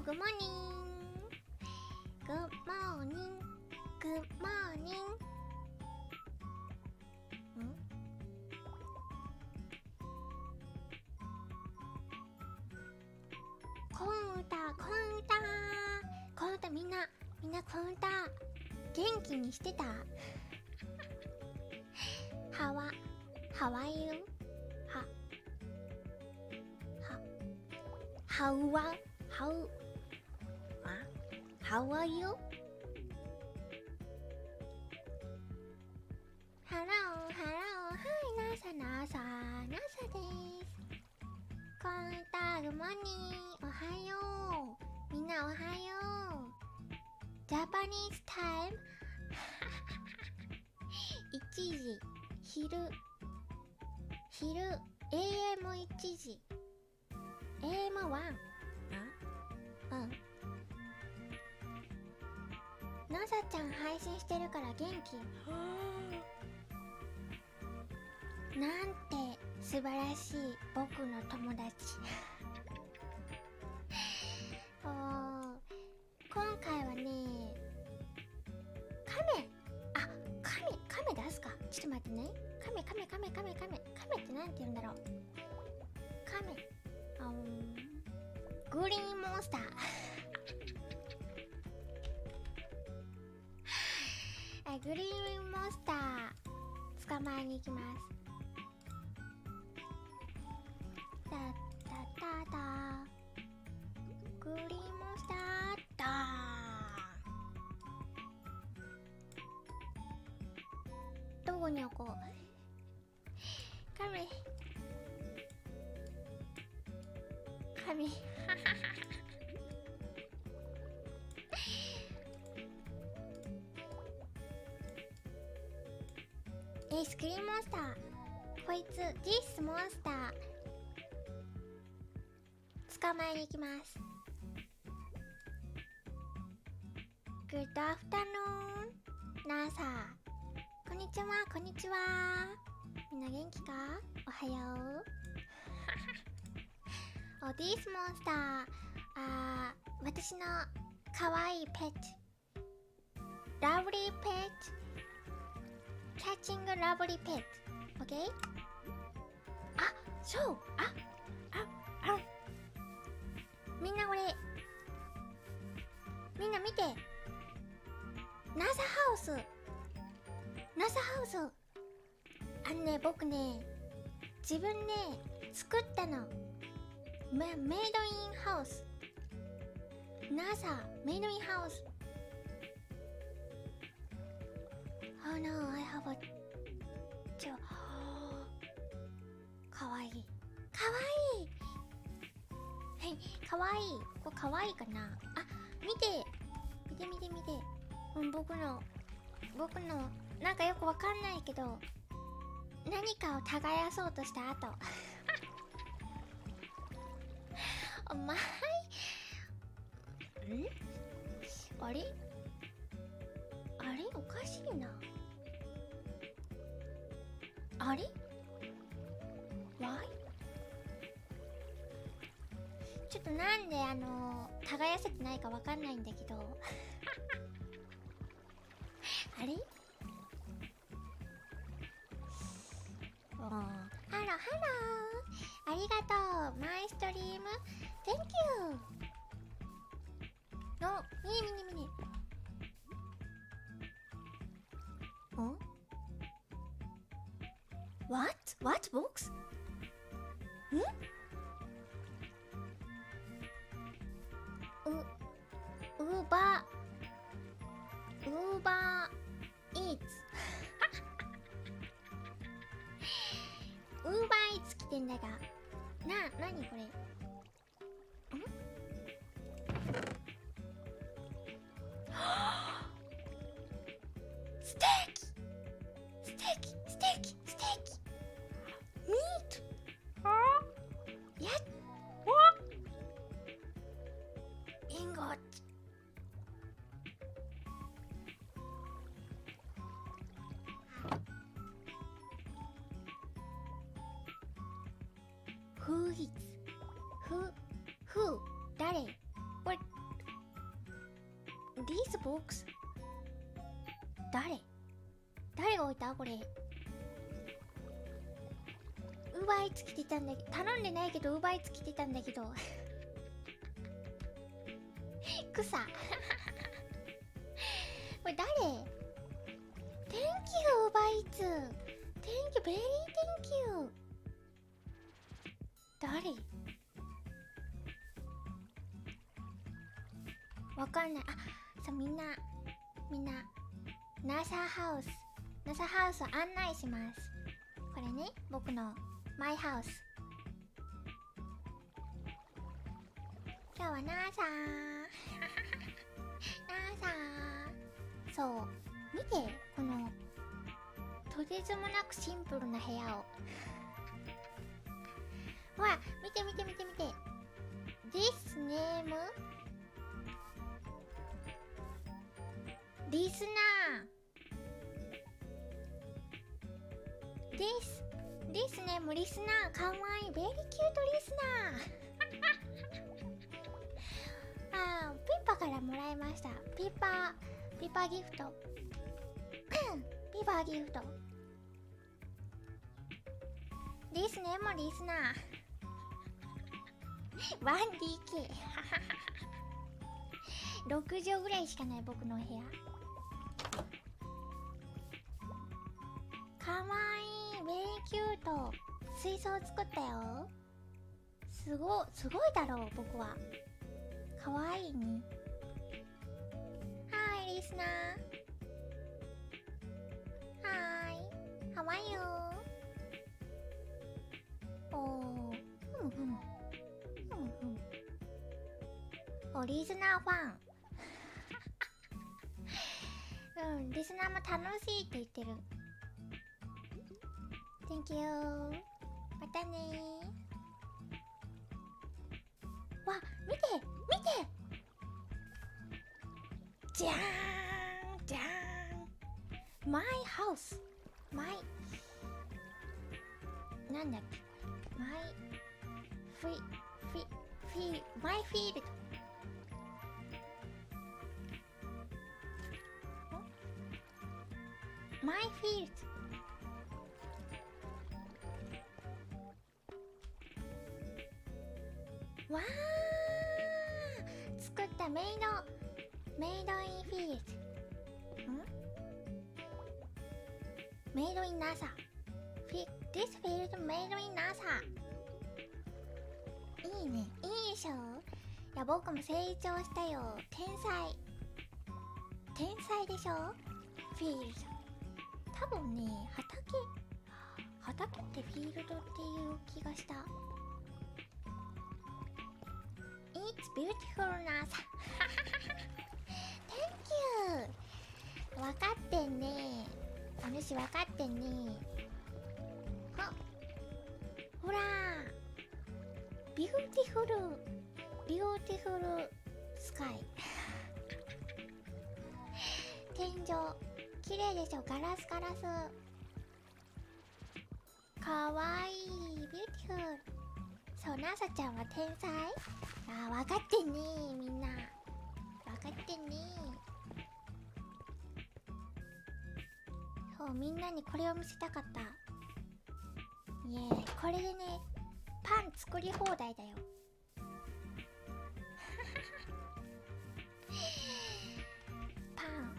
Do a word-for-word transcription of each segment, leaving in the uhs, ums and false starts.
Good morning. Good morning. Good morning. ん？コン歌、コン歌、コン歌みんな、みんなコン歌元気にしてた？はわ、How are you? は、は、How are, how, あ How are you? Hello, hello, hi, ナサ、ナサ、ナサです。コンタグモニー、おはよう。みんなおはよう。ジャパニーズタイムいちじ、昼、昼、エーエムいちじ、エーエムワン。あ？うん。ナサちゃん配信してるから元気。なんて素晴らしい僕の友達。おー、今回はね、亀、あ、亀、亀出すか。ちょっと待ってね。亀、亀、亀、亀、亀、亀ってなんて言うんだろう。亀、あーん、グリーンモンスター。あ、グリーンモンスター捕まえに行きます。タッタッタタグリーンモンスターだー。どこに置こう。亀亀え、スクリーンモンスターこいつ、This モンスター捕まえに行きます。 Good afternoon ナサ、こんにちは、こんにちは。みんな元気か？おはよう。お、This モンスター、あー、私のかわいいペット、ラブリーペット、Catching a lovely pet. Okay? あ、そう、あ、あ、あ、みんなこれ、みんな見て。ナサハウス。ナサハウス。あのね、僕ね、自分ね、作ったの。メ、メイドインハウス。ナサ、メイドインハウス。Oh no, I have a... ちょ、かわいい。かわいい。はい、かわいい。これかわいいかな。あ、見て。見て見て見て。うん、僕の、僕の、なんかよくわかんないけど、何かを耕そうとした後。お前、ん？あれあれおかしいな。あれ Why？ ちょっとなんであのー、耕せてないかわかんないんだけど。あれ？おー、ハローハロー、ありがとう。マイストリーム Thank you。 お、みねみねみね。ん？ What? What box? ん？う、ウーバー、ウーバーイーツ。ウーバーイーツ来てんだが。な、なにこれ？ん？ステーキ！ステーキ！ステーキ！ステーキ！ミート！やっ！インゴッチ！Who is? Who? Who? 誰？これ box? 誰誰が置いたこれ。ウーバーイーツ来てたんだけど、頼んでないけどウーバーイーツ来てたんだけど草これ誰？ Thank you ウーバーイーツ Thank you very thank you 誰？わかんない。あ、そう、みんなみんなナサハウスナサハウスを案内します。これね、僕のマイハウス。今日はナーサーナーサー。そう、見てこのとてつもなくシンプルな部屋をほら見て見て見て見て。 This name リスナー This This name リスナー。かわいい。ベリーキュートリスナーあー、ピッパからもらいました。ピッパピッパギフトピッパギフト。This name リスナーワンディーケー ろく畳ぐらいしかない僕の部屋。かわいい。ベリーキュート。水槽作ったよ。すごすごいだろう。僕はかわいいね。はーいリスナー。はーい、かわいいよ。おー、ふむふむふむふむ。お、リスナーファンうん、リスナーも楽しいって言ってる。Thank you。 またねー。わ、見て見てじゃーんじゃーん。マイハウス。マイなんだっけこれ。マイフィフィフィマイフィールド。マイフィールド。わー、作ったメイドメイドインフィールド。んメイドインナサ。This field made in ナサ。 いいね、いいでしょ。いや、僕も成長したよ。天才天才でしょ。フィールド多分ね、畑畑ってフィールドっていう気がした。It's beautiful ナサThank you。 分かってんね。お主分かってんね。はほらビューティフルビューティフルスカイ天井綺麗でしょ。ガラスガラス。かわいい。ビューティフル。そう、ナサちゃんは天才。あー、分かってんね。みんな分かってんね。そう、みんなにこれを見せたかった。イエーイ。これでね、パン作り放題だよパン。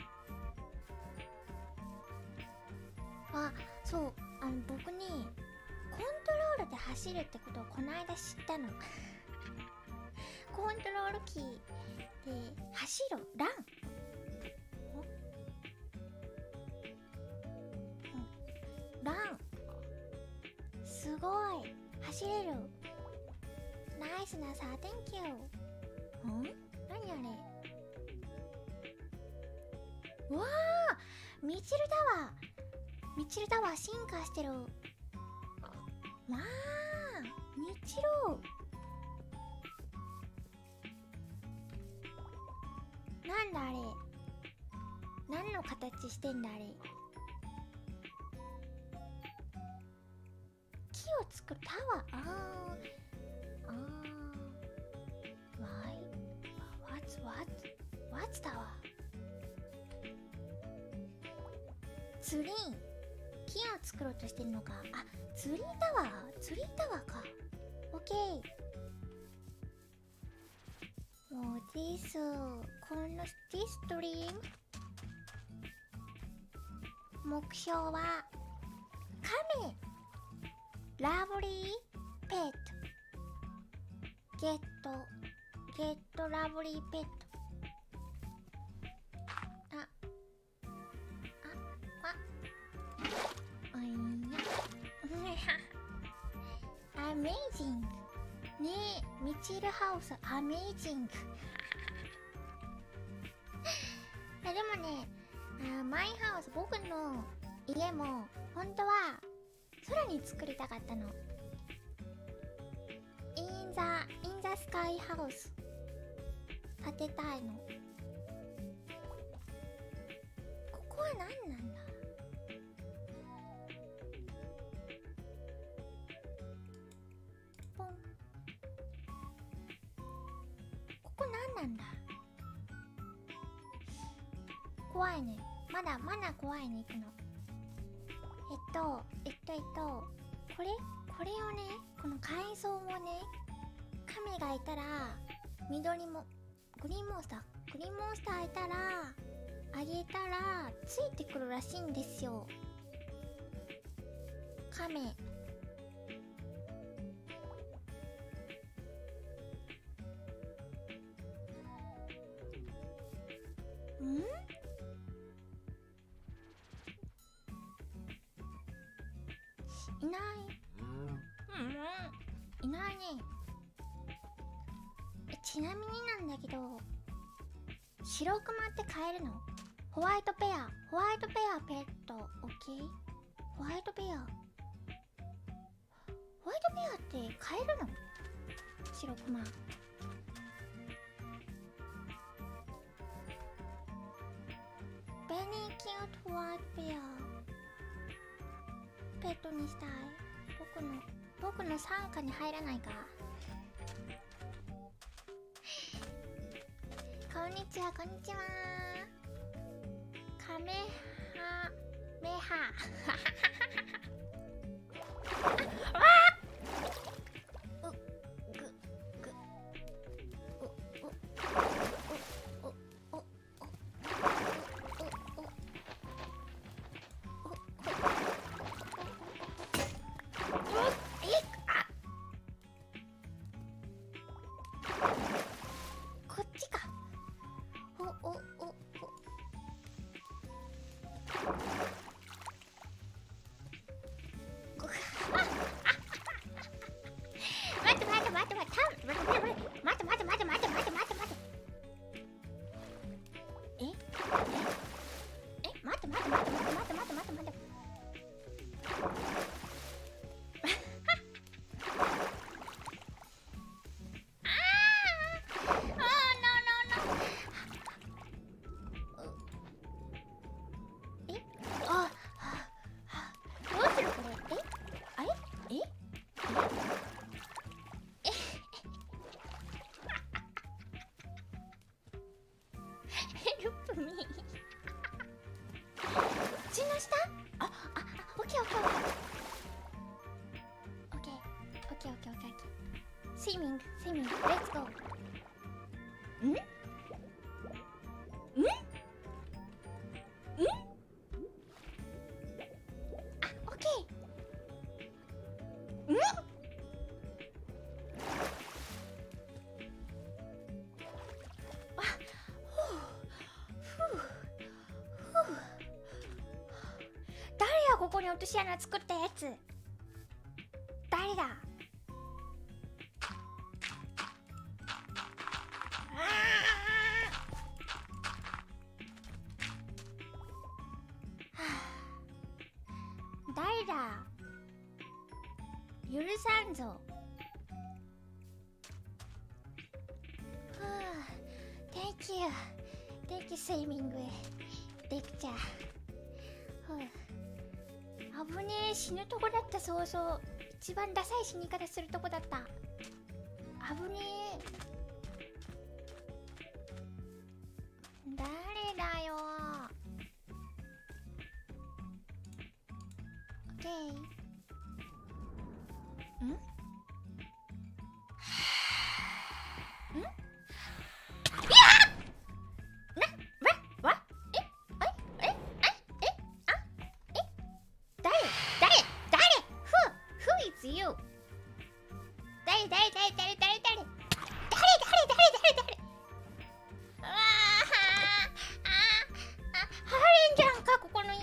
あ、そう、あの僕ね、コントロールで走るってことをこの間知ったのコントロールキーで走る、ラン、うん、ラン、すごい走れる。ナイスなさ、Thank you。 ん？何あれ。うわー、ミチルタワー。ミチルタワー進化してる。わー、ミチルなんだあれ。何の形してんだあれ。木を作るタワー。あーあー Why? What's what? What's tower? ツリー、木を作ろうとしてるのか。あ、ツリータワー、ツリータワーか。オッケー。もう this この this dream 目標は亀ラブリーペットゲットゲットラブリーペット。あああおいやアメージングねえ、ミチルハウスアメージングでもね、あマイハウス、僕の家も本当は空に作りたかったの。インザインザスカイハウス建てたいの。ここは何なんだ。ポン。ここ何なんだ。怖いね。まだまだ怖いね、行くの。えっとえっとえっとこれこれをね、この海藻をね、亀がいたら緑もグリーンモンスターグリーンモンスターいたらあげたらついてくるらしいんですよ。亀んいない、うん、いないね。え、ちなみになんだけど、白クマって飼えるの？ホワイトペアホワイトペアペットオッケー。ホワイトペアホワイトペアって飼えるの？白クマベニーキュートホワイトペアペットにしたい。僕の僕の傘下に入らないか。こんにちはこんにちは。カメハメハああうぐぐううううううこっちか。おおおお待って待って待って待って待って待って待って待って待って待って待って待って待ってえええ待って待って待って待って待って待って待って待ってヘルプミー血の下あ、あ、オッケーオッケーオッケーオッケーオッケーオッケーオッケーオッケースイミングスイミングレッツゴー。んんんあ、オッケーん誰やここに落とし穴作ったやつ。誰だ。誰だ。許さんぞ。Thank you Thank you スイミングレクチャー。危ねえ、死ぬとこだった。そうそう、一番ダサい死に方するとこだった。危ねえ。誰だよ。 ケー。ん？ん？いやー！な、わ、わ、え、え、え、え、え、あ、え、誰、誰、誰、who, who is you? 誰、誰、誰、誰、誰、誰、誰、誰、誰、誰、誰、うわー、あ、あ、ハレンじゃんか、ここの家。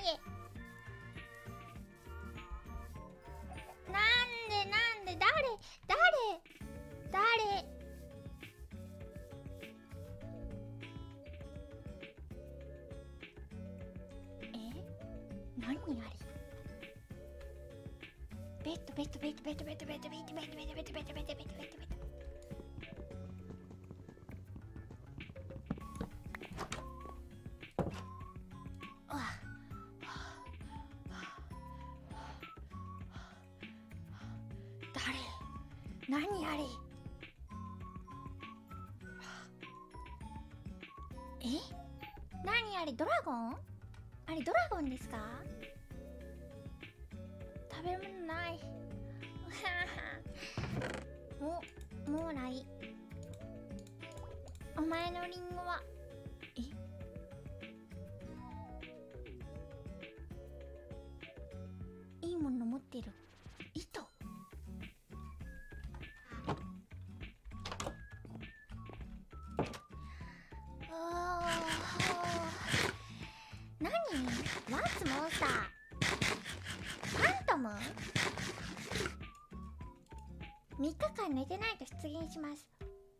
なんで、なんで、誰、誰、誰。何あれ？ベッドベッドベッドベッドベッドベッドベッドベッドベッドベッドベッドベッドベッドベッドベッド。ああ。誰？何あれ？え？何あれ？ドラゴン？あれドラゴンですか？食べ物ないもう、もうない。お前のリンゴはえいいもの持ってる。糸。あー何？ワッツモンスター？ファントム？みっかかん寝てないと出現します。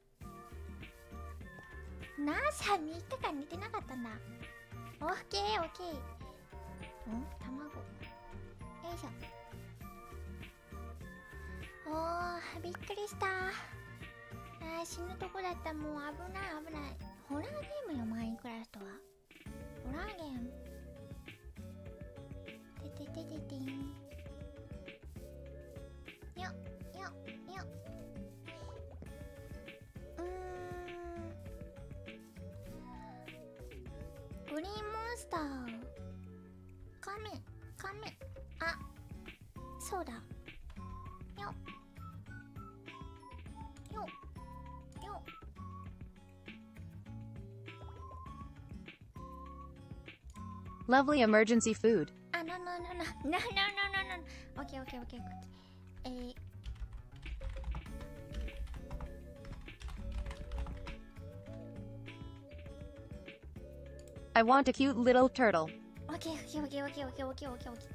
なあさんみっかかん寝てなかったんだ。オッケーオッケー。ん？卵。よいしょ。おー、びっくりした。あー、死ぬとこだった。もう危ない危ない。ホラーゲームよ、マインクラフトは。ホラーゲーム。てててててん。よっよっよっ。うーん。グリーンモンスター。カメ、カメ。あ、そうだ。よっ。よっ。よっ。 Lovely emergency food. Ah, no, no, no, no, no, no, no, no, no. Okay, okay, okay, okay. Eh. I want a cute little turtle. Okay, okay, okay, okay, okay, okay, okay, okay.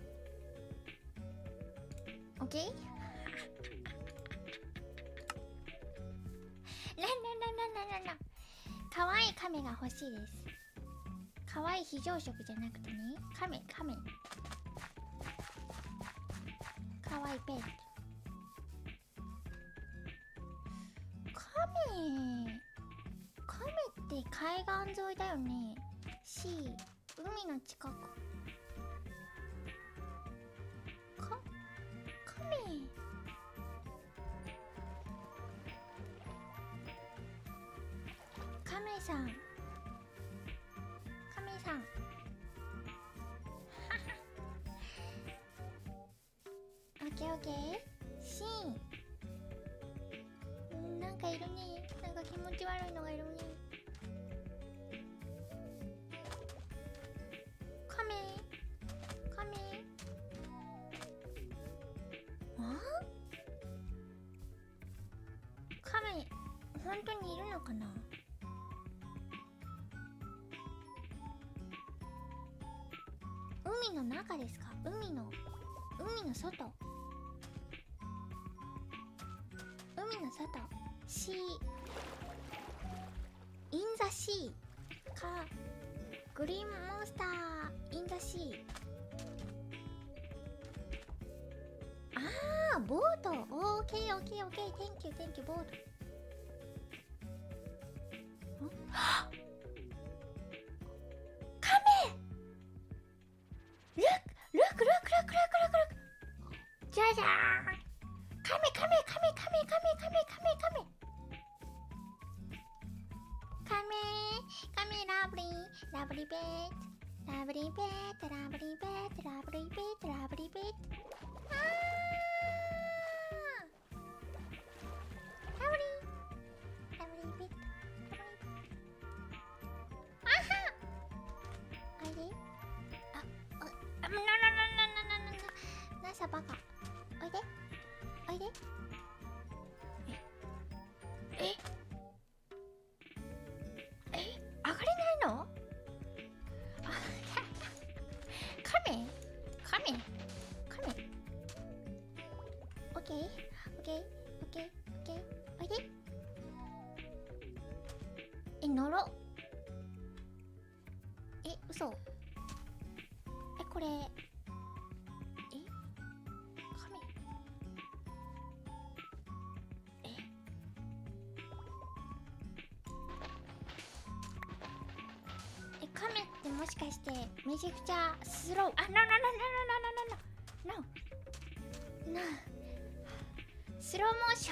Okay? No, no, no, no, no, no, no. かわいい亀が欲しいです。かわいい非常食じゃなくてね、亀、亀。かわいいペット。亀、亀って海岸沿いだよね。し、海の近く。か、亀。亀さん。亀さん。オッケーオッケー。シーン。んー、なんかいるね。なんか気持ち悪いのがいるね。亀。亀。あ？亀、本当にいるのかな？海の中ですか？海の海の外。海の外。シー。インザシーか。グリーンモンスターインザシー。あー、ボート。オーケーオーケーオーケー。Thank you thank you ボート。ん？はっ！ルックルックルックルックルックルック。じゃじゃーん。カメカメカメカメカメカメカメカメカメカメラブリーラブリーベッドラブリーペットラブリーペットラブリーペットラブリーペット。あーラブリーラブリーペットラブリーペット。あはおいで。あおあななななななななさバカおいでおいで。えええ上がれないの？カメカメカメオッケーオッケーオッケーオッケーおいで。え乗ろえ嘘えこれえカメええカメってもしかしてめちゃくちゃスローあなななななななななななスローモーション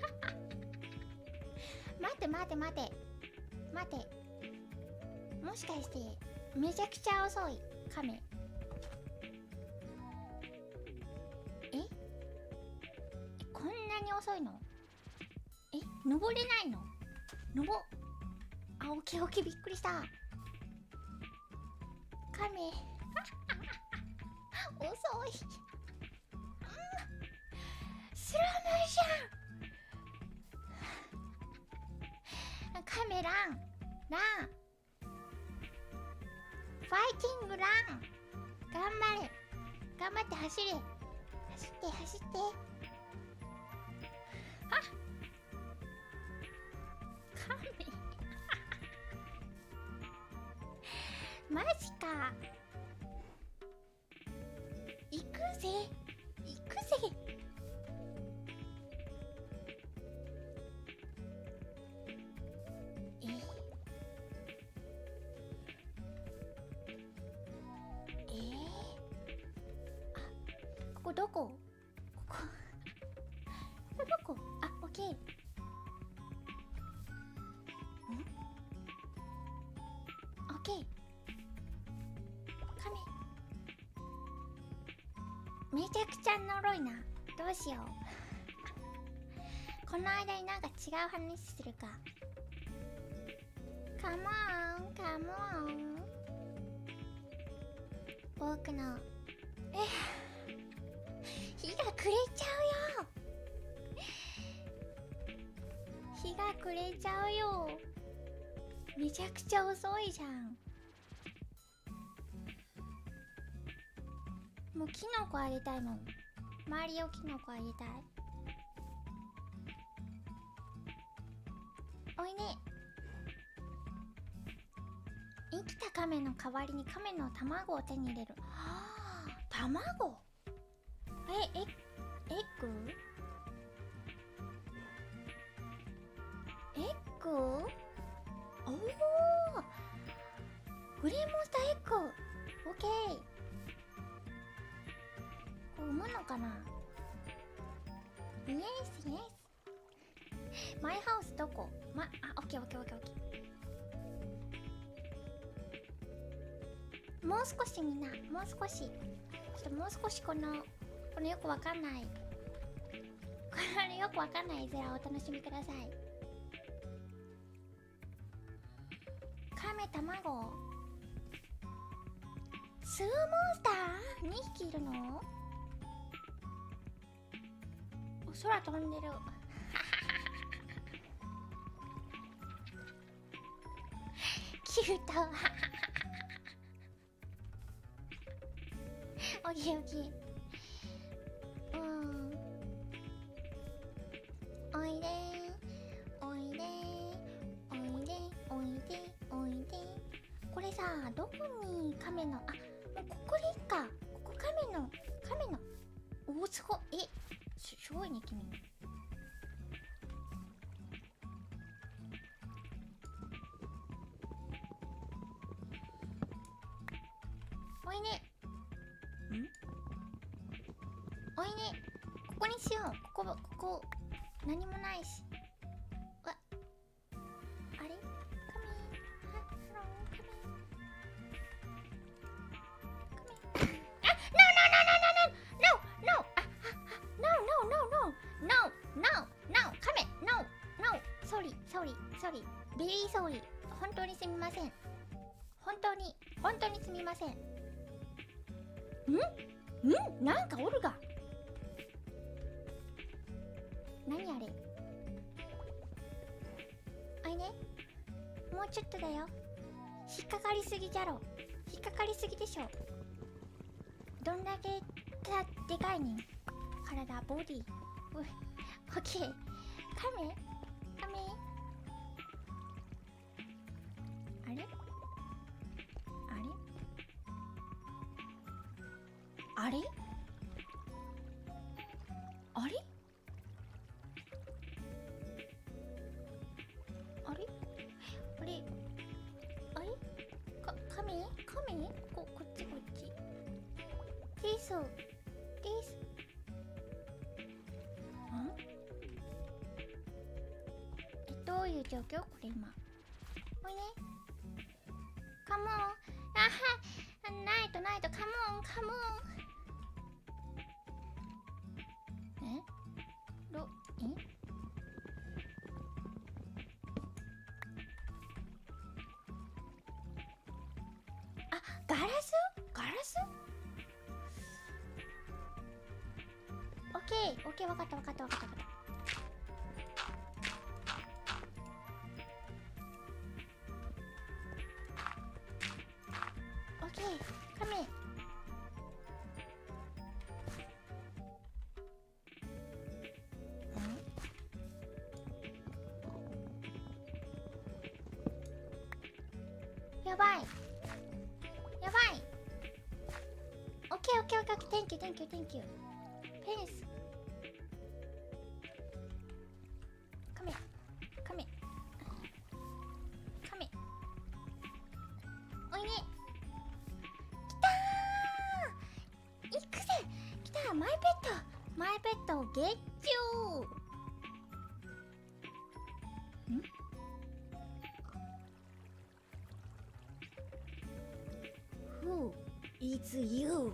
待って待って待って待ってもしかしてめちゃくちゃ遅いカメええこんなに遅いのえ登れないの登あオッケーオッケーびっくりしたカメ遅い、うん、スローモーションカメランランファイティングラン頑張れ頑張って走れ走って走ってあカメマジか行くぜ行くぜええー、あここどこここここどこあオッケーんオッケーカメめちゃくちゃのろいなどうしようこの間になんか違う話するかカモンカモン僕のえ日が暮れちゃうよ日が暮れちゃうよめちゃくちゃ遅いじゃんもうキノコあげたいもん周りをキノコあげたいおいね生きた亀の代わりに亀の卵を手に入れるはあ卵ええエッグエッグおおグリーンモンスターエッグオッケーこう産むのかなイエスイエスマイハウスどこま、あ、オッケーオッケーオッケーオッケーもう少しみんなもう少しちょっともう少しこのこのよくわかんないこれよくわかんない絵面をお楽しみください亀卵スーモンスターにひきいるのお空飛んでるキュートオッケーオッケーうんおいでおいでおいでおいでおいでこれさどこに亀のあもうここでいいかここ亀の亀のおおすごいえすすごいね君おいねんおいねここにしようここここ何もないしわあれカメハローカメ no no no カメ no no sorry sorry sorry very sorry 本当にすみません。本当に本当にすみません。んんなんかおるが。何あれ。あいね、もうちょっとだよ。引っかかりすぎじゃろ。引っかかりすぎでしょ。どんだけたでかいねん体、ボディ。うオッケー。カメカメあれあれあれあれあれあれあれか、カメカメこ、こっちこっち。This This んえ、どういう状況これ今。おいね。カモン。あはナイトナイトカモンカモン。えロえあ、ガラスガラスオッケーオッケー、わかったわかったわかったわかった。オッケー、カメ。やばいやばい。オッケーオッケーオッケーオッケー、 Thank you Thank you Thank you。 フェンスカメカメカメおいね。きたー、いくぜ。きたー、マイペットマイペットをゲッチュー。んWho is you?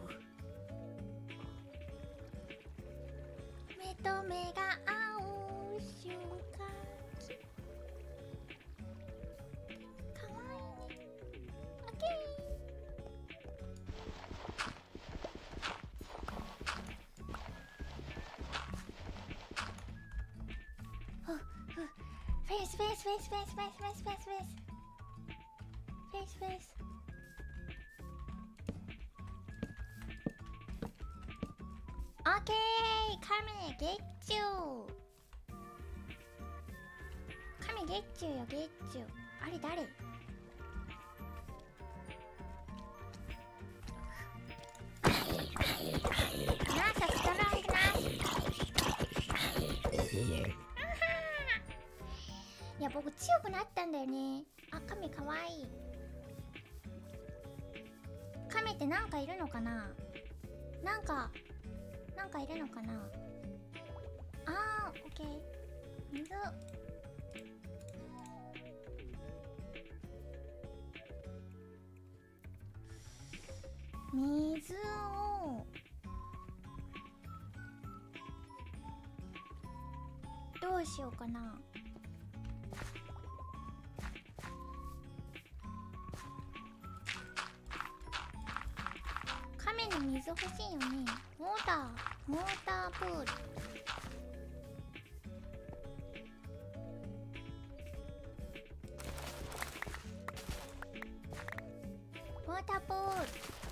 目と目が合う瞬間、かわいいね。オッケー。ふふフェイスフェイスフェイスフェイスフェイスフェイスフェイスフェイスフェイスフェイス。オッケー、カメゲッチュー。カメゲッチューよ、ゲッチュー。あれ誰？ナーサストロングナース。いや、僕強くなったんだよね。あ、カメかわいい。カメってなんかいるのかな。なんかなんかいるのかな。あー、オッケー。水水をどうしようかな。亀に水欲しいよね。ウォーターウォータープール。ウォータープール。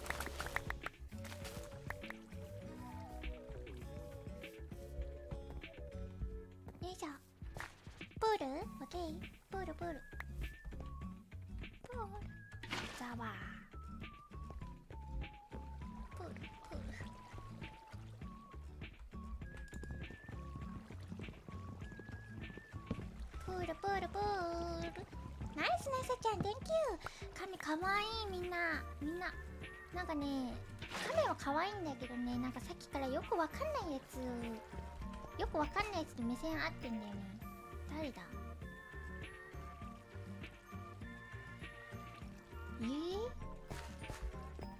よいしょ。プールオッケー。プールプールプールザワー。プールプールプールプールプール。ナイスナイスちゃん、 Thank you。 カメかわいい。みんなみんななんかね、カメはかわいいんだけどね、なんかさっきからよくわかんないやつよくわかんないやつと目線合ってんだよね。誰だ。えー、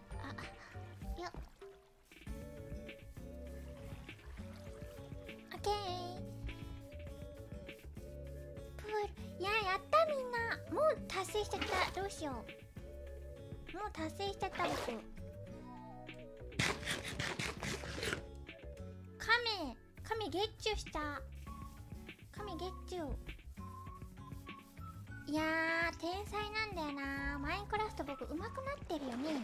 あ、よっ。オッケー。 達成しちゃった。どうしよう。もう達成しちゃった僕。亀亀ゲッチュした。亀ゲッチュ。いやー天才なんだよな。マインクラフト僕上手くなってるよね。ね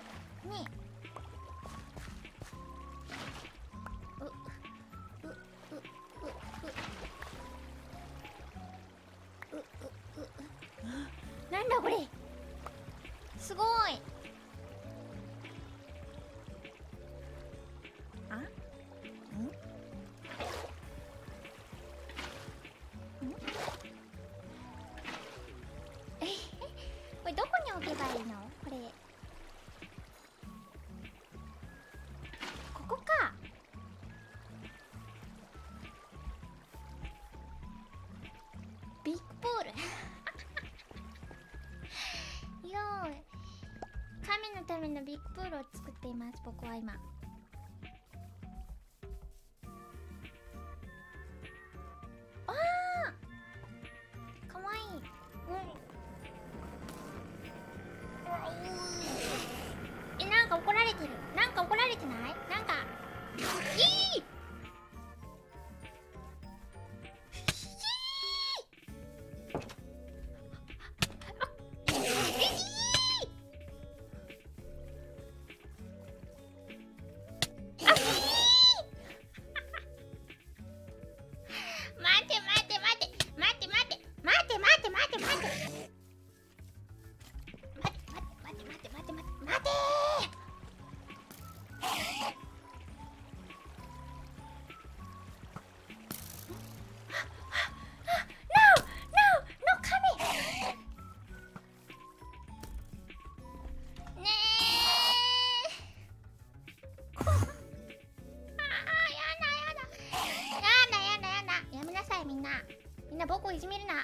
ううううううううなんだこれ、すごい。あんんえこれどこに置けばいいのこれ。ここか。ビッグボールよーい、亀のためのビッグプールを作っています僕は今。あーかわいい。うんえ、なんか怒られてる。なんか怒られてない？なんかいいみんな僕をいじめるな。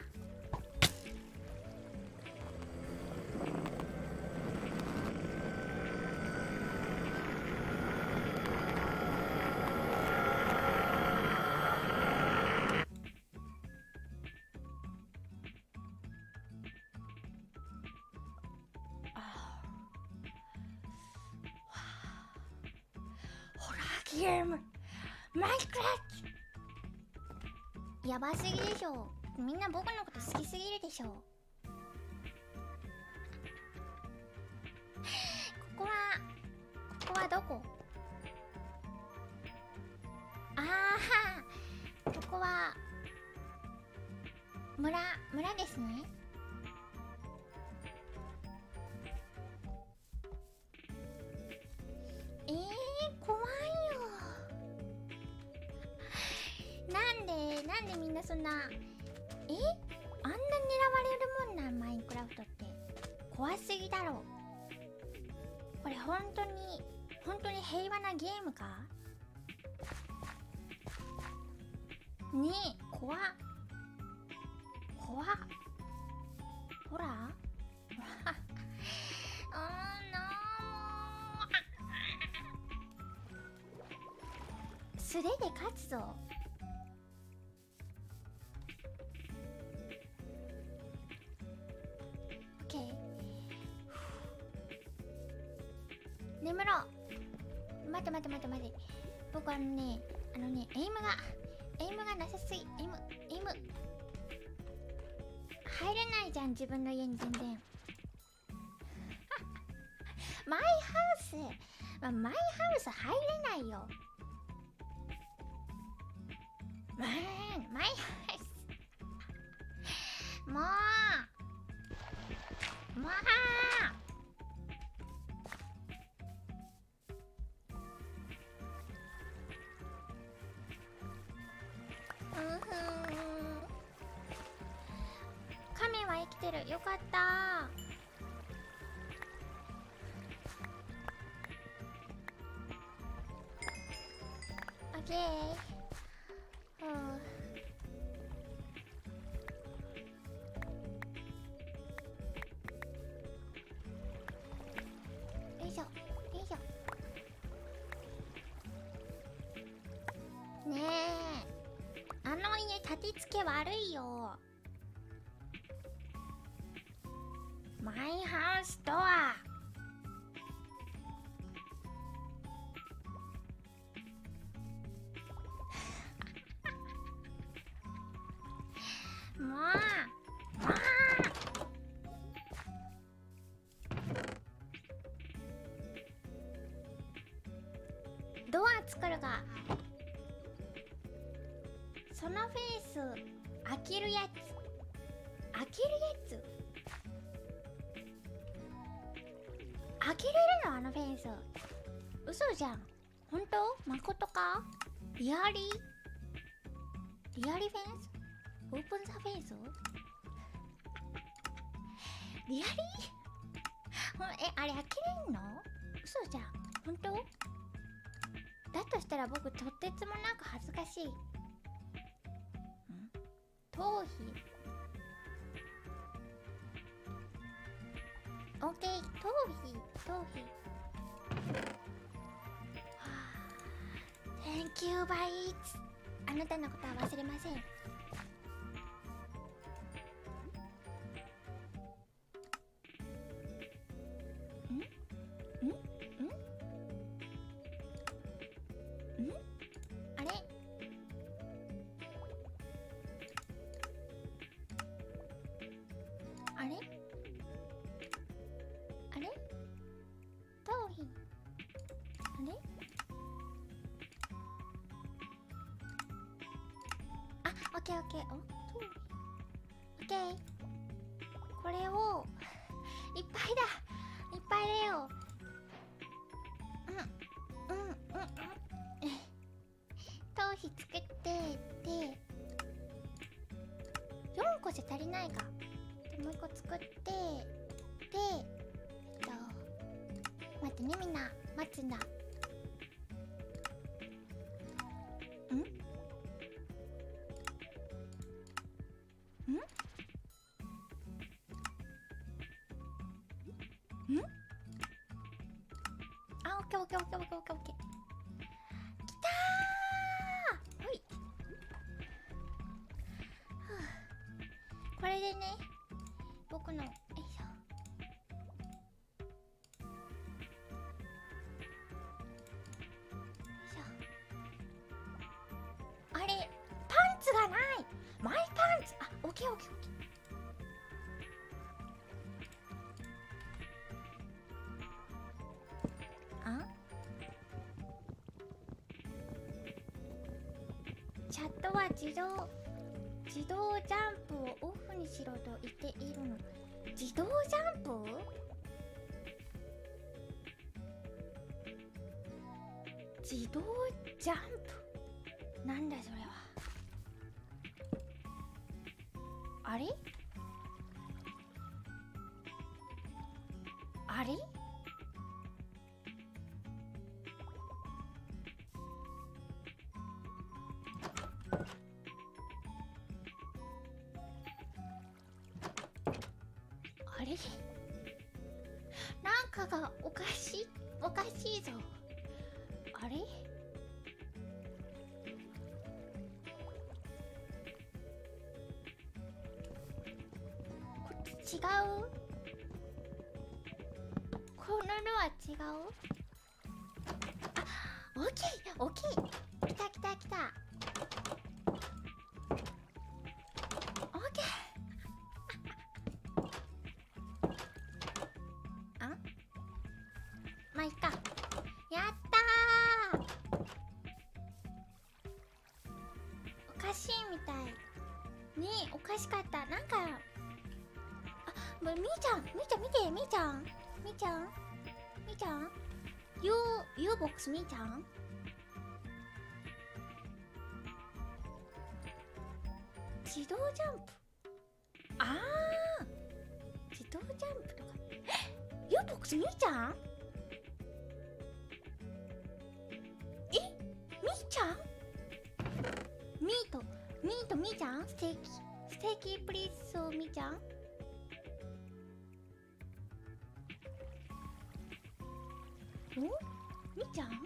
ホラーゲームマインクラフトやばすぎでしょ。みんな僕のこと好きすぎるでしょ。ここはここはどこ？ああ、ここは村村ですね。えー、怖いよ。なんでなんでみんなそんな、え、あんな狙われるもんなんマインクラフトって。怖すぎだろ。これ本当に本当に平和なゲームかねえ。怖っ怖っ。ほらほらあーなー素手で勝つぞ。オッケー、眠ろう。待て待て待て待て。僕あのねあのねエイムがエイムがなさすぎ。エイムエイム入れないじゃん自分の家に全然マイハウス、まあ、マイハウス入れないよ。マイマイハウスもうもううんふん、亀は生きてる。よかったー。オッケー。よいしょよいしょ。ねえ、あの家立て付け悪いよ。 マイハウスドア。もうもうドア作るが、そのフェイス開けるやつ、開けるやつ開けれるの？あのフェイス嘘じゃん。本当？誠か？リアリーリアリーフェイス？オープンザフェイス？リアリー？ほんえ、あれ開けれんの？嘘じゃん。本当？だとしたら僕とてつもなく恥ずかしい。ん？頭皮。オッケー、頭皮、頭皮。Thank you, Bites。あなたのことは忘れません。あれあれ頭皮あれあ、オッケーオッケー。お、頭皮オッケー。これをいっぱいだいっぱいだよ。うんうんうんうん頭皮作ってでよんこじゃ足りないか。もう一個作ってで、えっと待ってね、みんな待つんだ。んんんあ、オッケーオッケーオッケーオッケーオッケーオッケー。きたー。ほい。これでね、僕のよいしょよいしょ。あれパンツがない。マイパンツ。あ、オッケーオッケーオッケー。あ、チャットは自動自動ジャンプをオフにしろと言っているの。自動ジャンプ？自動ジャンプなんだそれは。あれあれあれなんかがおかしいおかしいぞ。あれこっち違う？こののは違う？あ、大きい大きい。きたきたきた。オッケー。あ、まあいっか。やったー。おかしいみたいねえ、おかしかった。なんかあ、もうみーちゃんみーちゃん見て、みーちゃんみーちゃんみーちゃん U U ボックスみーちゃん自動ジャンプ。あー自動ジャンプとか。え U ボックスみーちゃんえみーちゃんみーとみーとみーちゃんステーキステーキプリーズみーちゃんおみーちゃん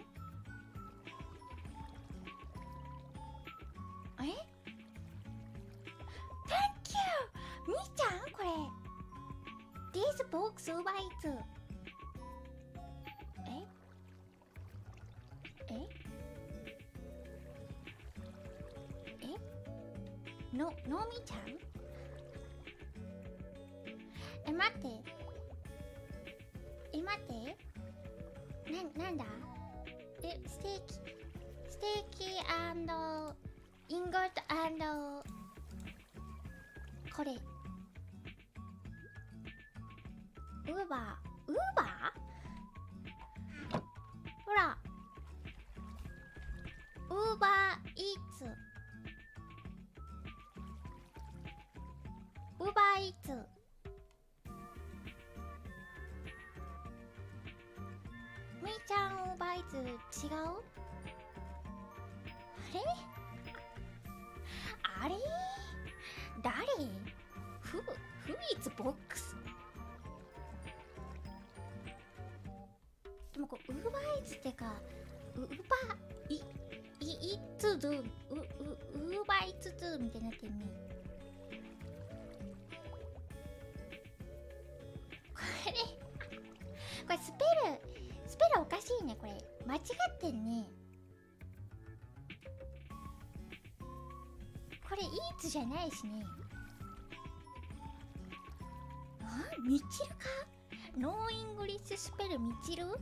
え Thank you みーちゃんこれ This ボックスウーバーイーツ。えええの、のみちゃん。え、待って。え、待って。な、なんだ。え、ステーキ。ステーキ&インゴット&これ。ウーバー。ウーバーほら。ウーバーイーツ。ウーバーイーツ。みーちゃんウーバーイーツ違う？あれあれ誰？ふ、ふいつボックス。でもこう、ウーバーイーツってか、ウーバーイ、イ、イーツドゥ、ウ、ウ、ウーバーイーツドゥみたいになってるね。これ、これスペル、スペルおかしいね、これ。間違ってんね。これイーツじゃないしね。あ、みちるか？ノーイングリッシュスペルみちる？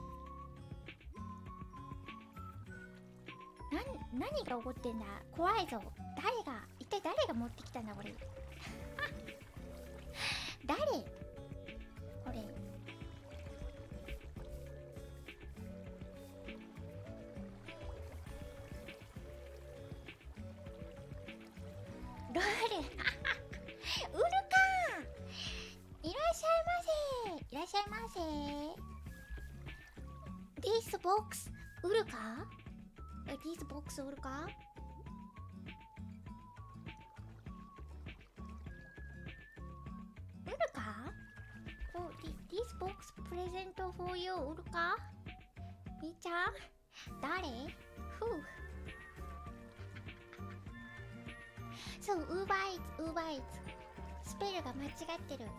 な、何が起こってんだ？怖いぞ。誰が、一体誰が持ってきたんだこれ。誰？これ。ロール売るか。いらっしゃいませ。いらっしゃいませ。This box 売るか？ This box 売るか？売るか？お、This box present for you 売るか？みーちゃん？誰？ふう。そう、ウーバーイーツ、ウーバーイーツ。スペルが間違ってる。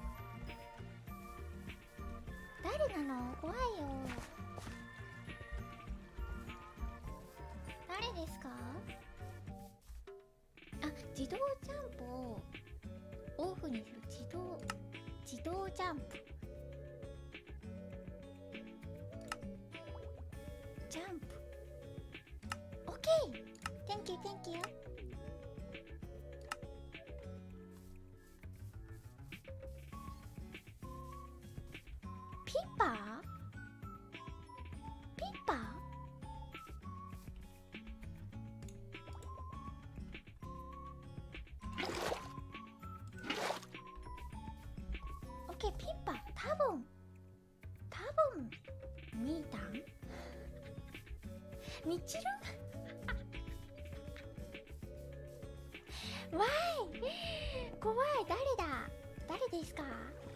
誰なの？怖いよ。誰ですか？あ、自動ジャンプをオフにする。自動、自動ジャンプ。ジャンプ。オッケー！ Thank you, thank you。ピッパー？ピッパー？オッケー、ピッパー。多分多分みーたん？みちる？わーい、怖い。誰だ？誰ですか？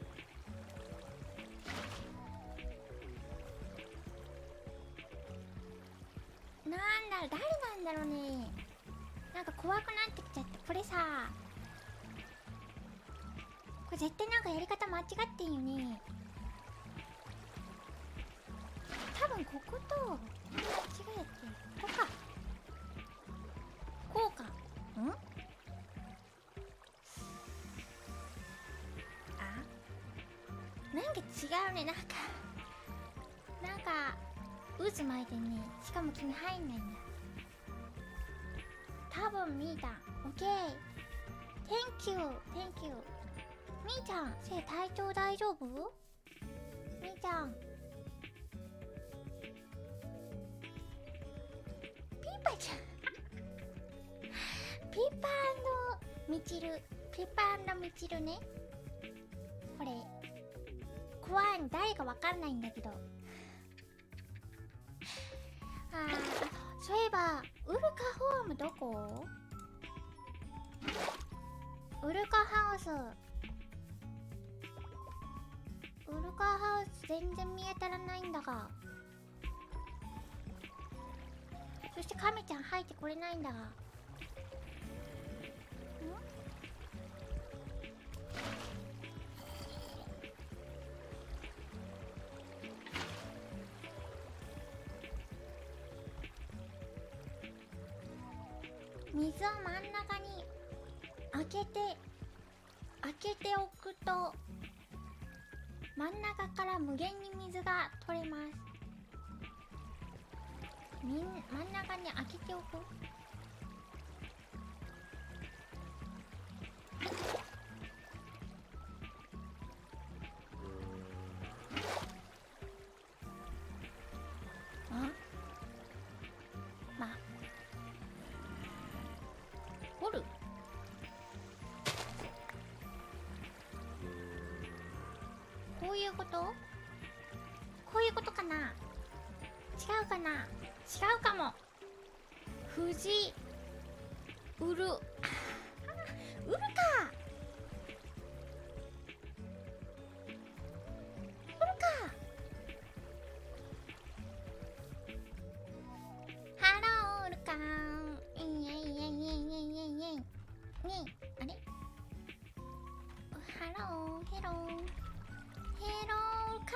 なんだ、誰なんだろうね。なんか怖くなってきちゃった。これさ、これ絶対なんかやり方間違ってんよね。多分ここと間違えて、ここか。こうか。ん？あ？なんか違うね。なんかなんか渦巻いてんね。しかも君入んないんだ。多分みーたん。オッケー。Thank you, thank you。みーちゃん、せい体調大丈夫？みーちゃん。ピーパーちゃん。ピーパー&みちる。ピーパー&みちるね。これ怖いの。誰かわかんないんだけど。あー、そういえばウルカホームどこ？ウルカハウス。ウルカハウス全然見当たらないんだが。そしてカメちゃん入ってこれないんだが。ん？ 水を真ん中に開けて開けておくと真ん中から無限に水が取れます。みん真ん中に開けておく。あまあ掘る。こういうこと？こういうことかな？違うかな？違うかも。富士売る売るか。売るか。ハロー売るか。イエイイエイイエイイエイイエイイエイねえ、あれ？ハローヘローヘローか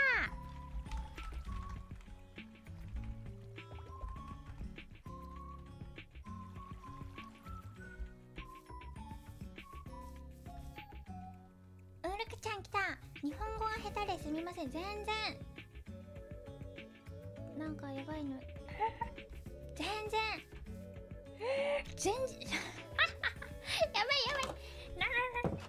ー。ウルクちゃん来た。日本語が下手ですみません。全然なんかやばいの。全然全然やばいやばい。ななな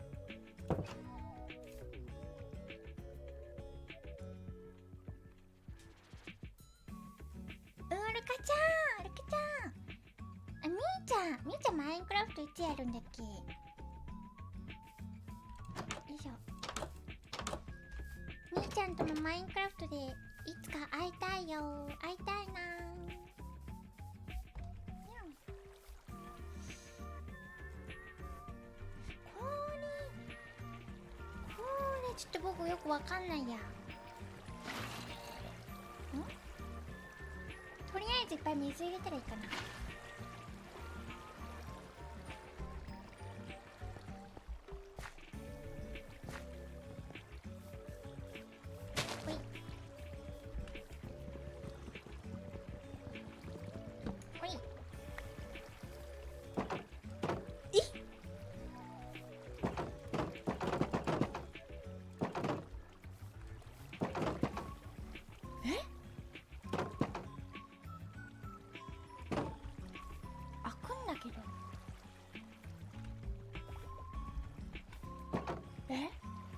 ウルカちゃん、ウルカちゃん、あ、みーちゃん、みーちゃんマインクラフトいつやるんだっけ？よいしょ。みーちゃんともマインクラフトでいつか会いたいよ。会いたいなー。これこれちょっと僕よくわかんないや。ん？とりあえずいっぱい水入れたらいいかな。ほいほい。えっ？え？開くんだけど。え？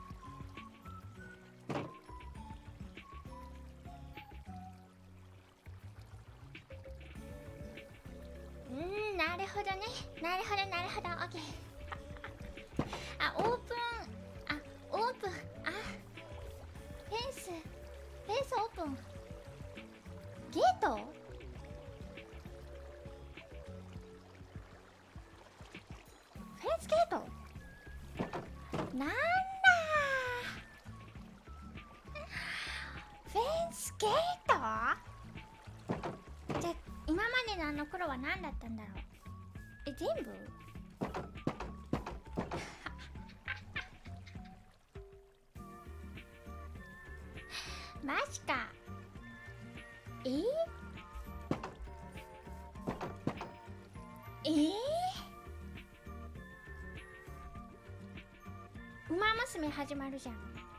うーん、なるほどね。なるほどなるほど。オッケー。あ、オープン。あ、オープン。あ、フェンス。フェンスオープン。ゲート？フェンスゲート？なんだー。フェンスゲート？じゃあ今までのあの黒は何だったんだろう。え、全部？マジか。えー、えー、ウマ娘始まるじゃん。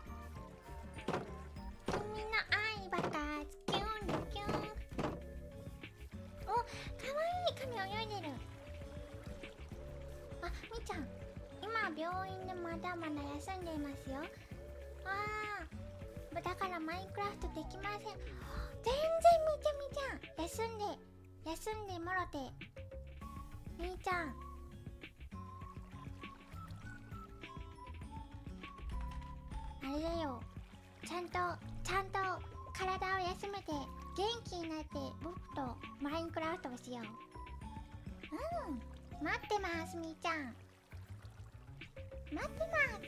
君の愛ばかキュンキュン。お、かわいい髪泳いでる。あ、みーちゃん、今病院でまだまだ休んでいますよ。あー、だからマインクラフトできません。全然みーちゃんみーちゃん休んで休んでもろて。みーちゃん、あれだよ、ちゃんとちゃんと体を休めて元気になって僕とマインクラフトをしよう。うん、待ってますみーちゃん、待ってます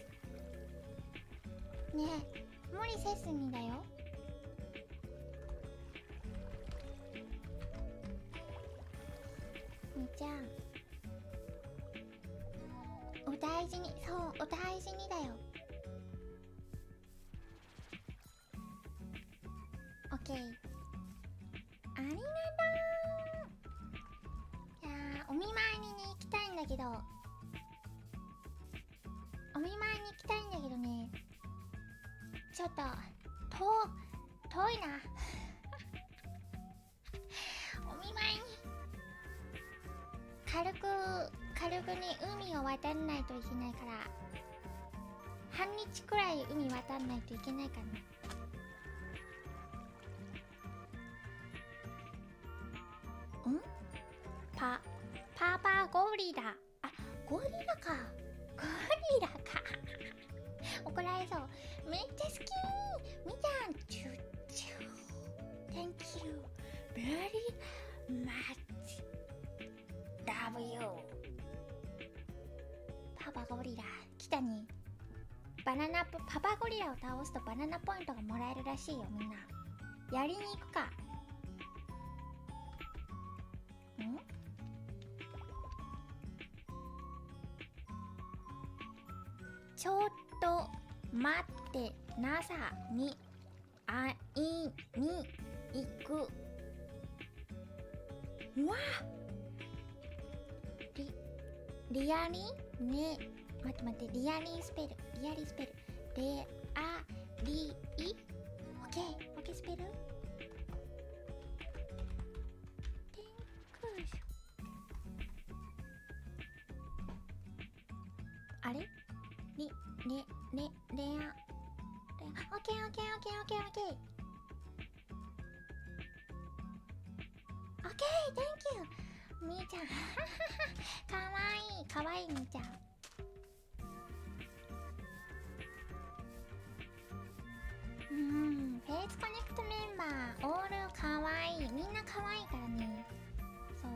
ねえ、無理せずにだよ。みーちゃん、お大事に、そう、お大事にだよ。オッケー、ありがとう。じゃあお土産けど、お見舞いに行きたいんだけどね、ちょっと遠遠いなお見舞いに軽く軽くね海を渡らないといけないから、半日くらい海渡らないといけないからね。んパパパゴリラ、あ、ゴリラか、ゴリラか怒られそう。めっちゃ好きみたん、チュッチュ Thank you very much love you。 パパゴリラ来たね。バナナポパパゴリラを倒すとバナナポイントがもらえるらしいよ。みんなやりに行くか。んちょっと待ってなさに会いに行くわ。リリアリね、待って待って、リアリースペル、リアリースペル、レアリー、オッケー、オッケースペル。テンクショあれリ、レ、レ、レア、レア、オッケーオッケーオッケーオッケーオッケーオッケーオッケー、Thank you みーちゃんかわいい、かわいいみーちゃん。うーん、フェイスコネクトメンバーオールかわいい、みんなかわいいからね。そう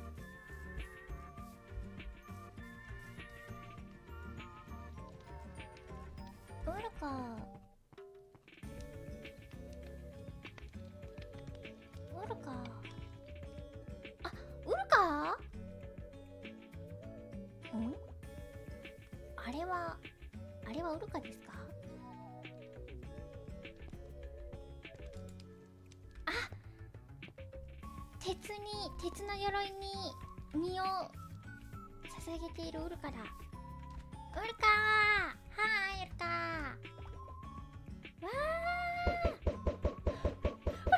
ウルカ、ウルカ、あ、ウルカ？ん？あれは、あれはウルカですか？あ、鉄に、鉄の鎧に身を捧げているウルカだ。ウルカー、はーい、ウルカー。わー、ウルカー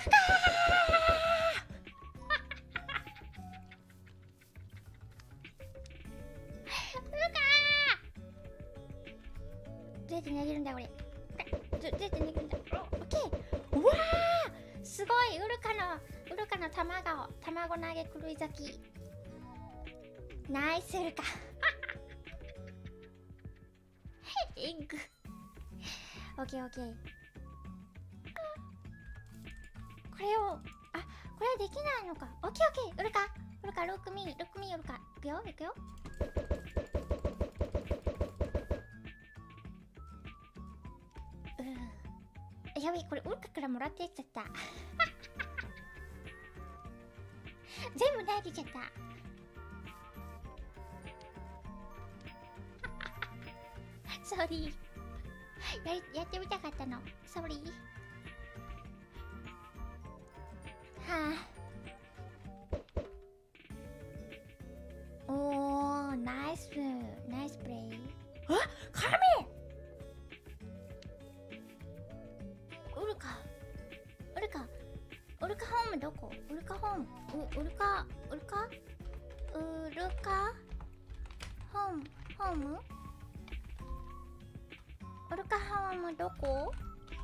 ウルカー、どうやって投げるんだこれ。どどうやって投げるんだ。オッケー。うわー、すごい、ウルカのウルカの卵卵投げ狂い咲き。ナイスウルカエッグオッケーオッケー。これを、あ、これはできないのか。オッケーオッケー、ウルカウルカ、ロックミーロックミーウルカ、いくよいくよ。うん、やべえ、これウルカからもらってっちゃった全部投げちゃったソーリー、ややってみたかったの。ソーリー。はあ。おー、ナイスナイスプレイ。あ、カメウルカウルカウルカホームどこ？ウルカホーム、ウウルカウルカウルカホームホームウルカホームどこ？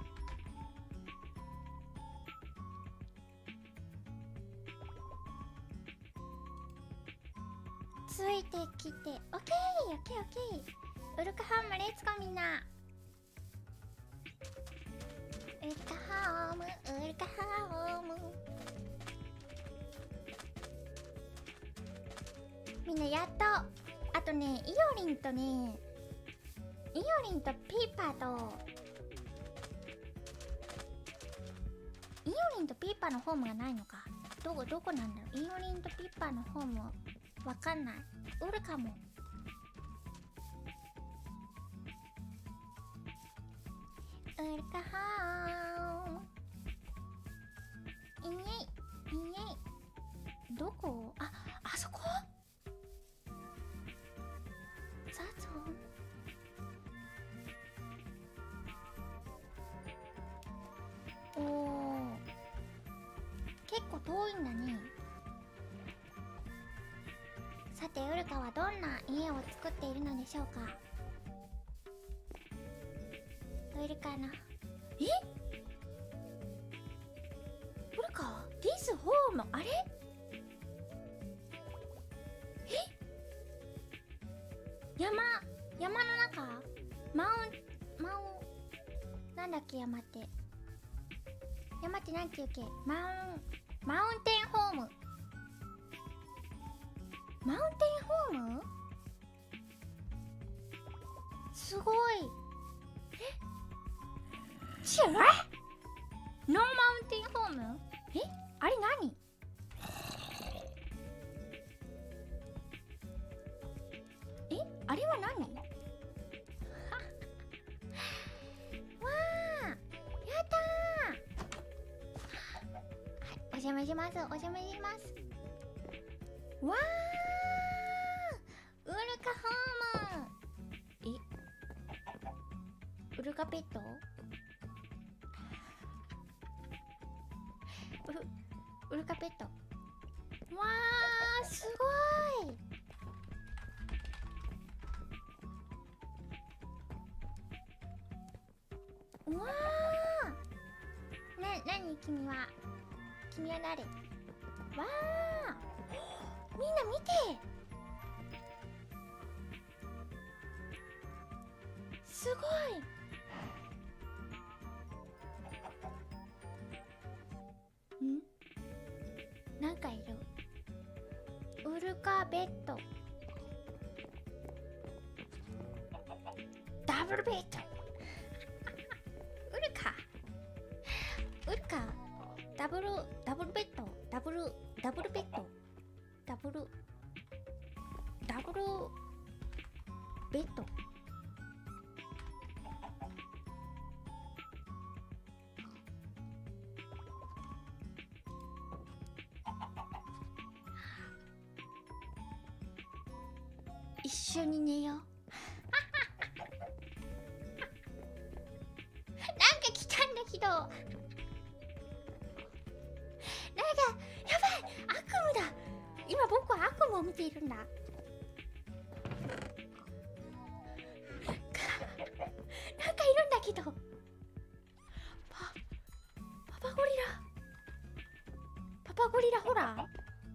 ついてきて、オッケーオッケーオッケー。ウルカホームレッツゴーみんな。ウルカホームウルカホーム。みんなやっと、あとね、イオリンとね、イオリンとピーパーとイオリンとピーパーのホームがないのか。どこどこなんだろう。イオリンとピーパーのホームわかんない。ウルカもウルカホームいねいいね。どこ？あ、あそこ？ 遠いんだね。さてウルカはどんな家を作っているのでしょうか。ウルカのえウルカ This home あれえ山山の中マウンマウンなんだっけ山って山ってなんていうっけマウンマウンテンホームマウンテンホームすごいえちゅノーマウンテンホームえあれ何えあれは何わあやったーお邪魔しますお邪魔しますわあウルカホームえウルカペットウルウルカペットわあすごいうわあな、なに君は君は誰わあみんな見てすごいんなんかいるウルカベッドダブルベッドウルカウルカダブルダブルベッドダブルダブルベッドダブルダブルベッド一緒に寝ようなんか来たんだけどなんかやばい悪夢だ今僕は悪夢を見ているんだなんかいるんだけどパパパゴリラパパゴリラホラー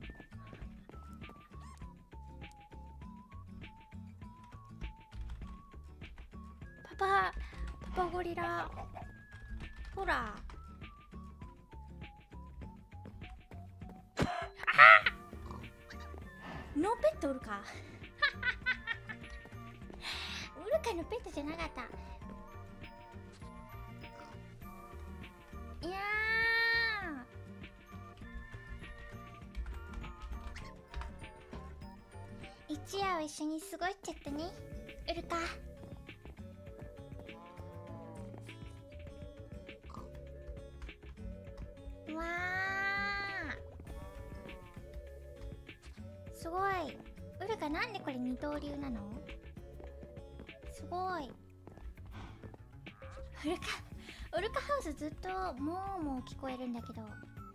パパパパゴリラホラーノーペットおるかウルカのペットじゃなかったいやー一夜を一緒に過ごしちゃったねウルカわーすごいウルカなんでこれ二刀流なのすごいウルカウルカハウスずっともうもう聞こえるんだけど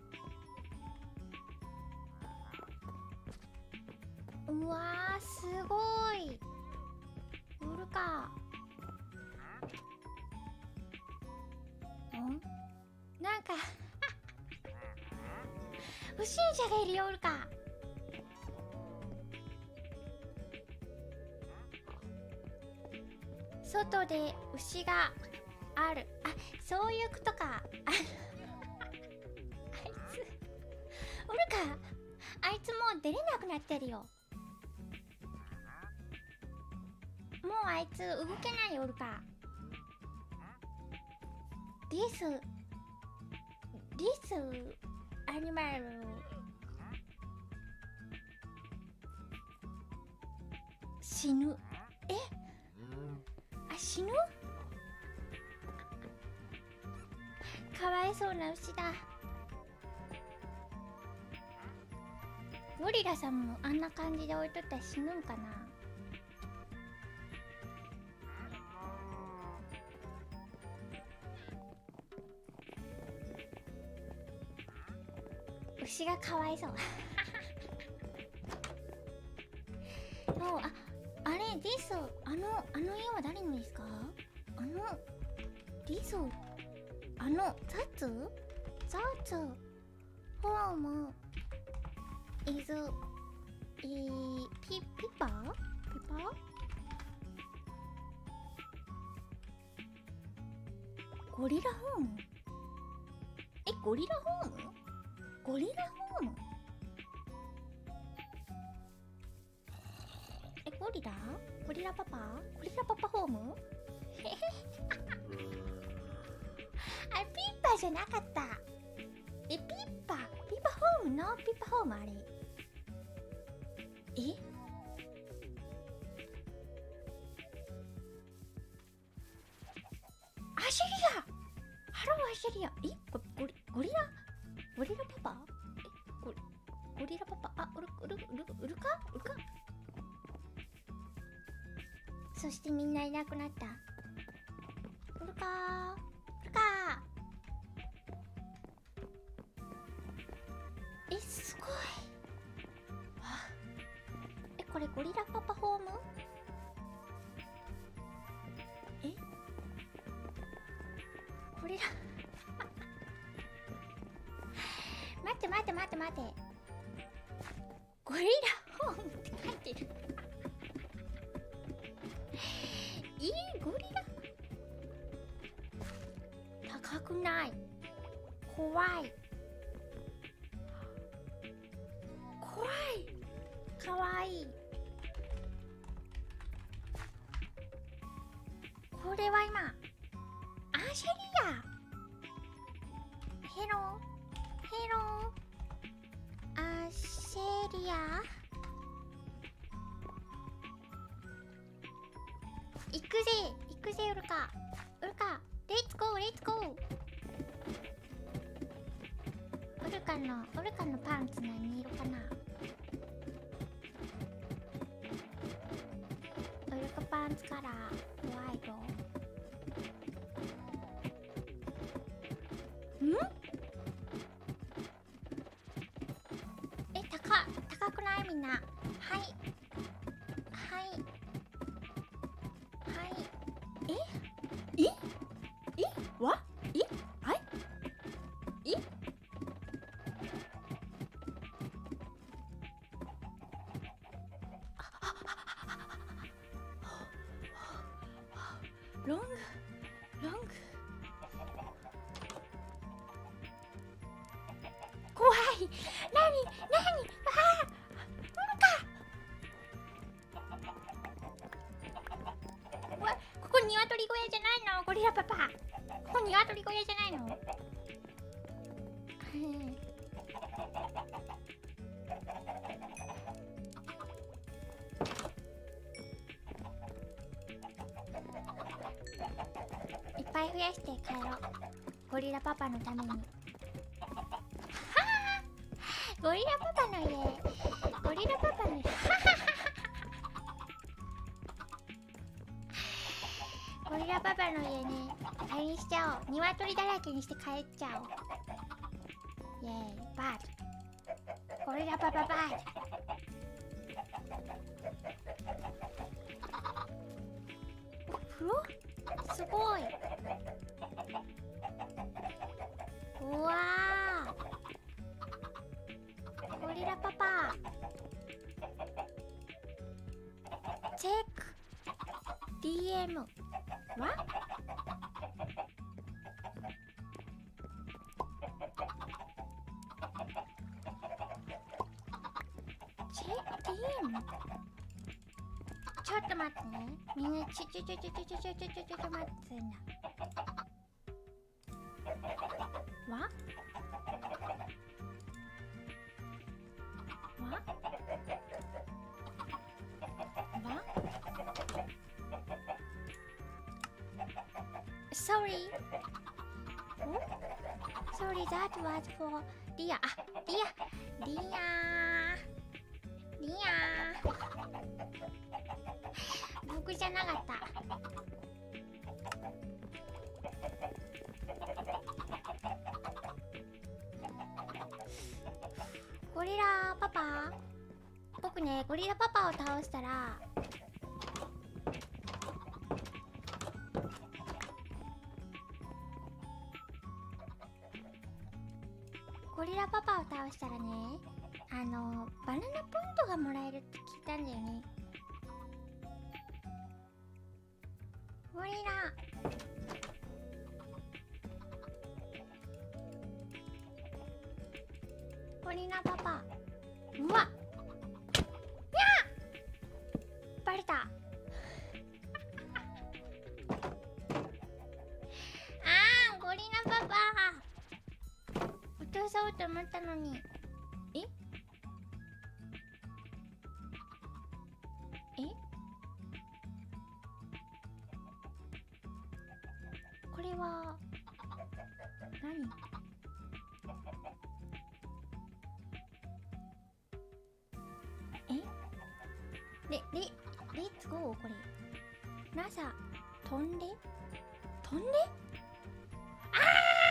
うわーすごいウルカんなんか不審者がいるよウルカ外で牛があるあそういうことかああいつウルカあいつもう出れなくなってるよもうあいつ動けないよウルカThis This animal 死ぬえあ死ぬかわいそうな牛だゴリラさんもあんな感じで置いとったら死ぬんかな牛がかわいそう。もう、あ、あれ、ディス、あの、あの家は誰のですか？あの、ディス、あの、ザッツザッツ、ホーム、イズ、いピ、ピパーピパーゴリラホーム？え、ゴリラホーム？ゴリラホーム？え、ゴリラ？ゴリラパパ？ゴリラパパホーム？へへあれ、ピッパじゃなかった。え、ピッパ？ピッパホームの？ピッパホームあれ。え？アシェリア！ハローアシェリア！え？ゴゴリゴリラ？ゴリラパパ？え？ゴリゴリラパパ？あ、うるうるうるうるか？うるか？そしてみんないなくなった。うるかー？うるかー？え、すごい。え、これゴリラパパホーム？え？ゴリラ待って待って待って待って、ゴリラホームって書いてる。えー、ゴリラ高くない？怖い怖い。かわいい。これは今アシェリア。ヘロヘロアシェリア。行くぜ行くぜウルカウルカ、レッツゴーレッツゴー。ウルカのウルカのパンツ何色かな？ウルカパンツカラーホワイト。ん？え、高高くない？みんな。はいはいはい。え？え？え？わ？え？はい？え？ロングロング怖い。なになに？あー、うわ、ここニワトリ小屋じゃないの？ゴリラパパ、ここニワトリ小屋じゃないの？いっぱい増やして帰ろう、ゴリラパパのために。はあ、ゴリラパパの家、ゴリラパパの家。ゴリラパパの家ね、あれにしちゃおう。鶏だらけにして帰っちゃおう。イェーイ、バード。ゴリラパパバード。風呂？すごい。うわー。ゴリラパパ。チェック。ディーエム。わ？チェック ディーエム？ ちょっと待ってね。みんなちょちょちょちょちょちょちょちょちょちょ待ってんだ。わ？わ？わ？Sorry. Oh? Sorry, that was for Dia. あ、Dia. Dia. Dia. 僕じゃなかった。 ゴリラパパ、僕ねゴリラパパを倒したらゴリラパパを倒したらね、あのバナナポイントがもらえるって聞いたんだよね。ゴリラゴリラパパ、うわっ、いやーバレた。あーゴリラパパ落とそうと思ったのに。ええこれは何？レ、レ、レッツゴー。これナサ飛んで飛んであ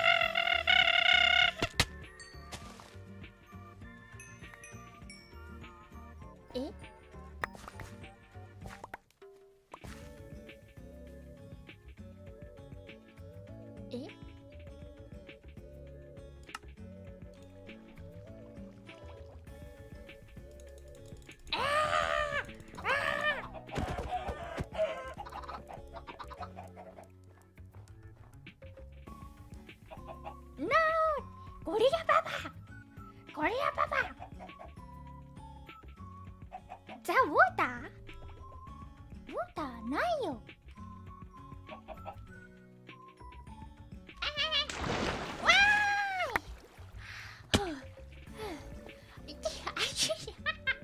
ーええゴリラパパゴリラパパザ・ウォーターウォーターないよ。わーい、ふうふう、痛い、あいしい、痛い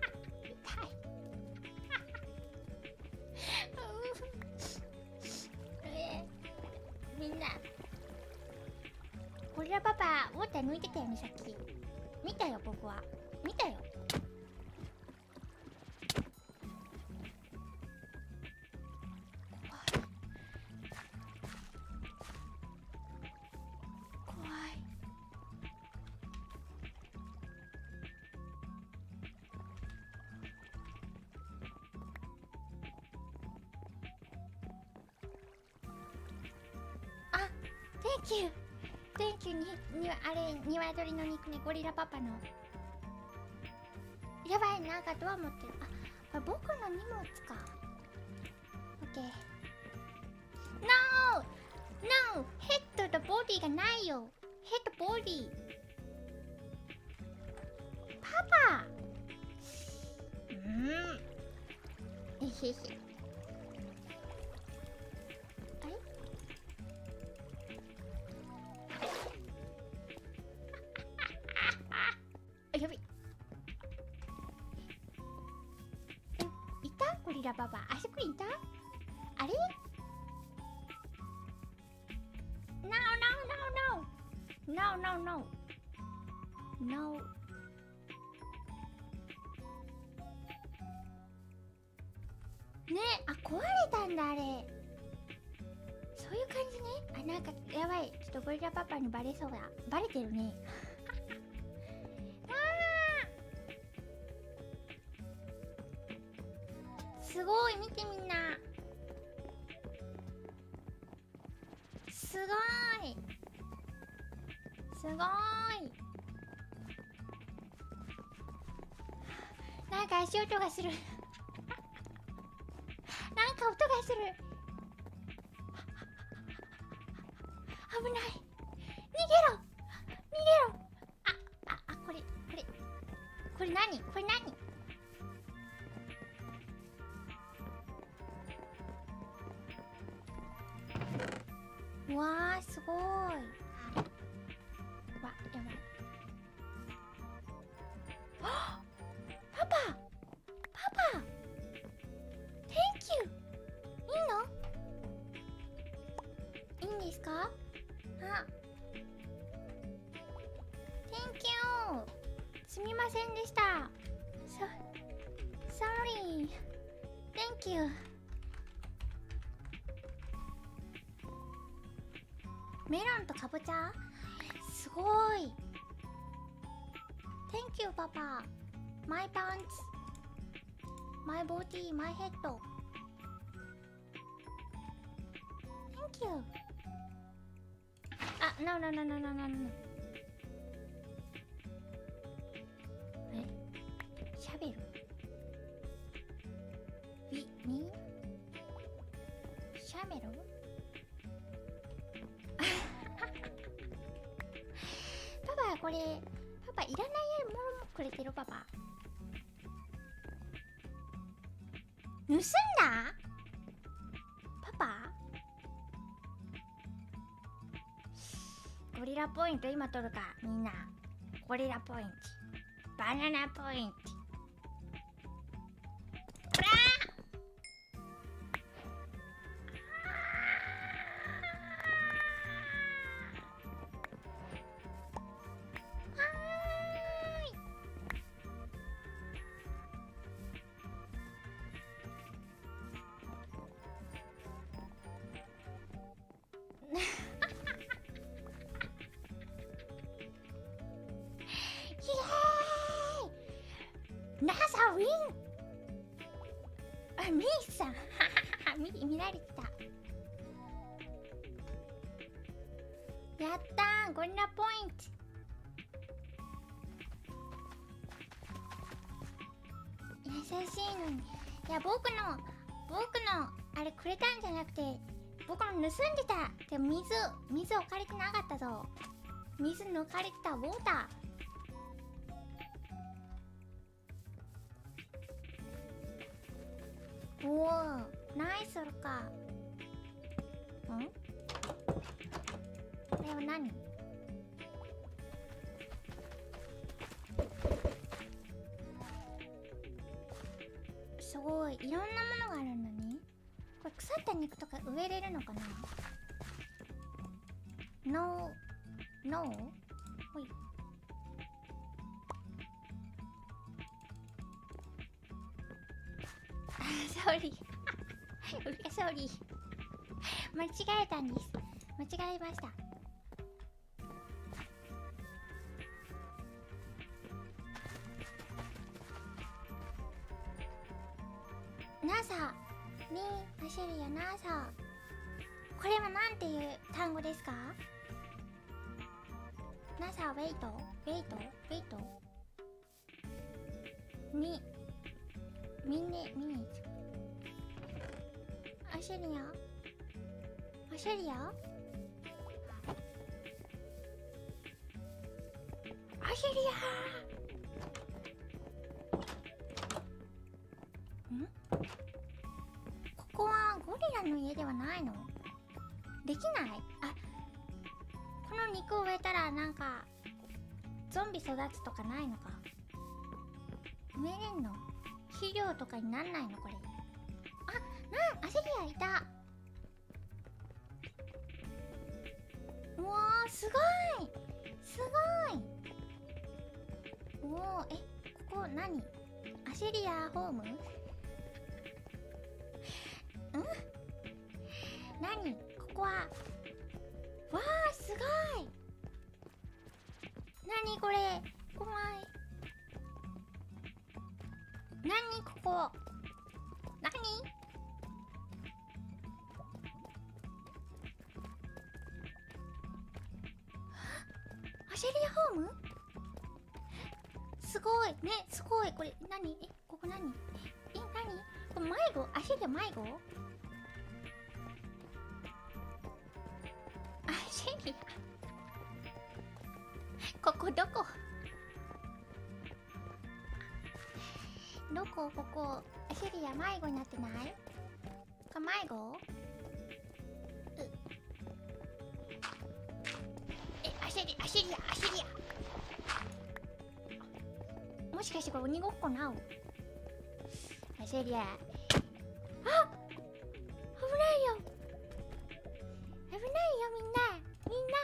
みんなゴリラパパウォーター抜いてたよね、さっき。見たよ、僕は見たよ。怖い怖い。あ、Thank you Thank you に、に、あれ、鶏の肉ね、ゴリラパパの。やばい、なんかドア持ってる。あ、これ僕の荷物か。オッケー。No! No! ヘッドとボディがないよ。ヘッドボディ。パパうーん。えへへ。あれあ、やべ。え、いた？ゴリラパパ。あそこにいた？あれ？ No, no, no, no. No, no, no. No. ねえ、あ、壊れたんだ、あれ。そういう感じね。あ、なんか、やばい。ちょっとゴリラパパにバレそうだ。バレてるね。すごい、見てみんな。すごいすごい。なんか足音がするなんか音がする。危ない。逃げろ逃げろ。あ、あ、あ、これこれこれ何これ何。うわー、すごーい。わ、やばい。あっ、パパパパ Thank you。 いいの？いいんですか？あ、Thank you。 すみませんでした。そ Sorry。 Thank you。メロンとかぼちゃ？すごい。 Thank you, パパ。My pants, my body, my head. Thank you. あ、no no no no no no no。え、しゃべる？み、み？しゃべる？パパこれ、パパいらないものもくれてるパパ。盗んだ？パパ？ゴリラポイント今取るかみんな。ゴリラポイント、バナナポイント。ほらナサウィン。あ、ミーさん見, 見られてた。やったー、ゴリラポイント。優しいのに。いや、僕の僕のあれくれたんじゃなくて、僕の盗んでた。でも水水置かれてなかったぞ。水抜かれてた。ウォーター。おお、ナイスルか。ん？これは何？すごい、いろんなものがあるんだね。これ腐った肉とか植えれるのかな？ノー、ノー？ほい。ソーリーソーリー間違えたんです。間違えました。ナサに走るよナサ。これはなんていう単語ですか？ナサウェイトウェイトウェイトにミネミニッツ。アシェリアアシェリアアシェリア。ん？ここはゴリラの家ではないの？できない？あ、この肉を植えたらなんかゾンビ育つとかないのか？植えれんの？肥料とかになんないのこれ？あ、なん、アシェリアいた。うわー、すごいすごい。おー、え、ここ何？アシェリアホーム？ん？何？ここはわー、すごい。何これ？怖い。なにここ？なに？アシェリアホーム？すごいね、すごい。これなに？え、ここなに？え、なに？これ迷子？アシェリア迷子？アシェリアここどこ？どこ？ここアシェリア迷子になってない？これ迷子？うえ、アシェリアアシェリアアシェリア。もしかしてこれ鬼ごっこなお？アシェリア。あ、危ないよ危ないよ、みんなみんな。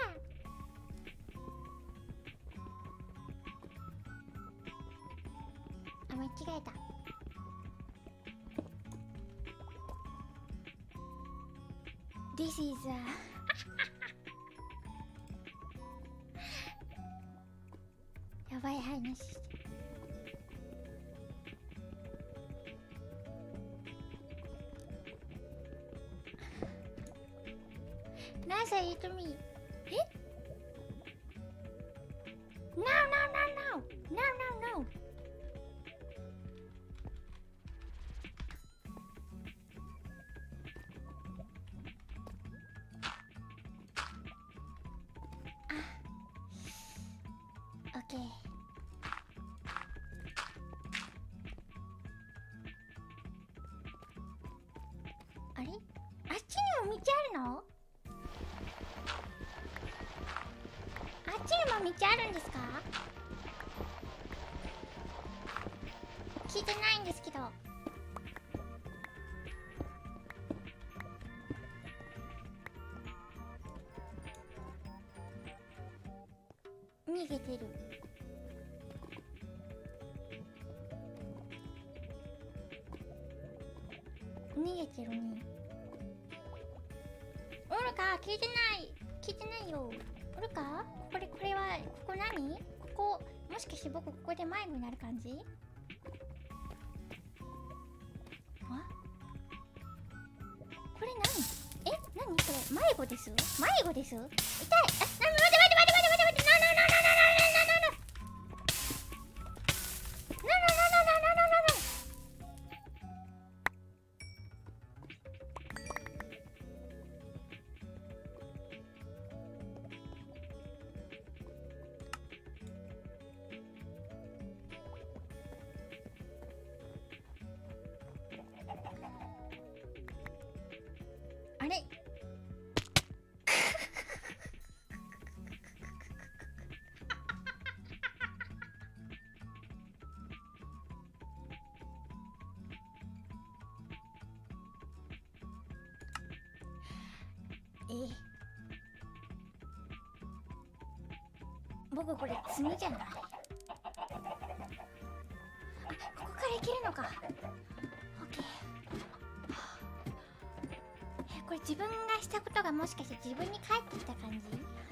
あ、間違えた。This is a やばい話して。 なぜ eat me? え ?No, no, no, no! No, no, no! あ、オッケー。あれ？あっちにも道あるの？あっちにも道あるんですか？聞いてないんですけど。逃げてる。逃げてるね。おるか？聞いてない。聞いてないよ。おるか？これ、これは、ここ何？ここ、もしかして僕ここで迷子になる感じ？あ？これ何？え？何これ？迷子です？迷子です？痛い！あ、な、待て待て待て待て待て待て待て！なななななななななななあれえ僕これ罪じゃない？あ、ここから行けるのか。オッケー。え、これ自分がしたことがもしかして自分に返ってきた感じ？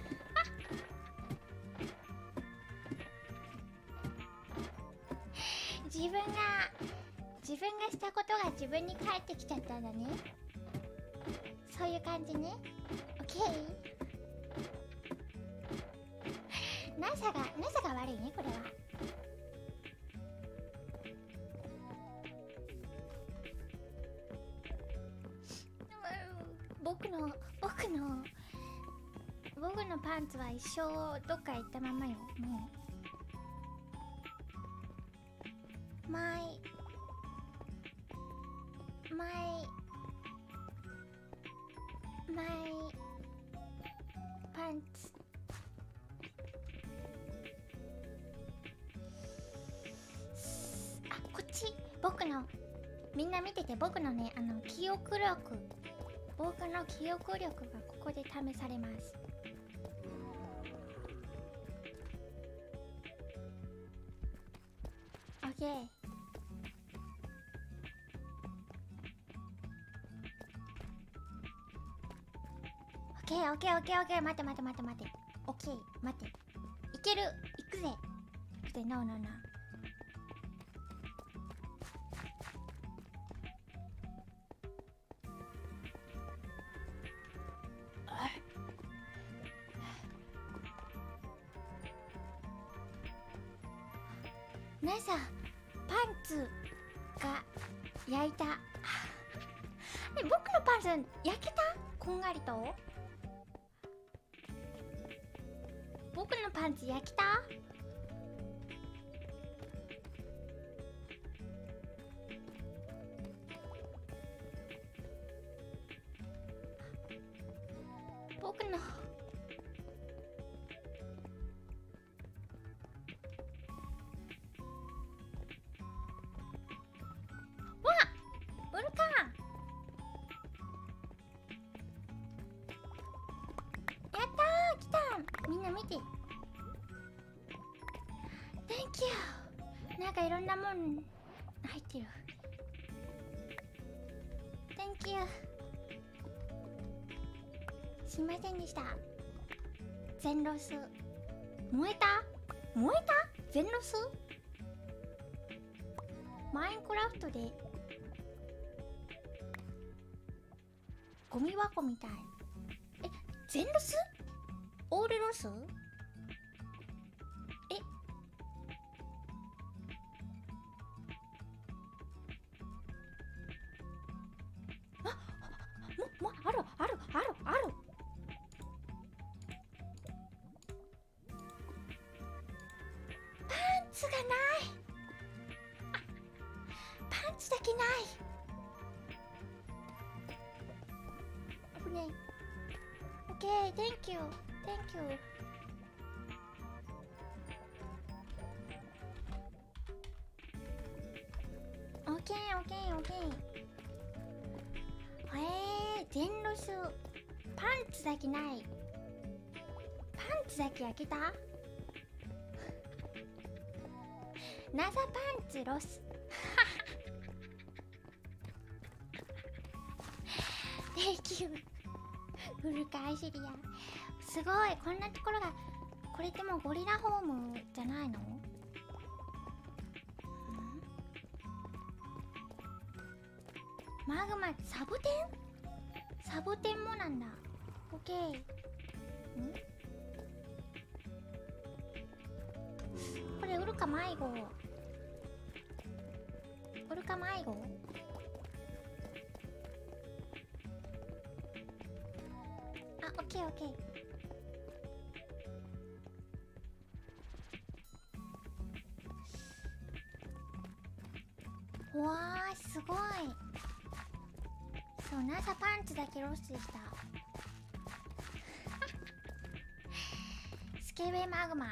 自分が自分がしたことが自分に返ってきちゃったんだね。そういう感じね。オッケー。ナサがナサが悪いね、これは。僕の僕の僕のパンツは一生どっか行ったままよ。もうマイマイマイパンツ。あ、こっち。僕のみんな見てて、僕のね、あの記憶力僕の記憶力がここで試されます。オッケー。オッケーオッケーオッケーオッケー。待って待って待って待って。オッケー待って。いける。いくぜ。いくぜ。ノーノーノー。ナイさん、パンツが焼いた。え、僕のパンツ焼けた？こんがりと。僕のパンツ焼けた？僕のわっ、ウルカやったー、来た。みんな見て。 Thank you。 なんかいろんなもん入ってる。 Thank you。 すいませんでした。全ロス燃えた？燃えた？全ロス？マインクラフトでゴミ箱みたい。え、 全ロス？オールロス？え、あ、も、も、ある、ある、ある、ある。パンツがない。パンツだけない。危ねえ。Okay, thank you, thank you. Okay, okay, okay. えー、全ロス。パンツだけない。パンツだけ開けた？ナザパンツロス。Thank you. フルカイシリア。すごい、こんなところが。これってもうゴリラホームじゃないの？マグマ、サボテン？サボテンもなんだ。オッケー。ん？これウルカ迷子。ウルカ迷子？あ、オッケーオッケー。わー、すごい。そう、ナサパンツだけロスでした。スケベマグマ。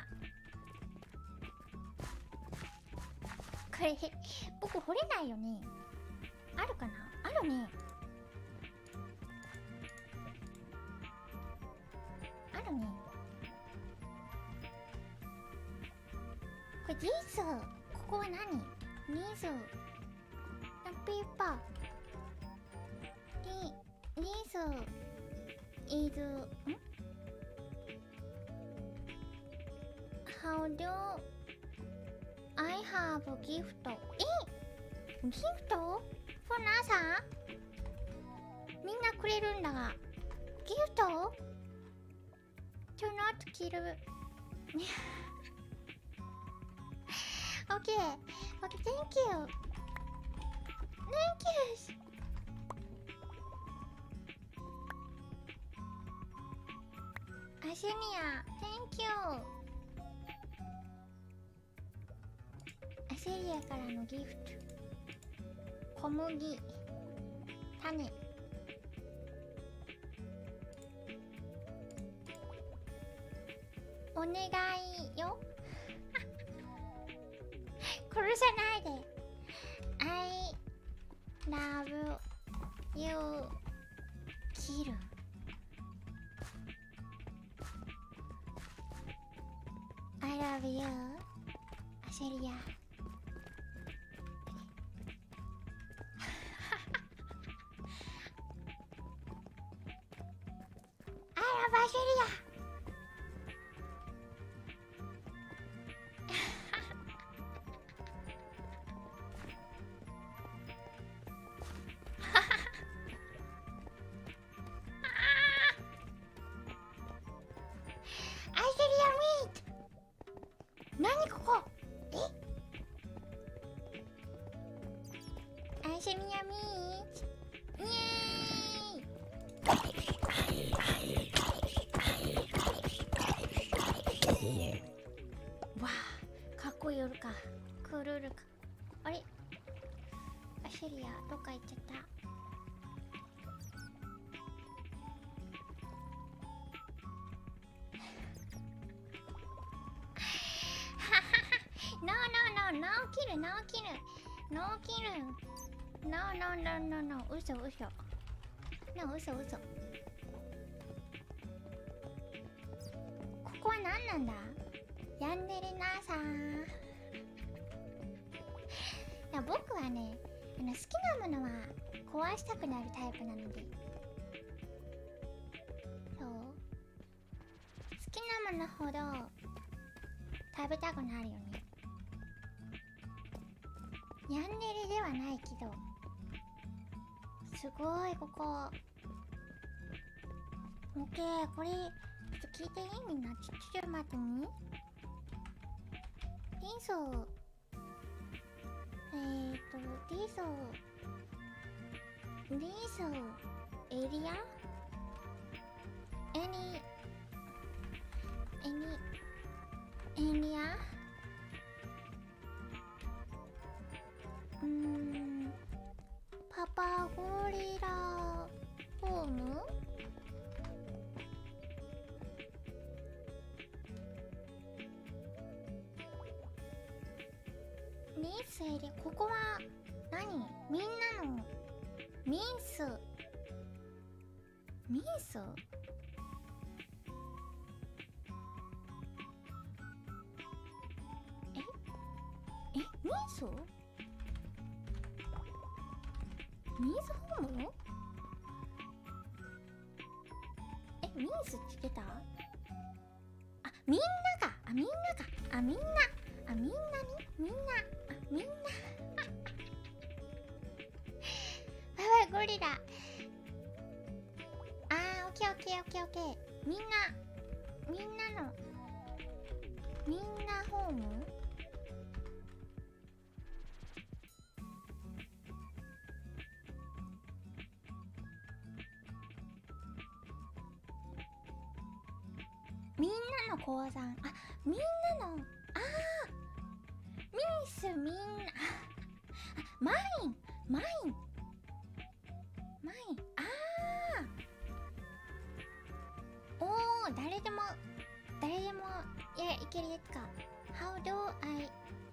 これ僕掘れないよね。あるかな？あるね。あるね。これジース。ここは何？ニーズ。ピーパー。This isん How do I have a gift? え？ギフト for ナサ？みんなくれるんだが。ギフト to not kill Okay, okay, thank you. Thank you. アシュニア Thank you. アシェリアからのギフト。小麦、種。お願いよ。殺さないで。I love you. Kill. I love you. アシェリア。I love アシェリア。何ここ？え？アシェリアミート。イエーイ。わあ、かっこいい夜か。クールルか。あれ？アシェリアどっか行っちゃった。No, no, no, no kill, no kill, no kill, no, no, no, no, no, 嘘嘘、no 嘘嘘。ここは何なんだ？ヤンデレナーさん。いや僕はね、あの好きなものは壊したくなるタイプなので、そう好きなものほど食べたくなるよね。ヤンデレではないけど、すごいここ。 オッケー、これちょっと聞いていい？みんなちょちょっと待ってみ。These are えーと These are These are area any any area うーんパパゴリラホームミスエリア、ここは何？みんなのミスミスええミスミスホームえミスって言ってた？あ、みんなかあみんなかあみんなあみんなにみんなあみんなババゴリラあーオッケーオッケーオッケーオッケーみんなみんなのみんなホームみんなの鉱山あみんなのあーミスみんなあマインマインマインあーおー誰でも誰でもいやいけるやつか How do I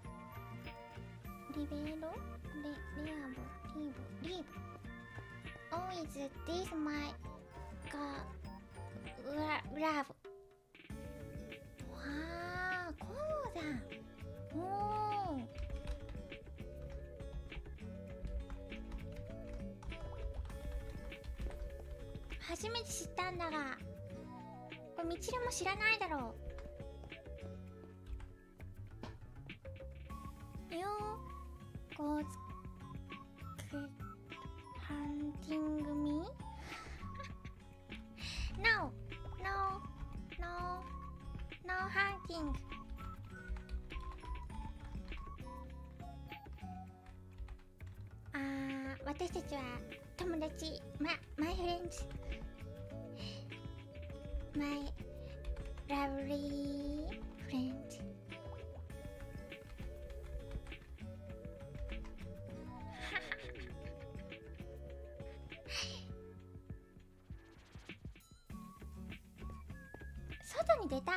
リベロレレアボリーブリーブ Oh is this my がララブわー鉱山おー初めて知ったんだがこれみちるも知らないだろうよーこうつくハンティングミNo No No No huntingあー私たちは友達ま、my friends my lovely friends 外に出たい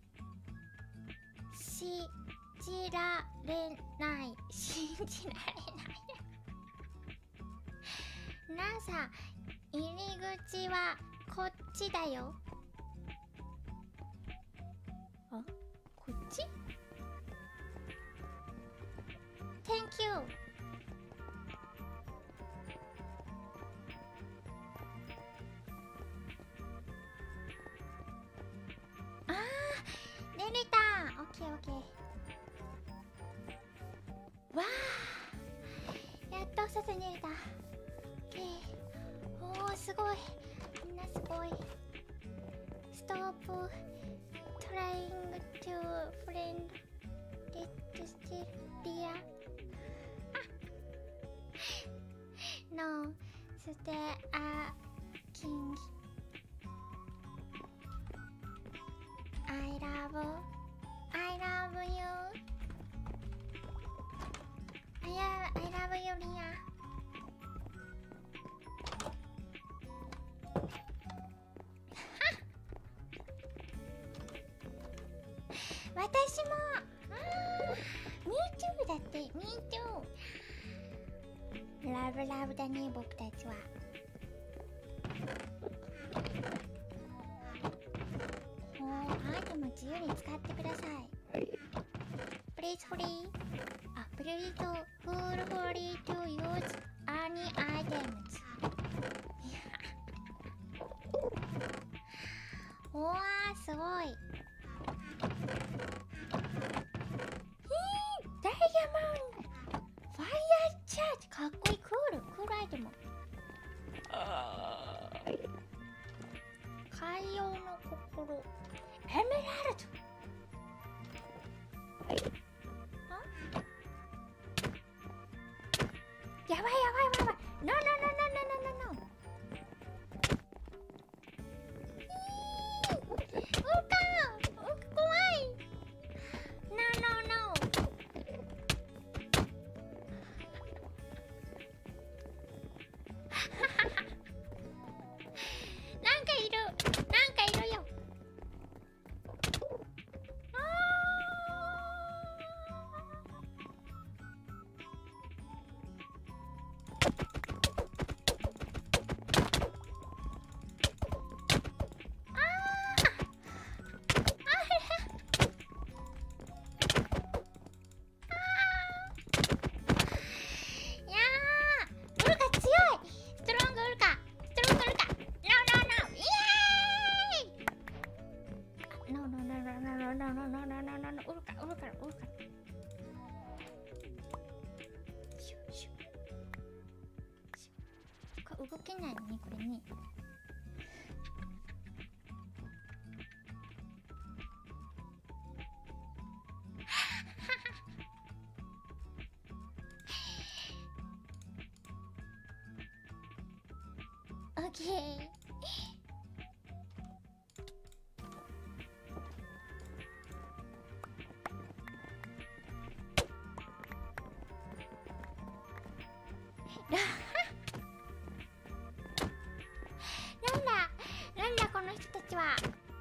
信じられない信じられないなさ入り口はこっちだよあこっち Thank you あー寝れたオッケーオッケーわーやっと外に出れたおーすごいみんなすごいストップ trying to friend get still dear no stay a king I love I love you I love you Ria私もあー Me too だって Me too ラブラブだね僕たちはおーアイテム自由に使ってください Please free あ Please feel free to use any items おーすごいダイヤモンドファイヤーチャージかっこいいクールクールアイテム回太陽の心エメラルド。やばいやばいやばい。ノーノーノーノーノーノーノーノー。うかうか怖い。ノーノーノー。なんかいる。なんかいるよ。動けないのね、これね。オッケー。なんだなんだこの人たちは。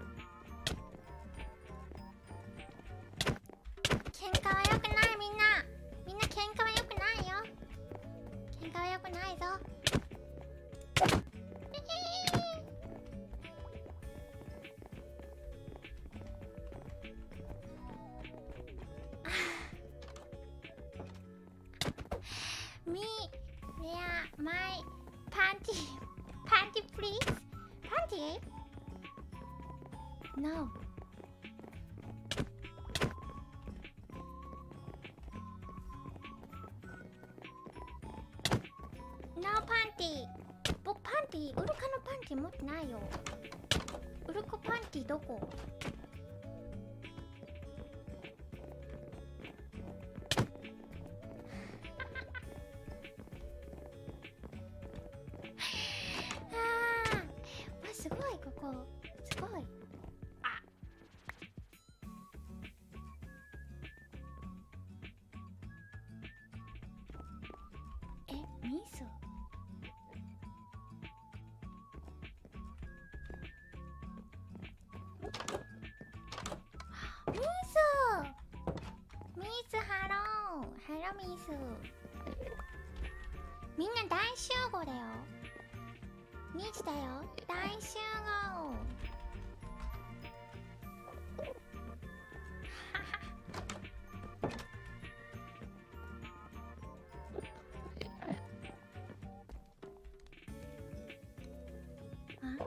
喧嘩は良くない。みんなみんな喧嘩は良くないよ。喧嘩は良くないぞ。Me, where my panty, panty please, panty? No. No panty. 僕パンティ、ウルカのパンティ持ってないよ。ウルカパンティどこ？すごいここすごい。あえミスミスミスハローハローミス。みんな大集合だよ。にじだよ。大集合。あ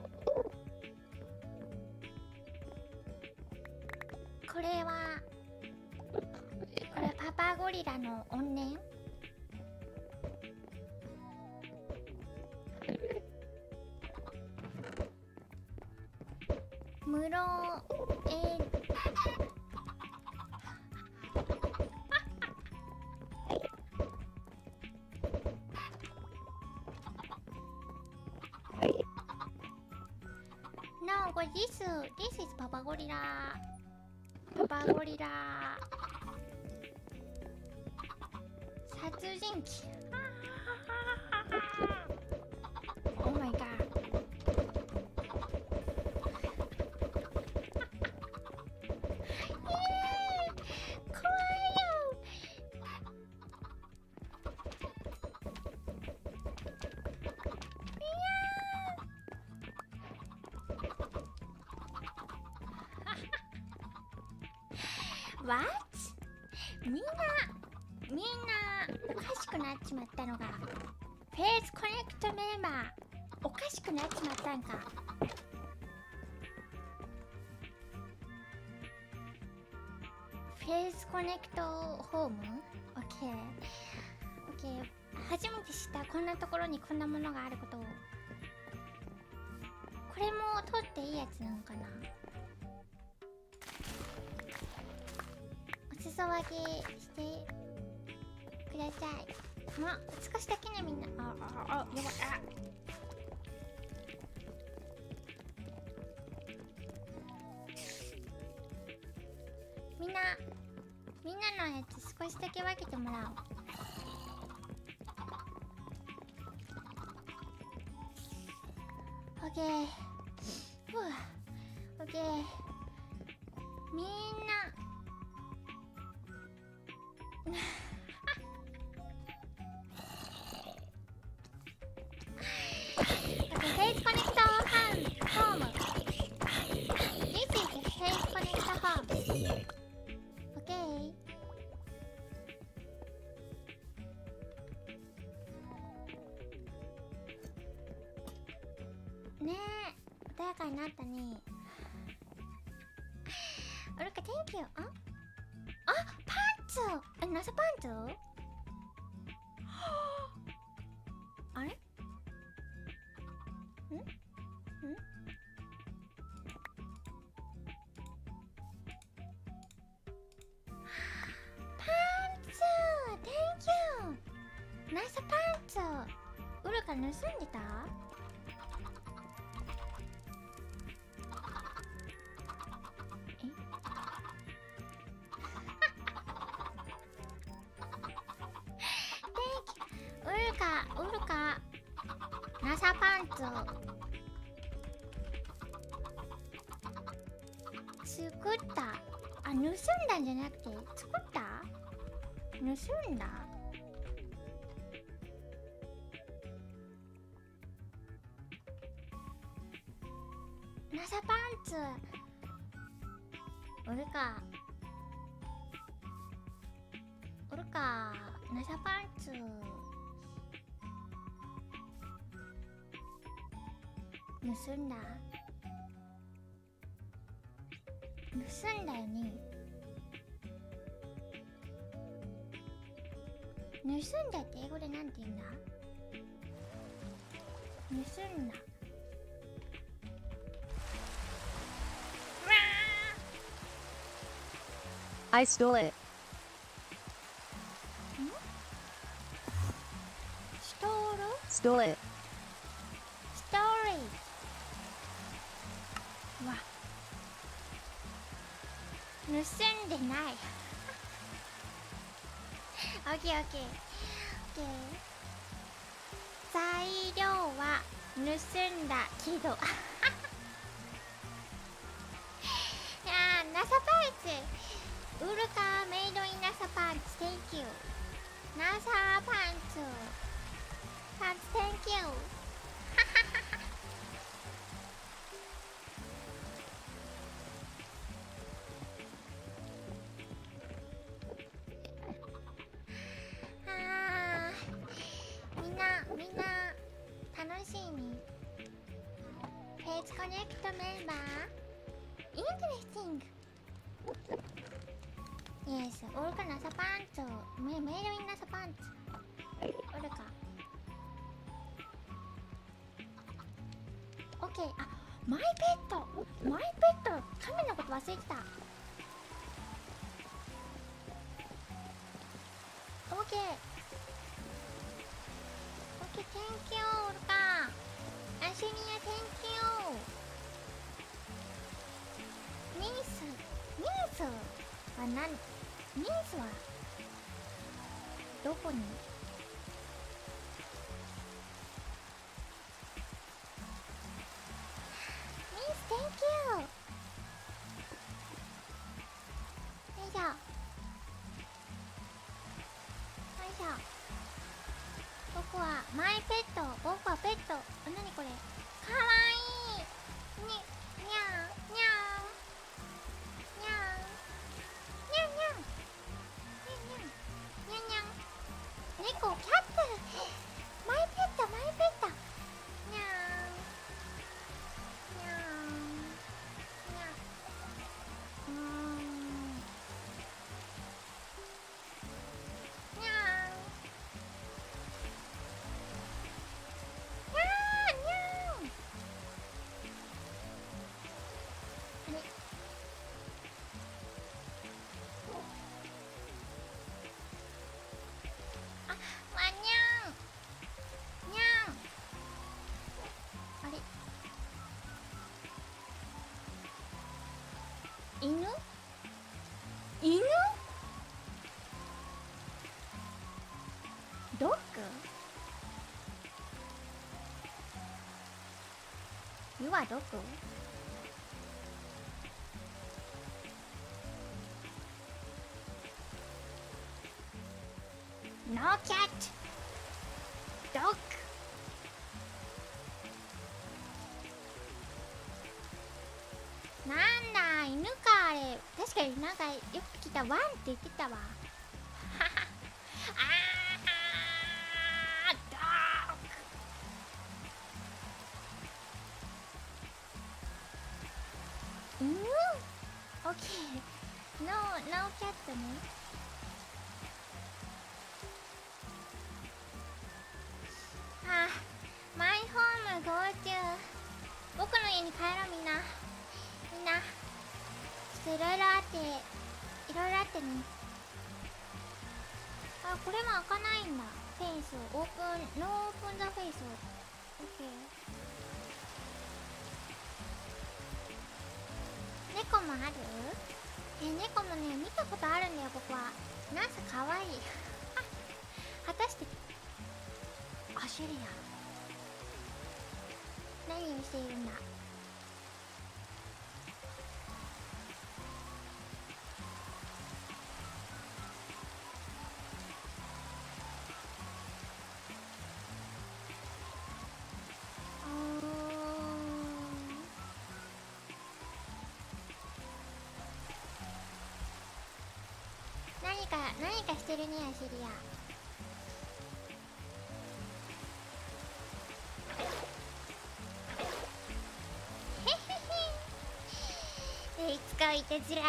これはこれパパゴリラの怨念。室えNo,これ this this is パパゴリラ。パパゴリラ殺人鬼。Oh my god。What? みんなみんなおかしくなっちまったのがフェイスコネクトメンバーおかしくなっちまったんか。フェイスコネクトホーム OK OK 初めて知った。こんなところにこんなものがあることを。これも取っていいやつなんかな。お裾分けしてください。まあ、少しだけね、みんな。あ、あ、あ、やばい。あ、みんな、みんなのやつ少しだけ分けてもらおう。オッケー。ふう。オッケー。みんな。Face connect home. Home. This is face connect home. Okay. ねえ、穏やかになったね。おるか、Thank you. あ、あ、パンツ。え、なさパンツ？あれ？ん？ん？パンツ Thank you! ナイスパンツ。ウルカ盗んでた？え？ウルカ、ウルカ、ナサパンツ作った。あ、盗んだんじゃなくて作った？盗んだ？ナサパンツおるか、おるか、ナサパンツ盗んだ？盗んだよね。盗んだって英語でなんて言うんだ？盗んだ。 I stole it. ストール？ Stole it. ストーリー。わ。盗んでない。オッケーオッケー。オッケー。材料は盗んだけど。いやー、ナサパンツ。ウルカメイドインナサパンツ。Thank you。ナサパンツ。パンツ Thank you。あー、みんなみんな楽しいね。フェイスコネクトメンバー Interesting。 Yes、オルカナサパンツ。メメイドインナサパンツ。オルカ。オッケー。あ、マイペット。マイペット。カメのこと忘れてた。オッケー。オッケー、Thank you、オルカ。アシュニア、Thank you。ニース。ニースは何？ニースはどこに？ニース Thank you。 よいしょよいしょ。僕はマイペット。僕はペット。あ、なにこれ、かわいい。に、にゃんにゃんにゃんにゃんにゃんにゃんにゃんにゃんにゃん。猫、キャット。マイペットマイペット。にゃんにゃんに犬犬ドッグYou are dog? No cat! Dog! なんだ犬かあれ。確かになんかよく来たワンって言ってたわ。あードッグ。犬？オッケー。No no cat ね。あーマイホーム go to 僕の家に帰ろうみんな。みんなちょっといろいろあっていろいろあってね。あ、これも開かないんだ。フェイスオープンノーオープンザフェイス。オッケー。猫もある？え、猫もね見たことあるんだよ僕は。なんせかわいい果たしてアシュリア何をしているんだ。何か何かしてるねアシュリア。へへへいつかはいたずら。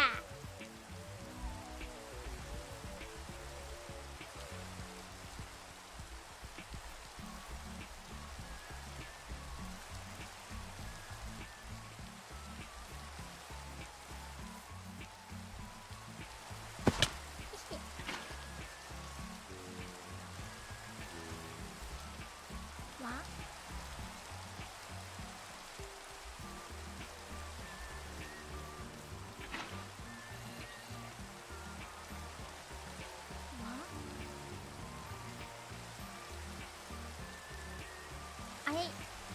あれ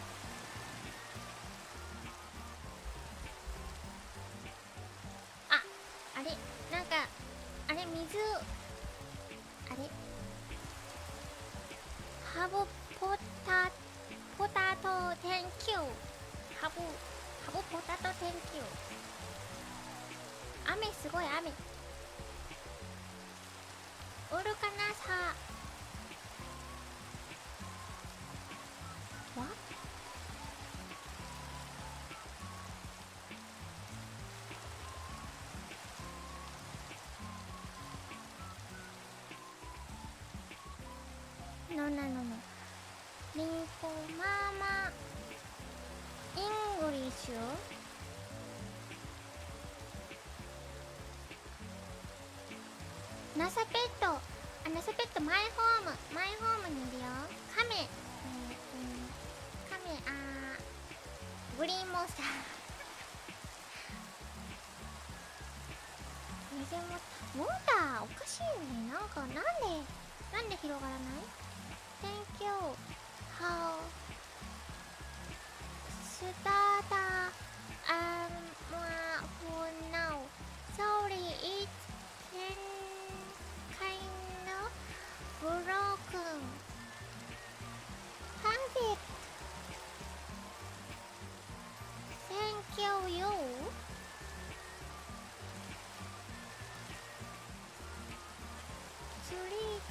あ、あれなんかあれ水あれハブポタポタトテンキューハブハブポタトテンキュー。雨すごい雨。おるかなさわのなののリンコママイングリッシュナサペットあナサペットマイホームマイホームにいるよ。カメえー、カメあーグリーンモンスター水もモンターおかしいよね。なんかなんでなんで広がらない？ Thank you How Start um for now Sorry it's kind of broken Perfect Thank you you Sweet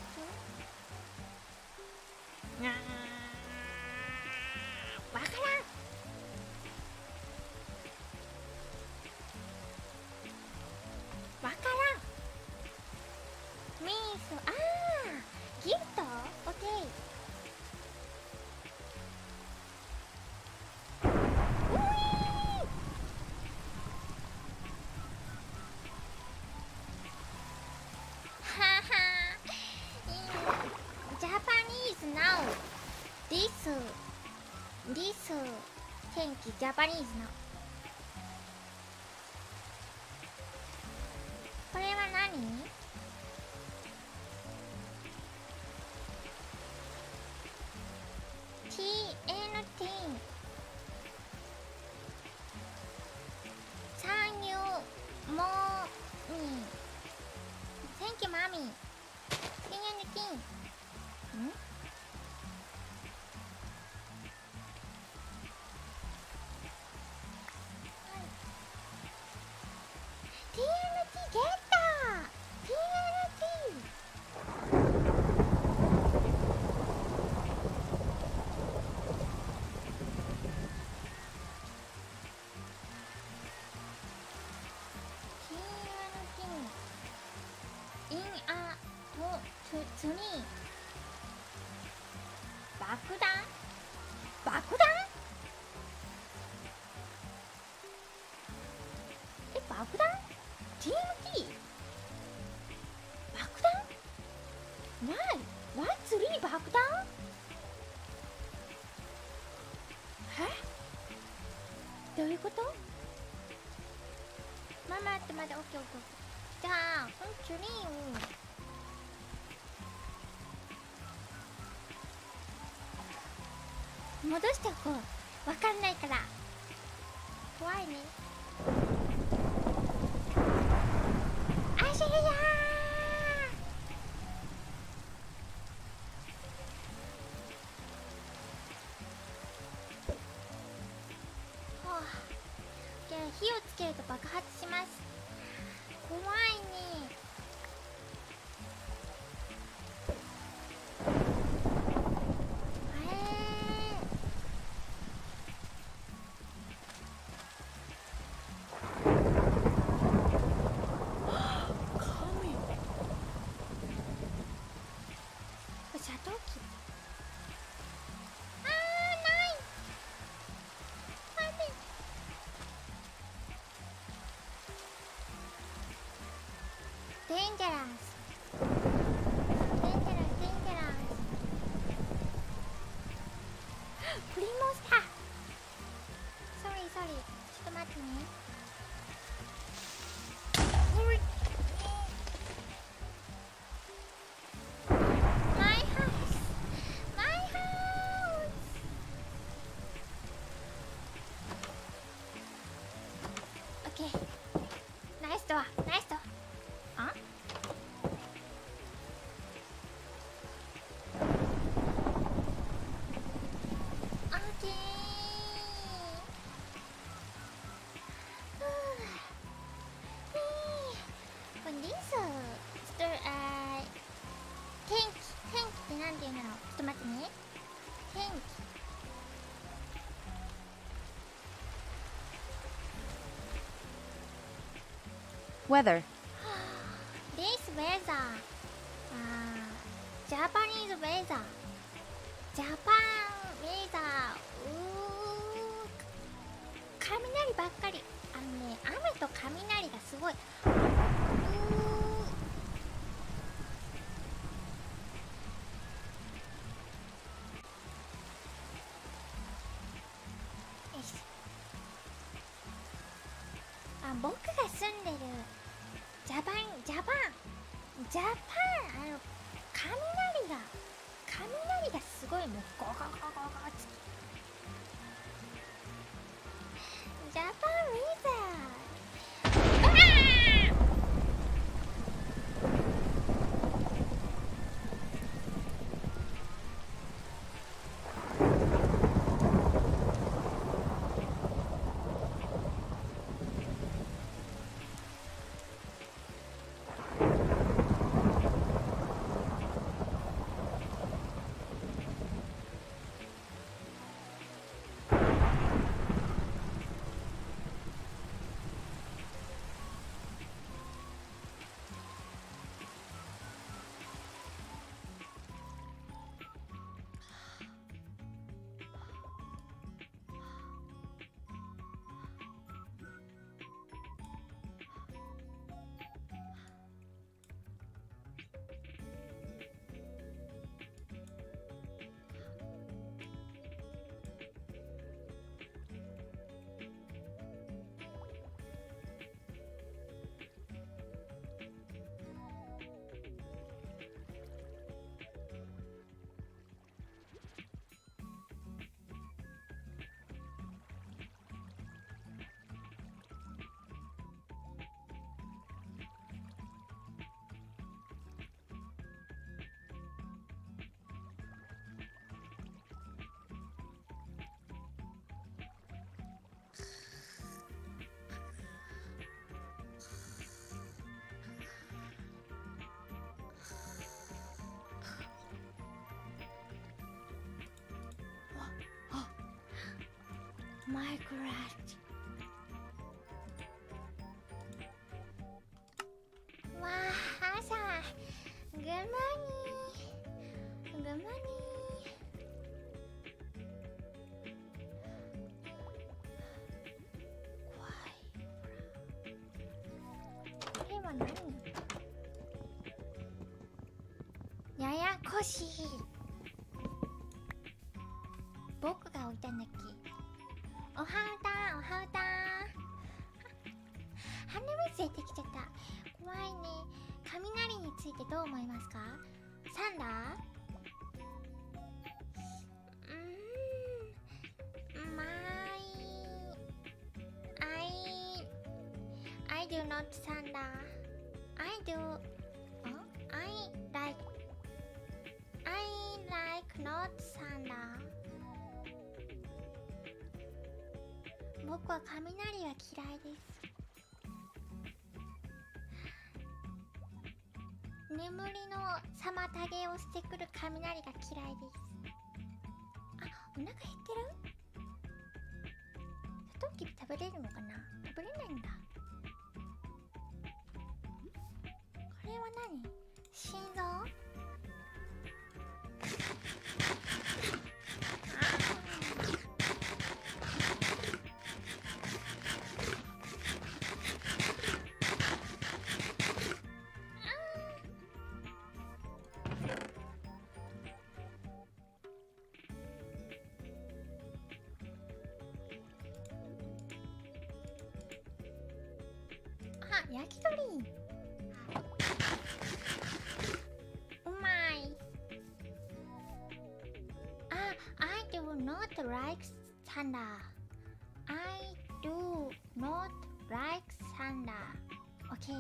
あーわからん。わからん。ミースあーギフトオッケー。うぃーははジャパニーズ now this this 天気ジャパニーズ now 何？ ティーエヌティー Thank you mommy Thank you mommy ティーエヌティー ん？ティーエヌティー ゲット ティーエヌティー in a to to me 爆弾爆弾え爆弾 ティーエヌティー 爆弾 Why? Why 釣りに爆弾えどういうこと？まあ待って待って、オッケーオッケーオッケー。じゃあこのツリーを戻しておこう。わかんないから怖いね。あしゃややー、はあ、じゃあ火をつけると爆発します。怖いね。デンジャラスデンジャラスデンジャラスプリモンスター。ソリーソリー、ちょっと待ってね。ういマイハウスマイハウス。オッケー、ナイスドアナイスドア。あなんて言うんだろう。ちょっと待ってね。天気。 Weather. This weather. あー、Japanese weather. Japan weather. うー、雷ばっかり。あのね、雨と雷がすごい。うー。あ、僕が住んでるジャパンジャパンジャパンあの雷が雷がすごい、もうゴゴゴゴゴつきジャパンウィザー。 マイクラッチ。わあ、朝。グッモーニー。グッモーニー。怖い。これは何？ややこしい。僕が置いたんだっけ。おはうたん、おはうたん。鼻水出てきちゃった。怖いね。雷についてどう思いますか？サンダー？うーん。まい。I I do not thunder. I do. I like. I like not thunder. 僕は雷は嫌いです。眠りの妨げをしてくる雷が嫌いです。あ、お腹減ってる？サトウキビ食べれるのかな？食べれないんだ。これは何？心臓？あ、焼き鳥。うまい。あ、I do not like thunder. I do not like thunder. OK。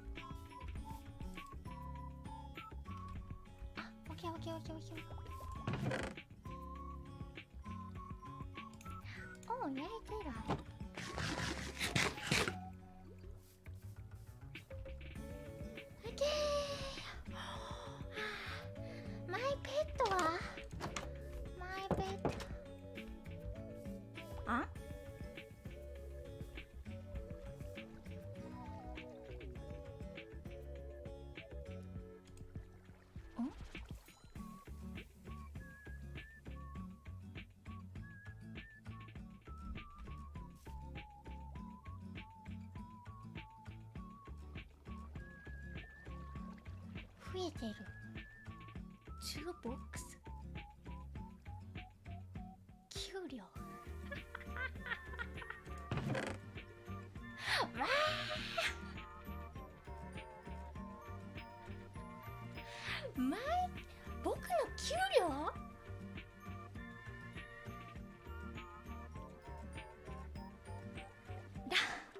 あ、OK OK OK OK。おお、焼いてる。マイペットは？マイペット。あ？ん？増えてる。ツーボックス。給料。わあ。マイ、僕の給料？だ。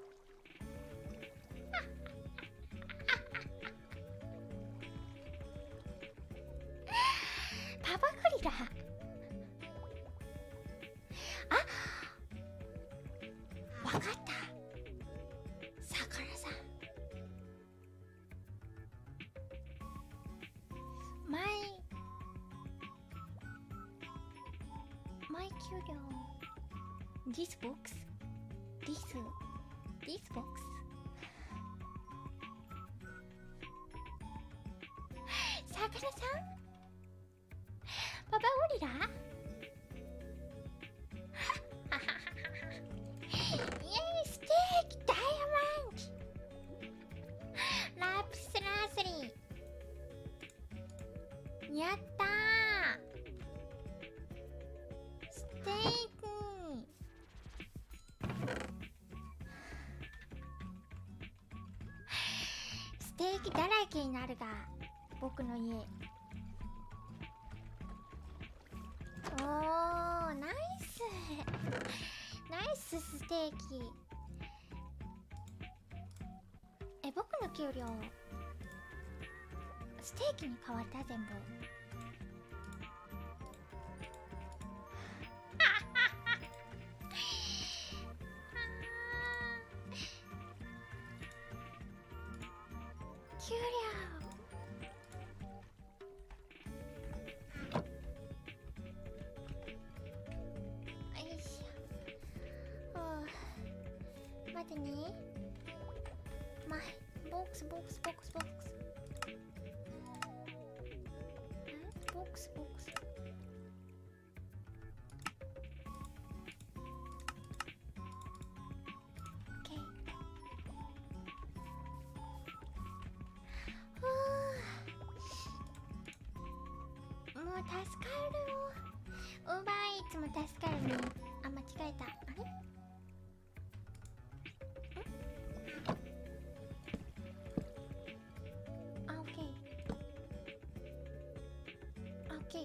パパゴリラ。あ、わかった。魚さん。マイマイ給料。This box. This This box. 魚さん。パパゴリラ？イエーイ、ステーキダイヤモンド。ラピスラズリ。やったー。ステーキ。ステーキだらけになるが、僕の家。おー、ナイス。ナイスステーキ。え、僕の給料ステーキに変わった全部。給料。よいしょ。 待ってね。まボックスボックスボックスボックス。んボックスボックス。もう助かるよ。ウーバーイーツも助かるね。あ、間違えた。あれ？ん？あ、オッケー。オッケー。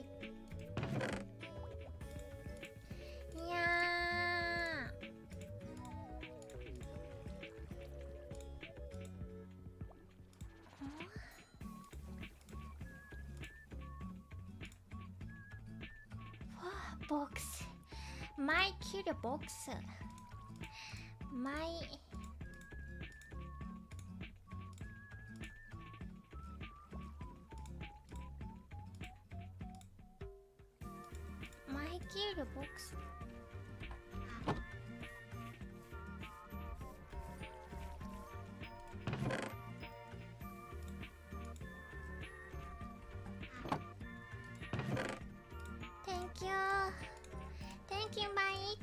いやー。ボックス。マイキューボックス。マイ。マイキューボックス。Thank you. Thank you, mate.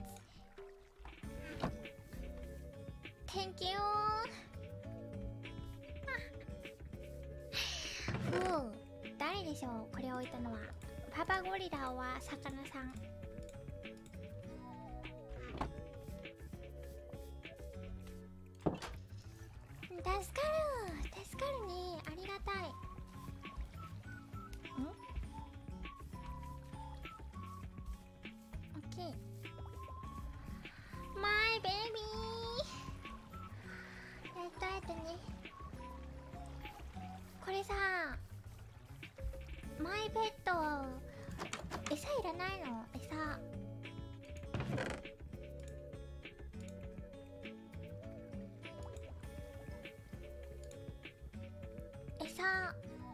Thank you. ふう、誰でしょうこれを置いたのは。パパゴリラは魚さん。助かる助かるね。ありがたい。ん？OK。マイベイビー。えっとえっとね。これさ、マイペット餌いらないの？餌。餌。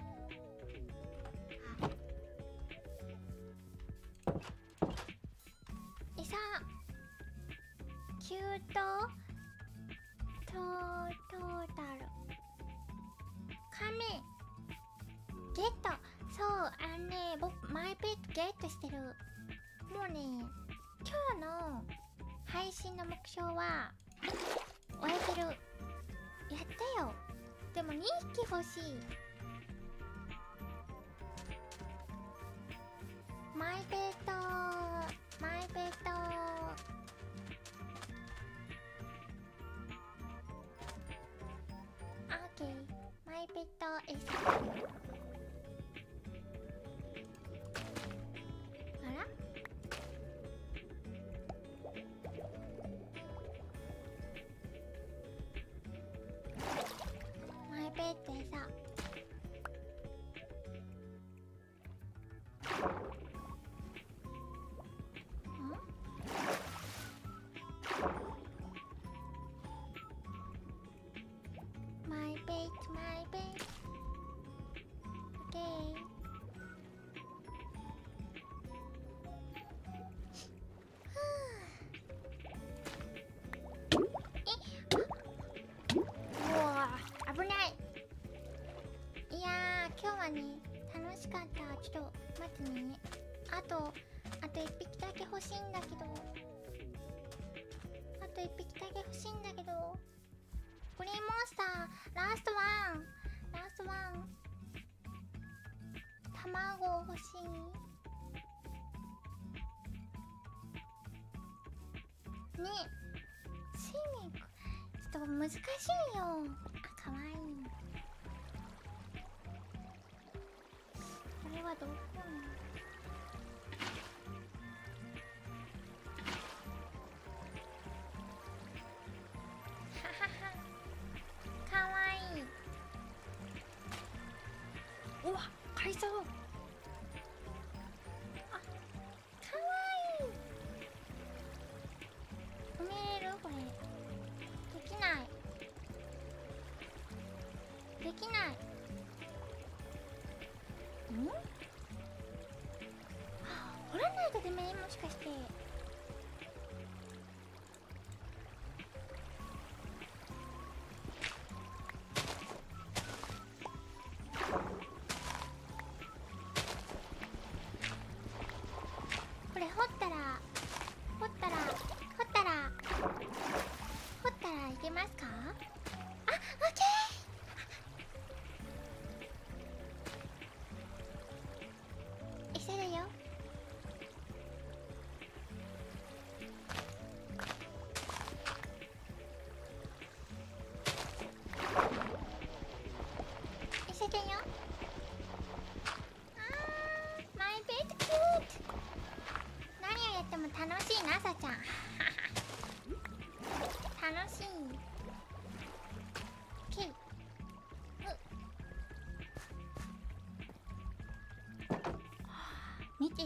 餌。キュートトトータル。カメゲット。そう、あのね、僕マイペットゲットしてる。もうね、今日の配信の目標は終えてる。やったよ。でもにひき欲しい。マイペットマイペット。オッケー。マイペット餌。あら？マイペット餌。マイペットマイペット。オッケー。危ない。いやー、今日はね、楽しかった。ちょっと待ってね。あと、あといっぴきだけ欲しいんだけど。あといっぴきだけ欲しいんだけど。グリーンモンスター、ラストワン。ラストワン。卵欲しい。ねえ。スイミング。ちょっと難しいよ。あ、かわいい。これはどこに？ははは。かわいい。うわ、海藻。あ、かわいい。埋めれる？これできない。できない。ん？掘らないとダメ？もしかして。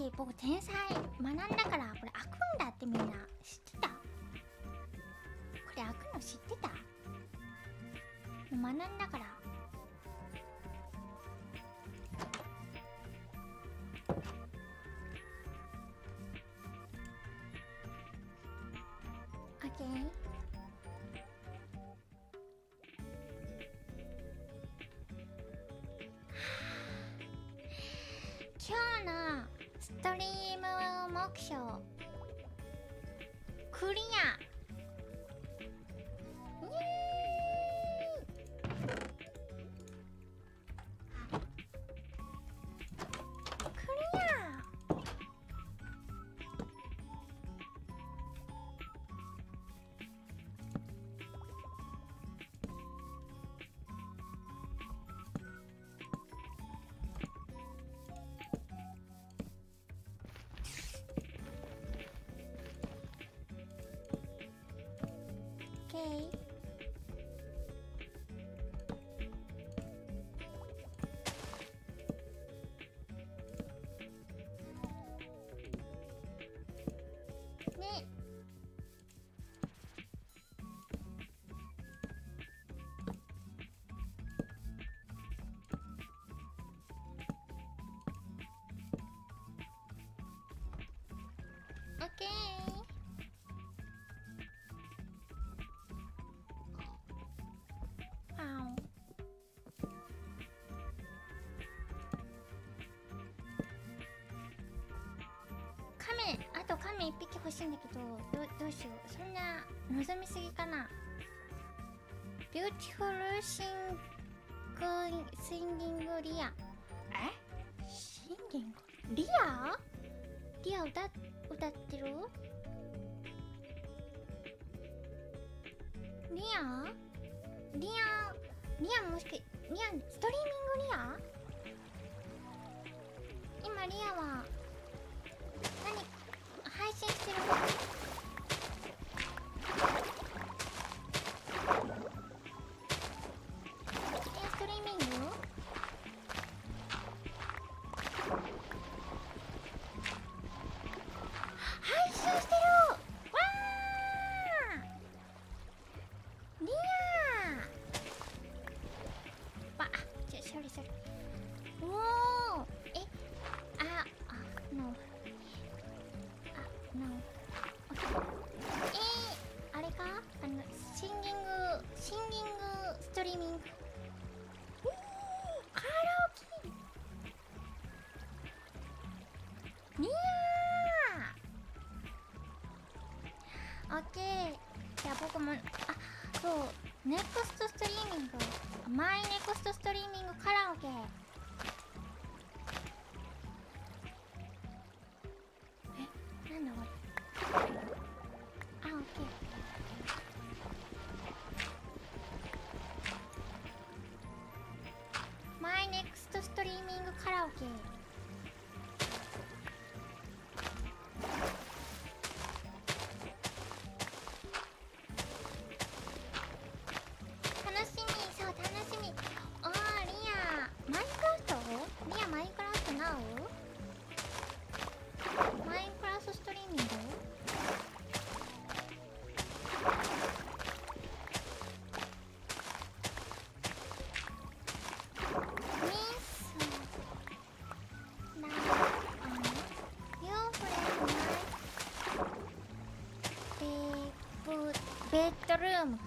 私僕天才学んだから、これ開くんだってみんな知ってた？これ開くの知ってた？学んだから。オッケー。今日のストリーム目標クリア。イエーイ。クリア。オッケー。ね。オッケー。亀、あと亀一匹欲しいんだけど、どどうしよう。そんな望みすぎかな。ビューティフルシングシンギングリア。え？シンギングリア？リア歌歌ってる？リア？リアリアもしかリアストリーミングリア？今リアは何配信してる？え、ストリーミング？配信してる！わー！リアー！わ、ちょ、処理処理。おー！え、あ、あ、no。No. Okay. えー、あれか？あのシンギングシンギングストリーミング。おー、カラオケ。にゃー。オッケー。じゃあ僕も、あ、そうネクストストリーミング、マイネクストストリーミングカラオケ。え、なんだこれ。あ、オッケー。マイネクストストリーミングカラオケ。楽しみ、そう楽しみ。あー、リアマインクラフト？リアマインクラフトなう？マインクラフトストリーミング？ミスラあのユーフレンマイベッドルーム。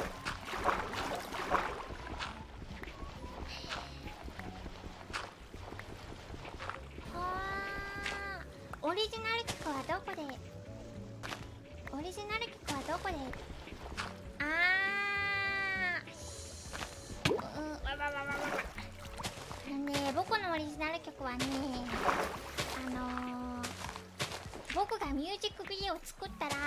オリジナル曲はどこでオリジナル曲はどこであー、うん、わわわわわわ。あのね、僕のオリジナル曲はね、あのー、僕がミュージックビデオを作ったら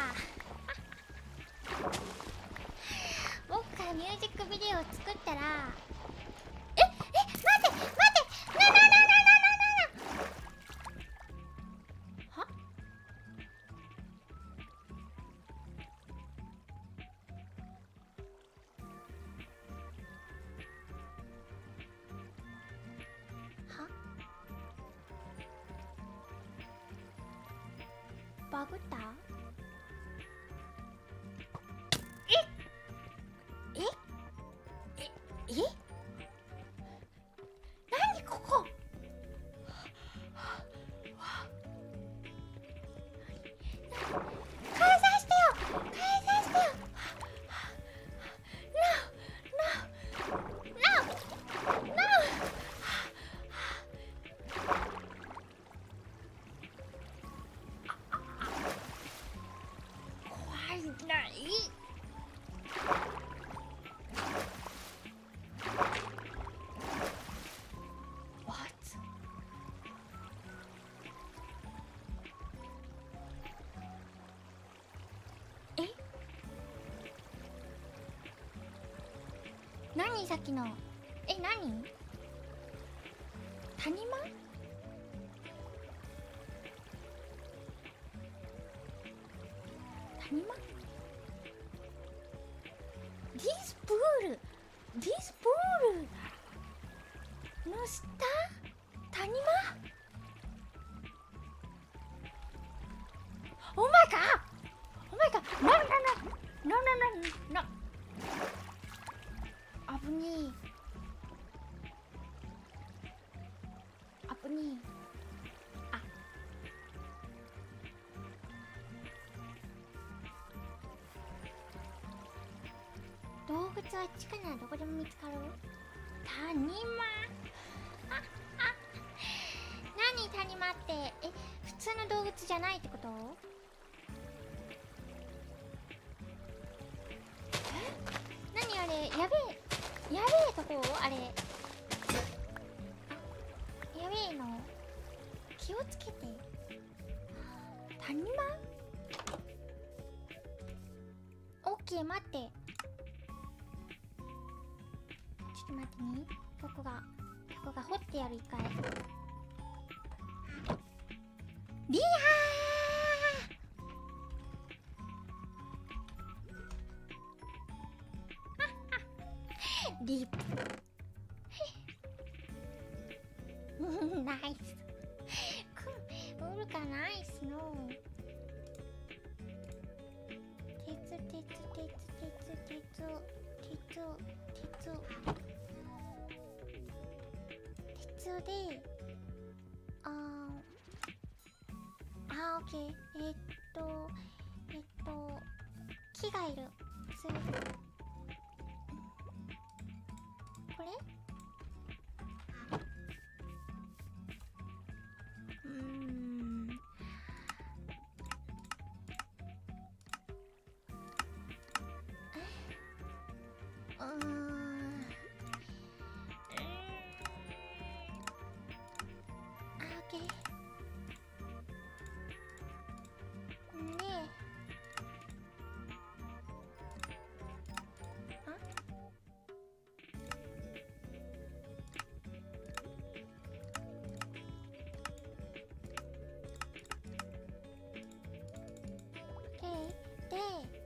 僕がミュージックビデオを作ったらえ、え、待って待ってなななななななははバグった？ええええなにここ？返さしてよ、返さしてよ。No no no no。怖いない。何さっきのえ何谷間谷間ディスプールディスプールの下谷間オーマイガーオーマイガーノーノーノーノーノーノーあぶねえあぶねえあ動物はあっちかな。どこでも見つかる谷間ああ何谷間ってえ普通の動物じゃないってこと？え何あれやべえやべえとこあれあやべえの気をつけて谷間オッケー待ってちょっと待ってねここがここが掘ってやる一回リハーリップナイスウルカナイスの鉄鉄鉄鉄鉄鉄鉄鉄であーあーオッケーえー、っとえー、っと木がいるそれこれうーんえうーんあオッケーでで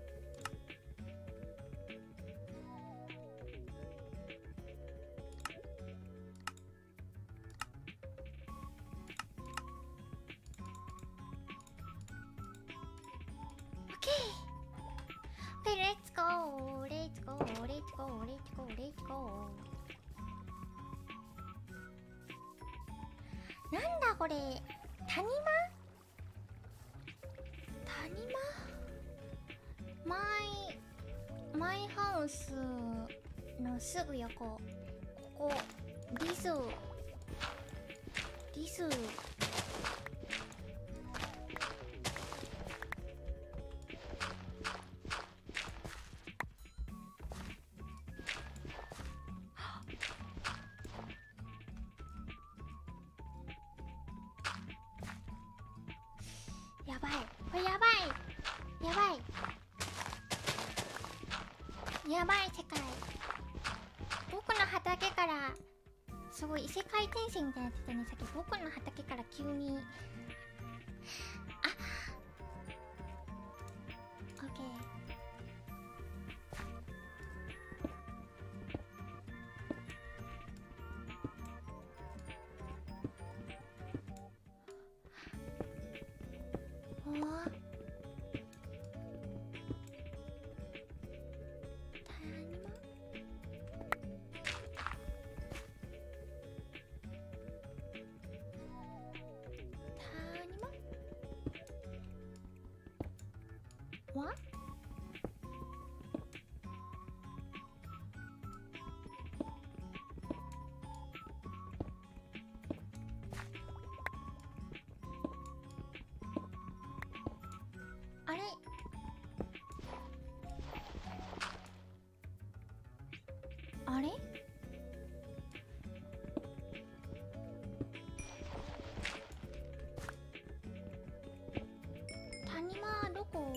Okay, let's go, let's go, let's go, let's go, let's go. なんだこれ、谷間？谷間？マイ、マイハウスのすぐ横。ここ、ディス、ディス。やばいこれやばいやばいやばい世界僕の畑からすごい異世界転生みたいになってたねさっき僕の畑から急にあオッケーおーあれ？谷間はどこ？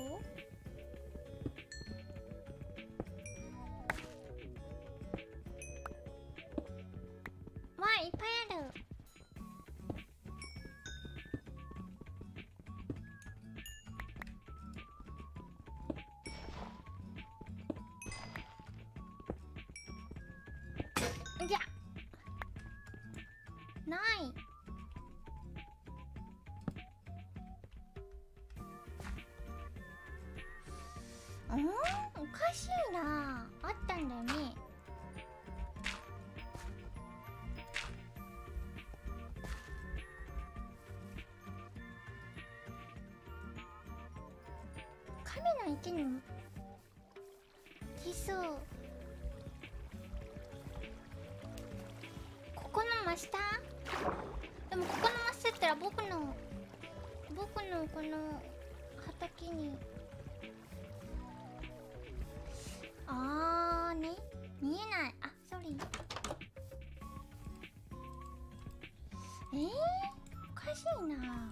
わあ、いっぱいある。じゃない。うん、おかしいな。あったんだよね。亀の池に来そう。ここの真下？でもここの真下ったら僕の僕のこの畑に。あーね、見えない。あ、ソリー。えー、おかしいな。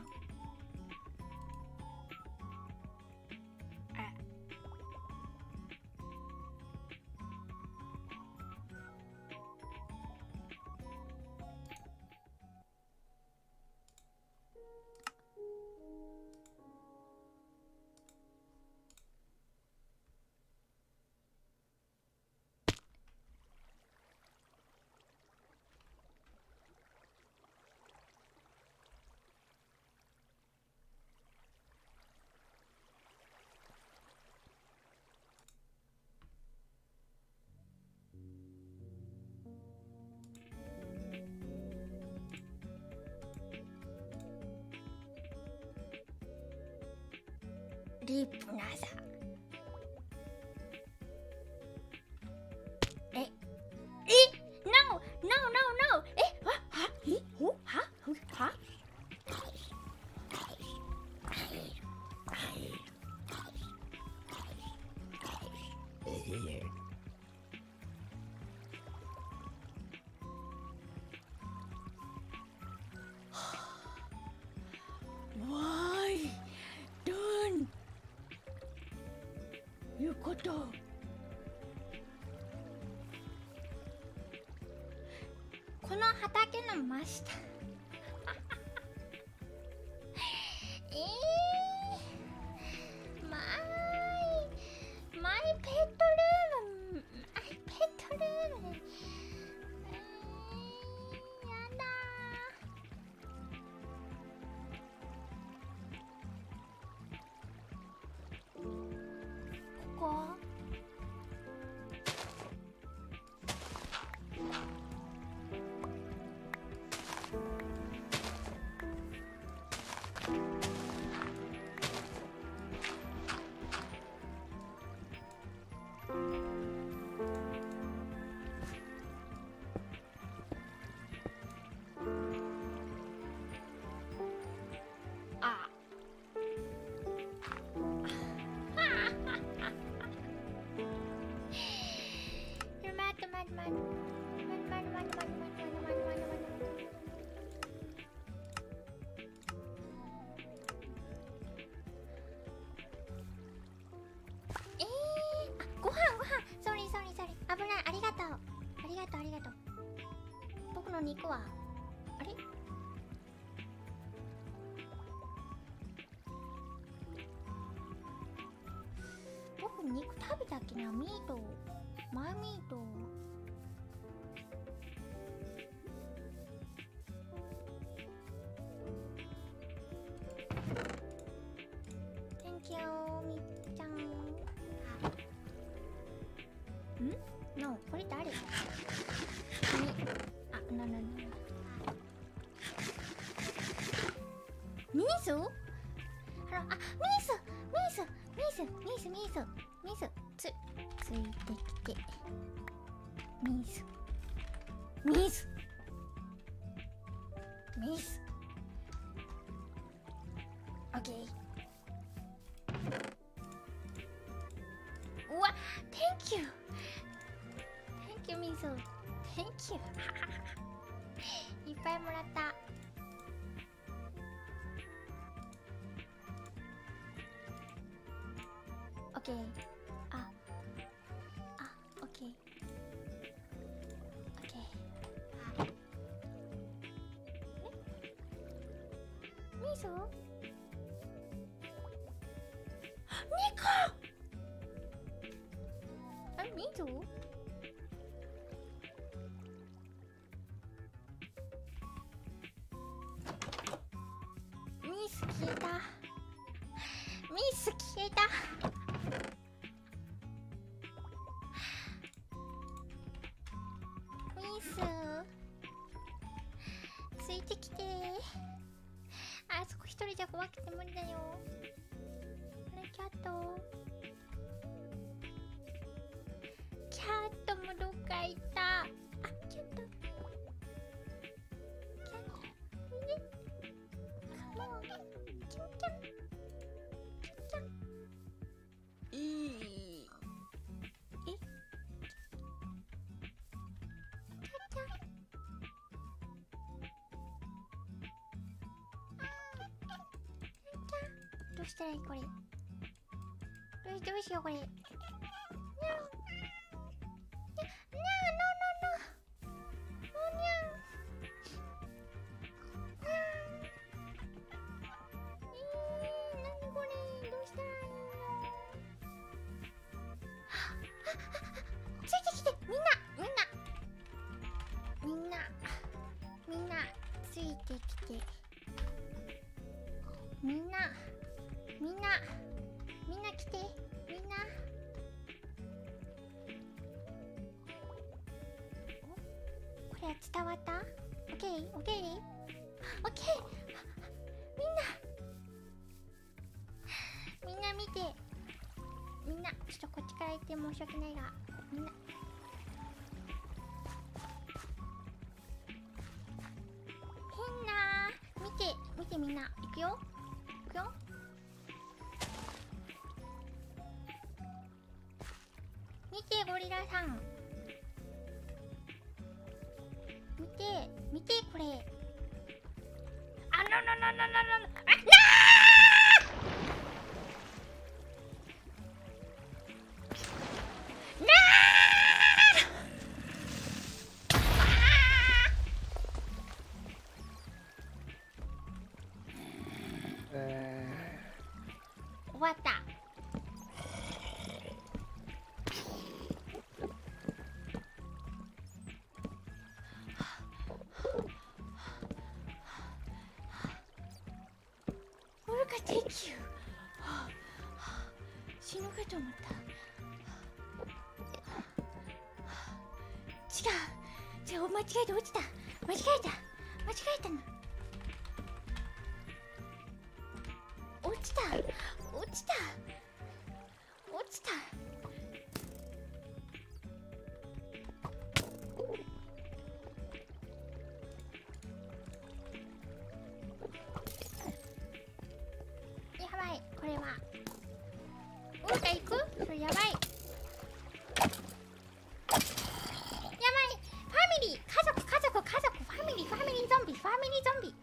リップなさ。ええ No no no no えわはえほははWhy don'tいうこと。この畑の真下えー、マイマイペットルームマイペットルーム、えー、やだー。ここ肉はあれ？僕肉食べたっけな。ミートマイミートThank you みっちゃん。ん ?No これ誰？あ、なななミース？あら、あ、ミースミースミースミースミースミースつ、ついてきてミースミースミースオッケー。うわ、Thank you Thank you ミース。 ズ Thank you いっぱいもらった。オッケー。ああオッケーオッケー。みぞ猫。あれみぞミス消えた。ミス消えた。ミスついてきて。あそこ一人じゃ怖くて無理だよ。あれキャットキャットもどっか行った。あキャットキャットカモンキャンキャンキャンキャンいいえキャッキャンどうしたらいいこれ。どうどうしようこれ。にゃんにゃんにゃんののののにゃんにゃん。えー、なにこれ。どうしたらいいの。ああついてきて。みんなみんなみんなみんなついてきて。みんなみんなみんな来て。みんなおこれは伝わった。オッケーオッケーオッケー。みんなみんな見て。みんなちょっとこっちから行って申し訳ないが、みんな変な見て見て。みんな行くよ行くよ。見てゴリラさん見て見てこれ。あののののののあなーなー終わった。Thank you 死ぬかと思った。違う違う間違えて落ちた。間違えた間違えたの。落ちた落ちた落ちた。やばいこれは。うんか行く。それやばいやばい。ファミリー家族家族家族ファミリーファミリーゾンビファミリーゾンビ。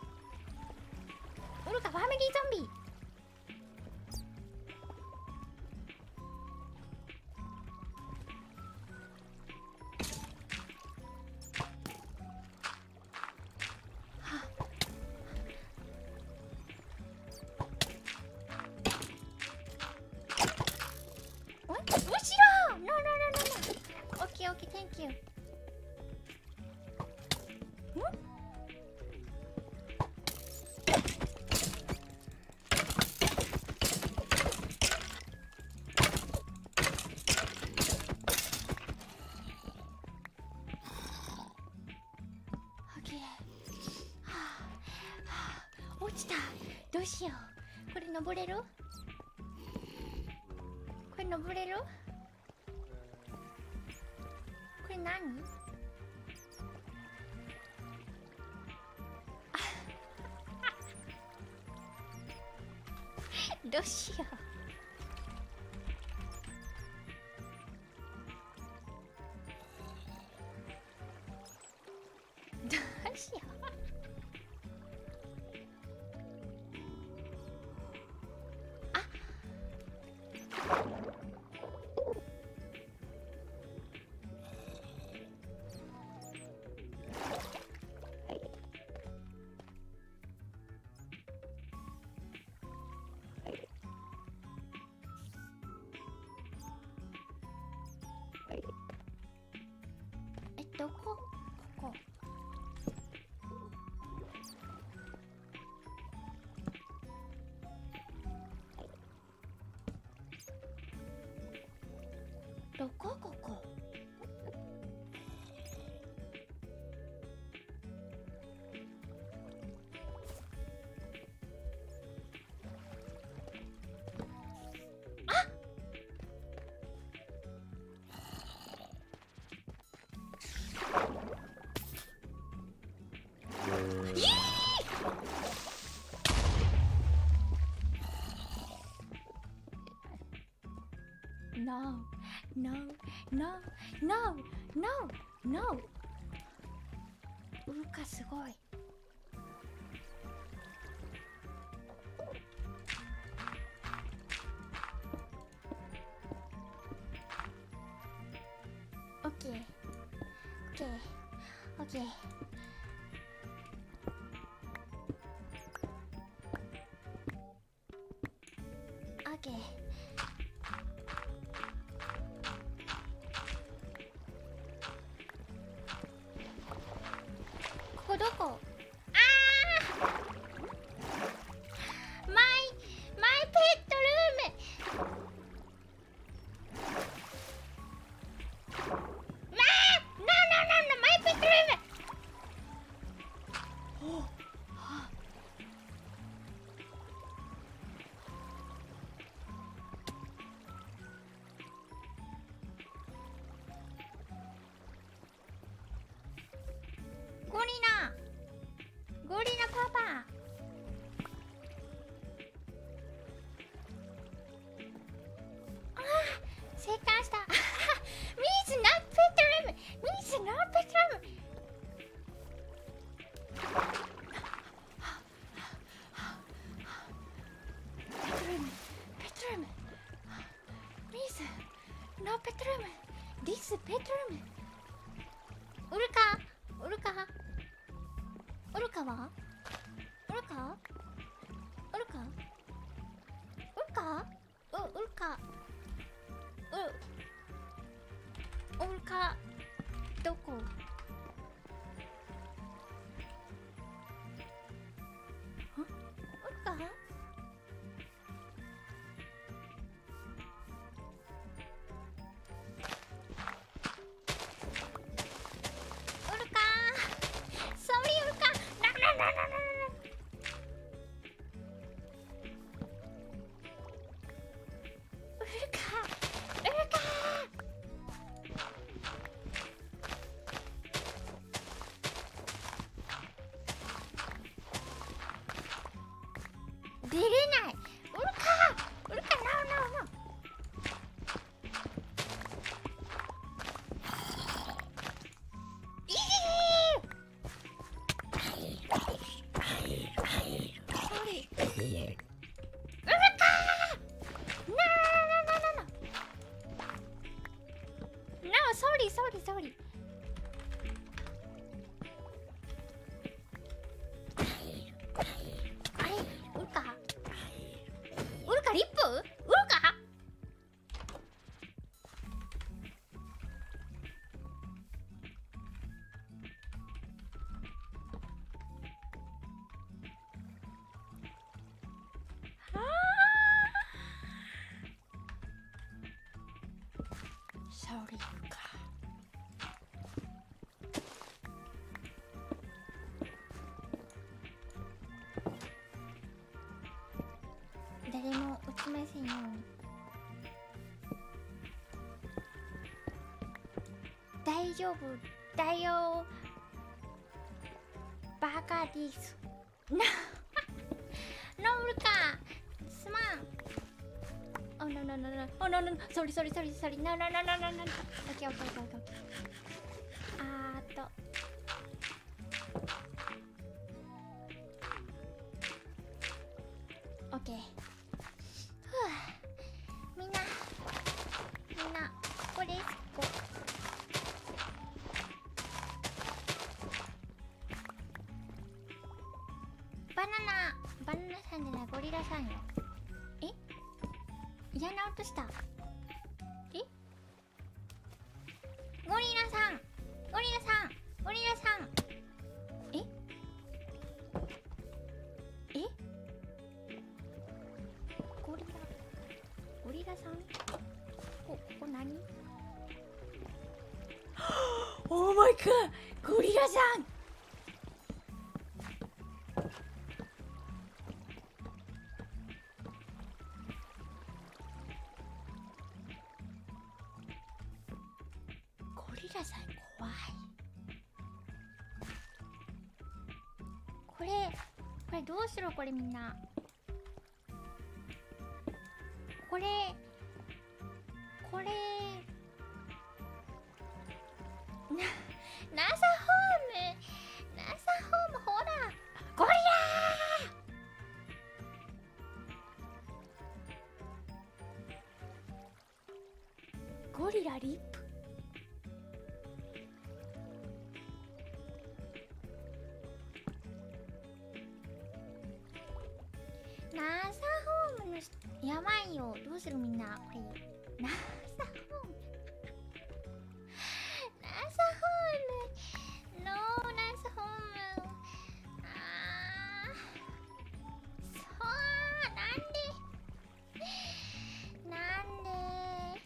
うるかファミリーゾンビ。Okay, okay, thank you. ん？Okay. はあ、はあ、落ちた。どうしよう。これ登れる？これ登れる？これ何？どうしよう。 どこここ。No, no, no, no, no, no. ウルカすごい。オッケー、オッケー、オッケー。オッケー。どこ？ああ！マイマイペットルーム。まあ、ノーノーノーノーマイペットルーム。お、はあ。ゴリラ。ゴリラパパ。ああ、生還した。ミーズノーペットルーム。ミーズノーペットルーム。ペットルーム。ペットルーム。ミーズノーペットルーム。ディスペットルーム。ウルカ。ウルカ。ウルカはウルカウルカウルカう、ウルカう、ウルカどこ？ウルカ？ウルカ？Sorry ウルカ。なななななな。ウルカ、ウルカ。出れない。ウルカ、ウルカ、ノーノーノー。Sorry, sorry, sorry. あれ、ウルカ？ウルカリップ？ウルカ？あー。Sorry, ウルカ。誰も撃ちませんように。大丈夫だよ。バカです。な、ノールか。すまん。Oh no no no no. Oh no no no. Sorry sorry sorry sorry. No no no no no no. Okay okay okay okay. あーっと。Okay。みんな、みんな、ここです。ここ。バナナ、バナナさんじゃない、ゴリラさんよ。え？嫌な音した。え？ゴリラさん、ゴリラさん、ゴリラさん。え？え？ゴリラ、ゴリラさん？こ、ここ何？ かゴリラさん。ゴリラさん怖い。これこれどうしろこれみんな。これこれな、ナサホームナサホームほらゴリラーゴリラリップ。ナサホームの人やばいよ。どうするみんな。これナサホームナサホームノーナサホーム。あーそうなんでなんで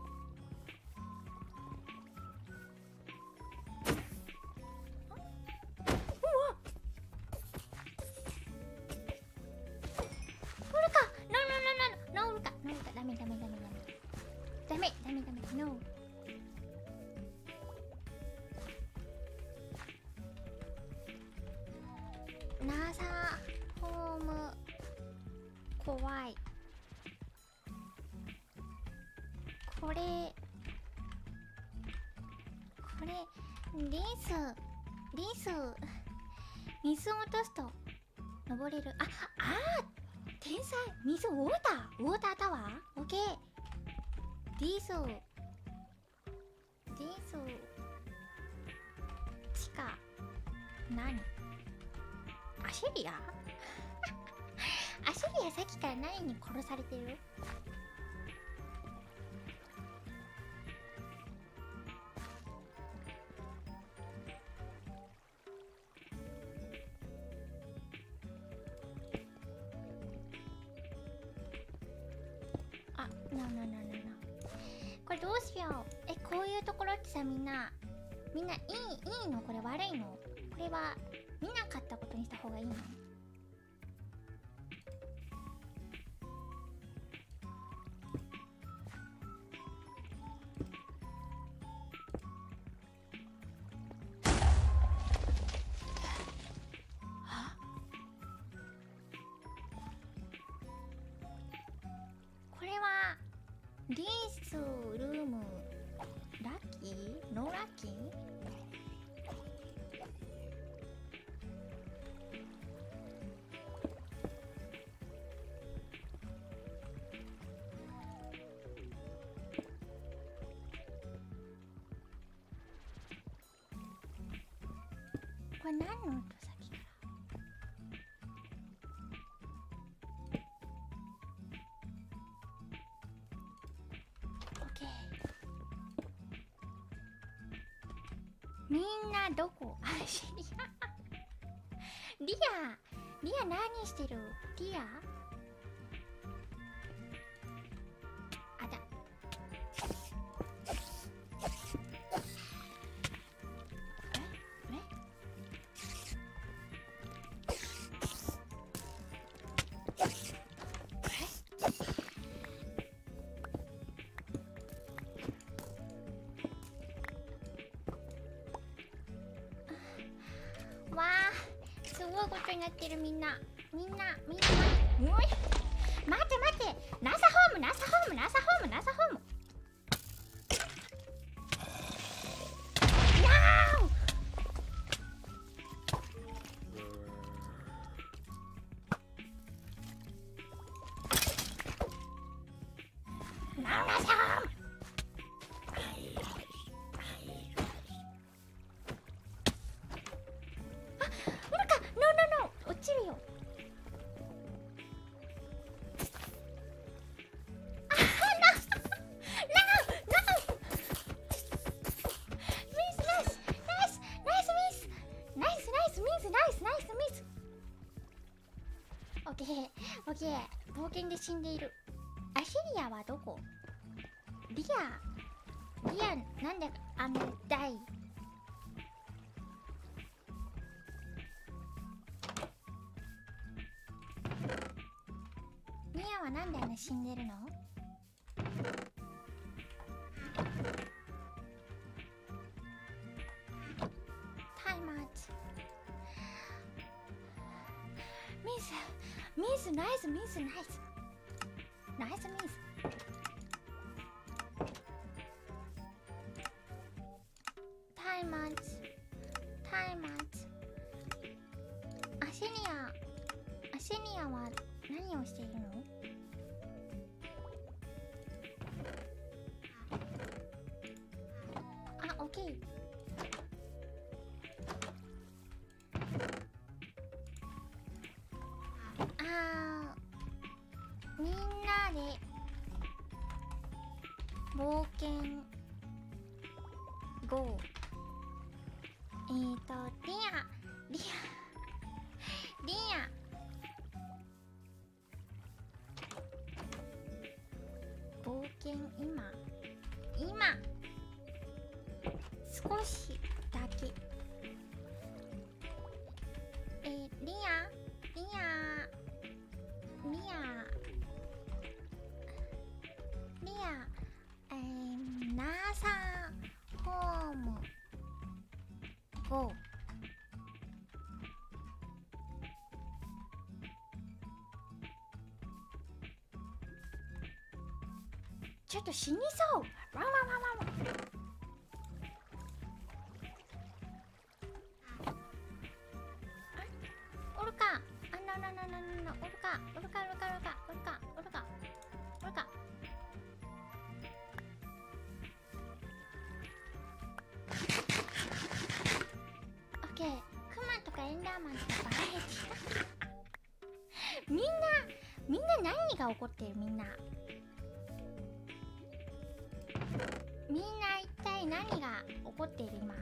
うわっこれか。ノーノーノーノーノーノーかノーかダメダメダメダメダメダメダメノー。ナサホーム怖い。これこれリスリス水を落とすと登れる。ああー天才。水ウォーターウォータータワーオッケー。リスリス地下何アシリアアシリアさっきから何に殺されてる。あ、なななななこれどうしよう。え、こういうところってさ、みんなみんないいいいのこれ悪いの。これは見なかったことにした方がいいの。はこれはリースルームラッキーノーラッキー。これ何の音さっきから。オッケー。みんなどこ。あ、シリアリアリア何してる。リアあだええわあすごいことになってる。みんなみんなみんなおい待って待ってナサホームナサホームナサホームナサホームナウナサホーム。落ちるよ。あな、な、な、ミスナイス、ナイス、ナイスミス、ナイスナイスミス、ナイスナイスミス。オッケー、オッケー、冒険で死んでいる。アシリアはどこ？リア、リアなんであの大はなんであんな死んでるの？タイマーズ。水水ナイス水ナイスナイス水。タイマーズタイマーズ。アシニアアシニアは何をしているの？あ、オッケー。あー、みんなで冒険 ゴー。えーとリアリアリア冒険今今少しだけ。えー、リアリアリアリアえー、ナーサーホームゴー。ちょっと死にそう。ワンワンワンワン。おるか。あののののののおるか。おるかおるかおるかおるかおるかおるか。オッケー。クマとかエンダーマンとかバラヘチ。みんなみんな何が起こってる？みんなみんな一体何が起こっている今？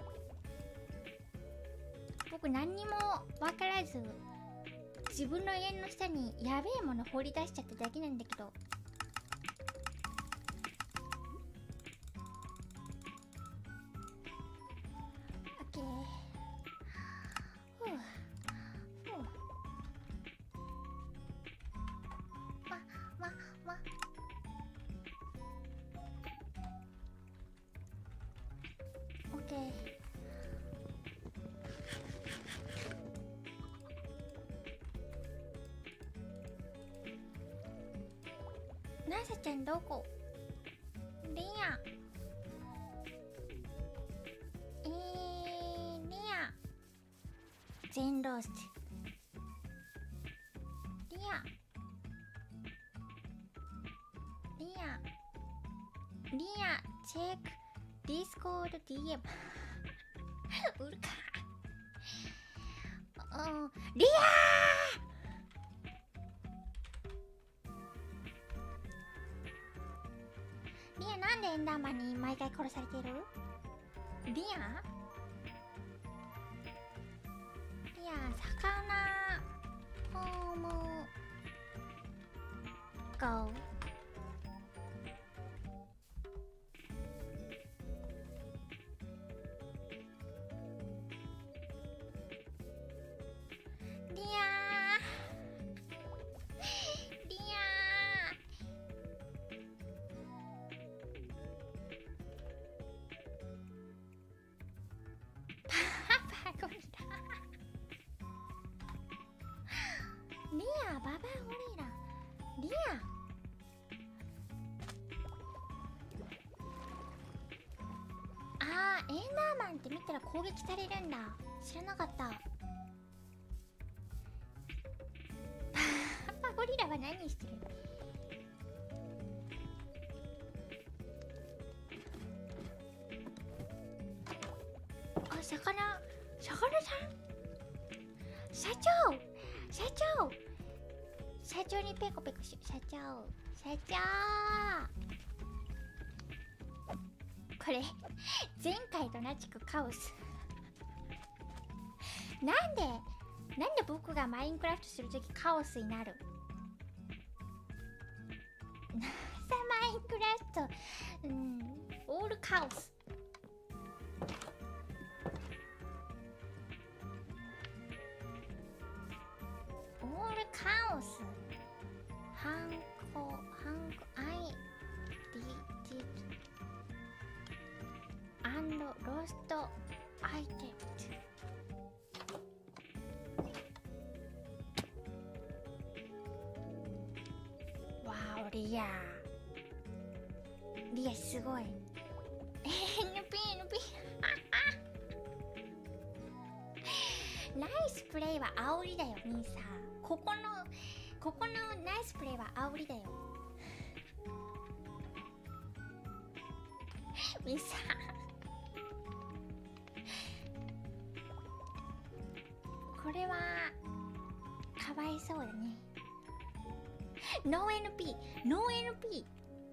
僕何にも分からず自分の家の下にやべえもの放り出しちゃっただけなんだけど。オッケー。ふうふう。わわわ。オッケー。ナーサちゃんどこ？リア。えー、リア。全ロースト。リア。リア。リア、チェック。ディスコード ディーエム うるか。うん、リアーリア、なんでエンダーマンに毎回殺されてる？リアリア、魚ホームゴー。リアーリアーパパゴリラ。リア、ババゴリラ。リアあー、エンダーマンって見たら攻撃されるんだ。知らなかった。ゴリラは何してる？あ、魚魚さん社長社長社長にペコペコし社長社長これ前回と同じくカオス。なんでなんで僕がマインクラフトするときカオスになる？さマインクラフト、うん、オールカオス。オールカオス。反ローストアイテム。わー、リアリアすごい。 エヌピー エヌピー ナイスプレイは煽りだよ兄さん。ここのここのナイスプレイは煽りだよ兄さん。これはかわいそうだね。ノー エヌピー ノー エヌピ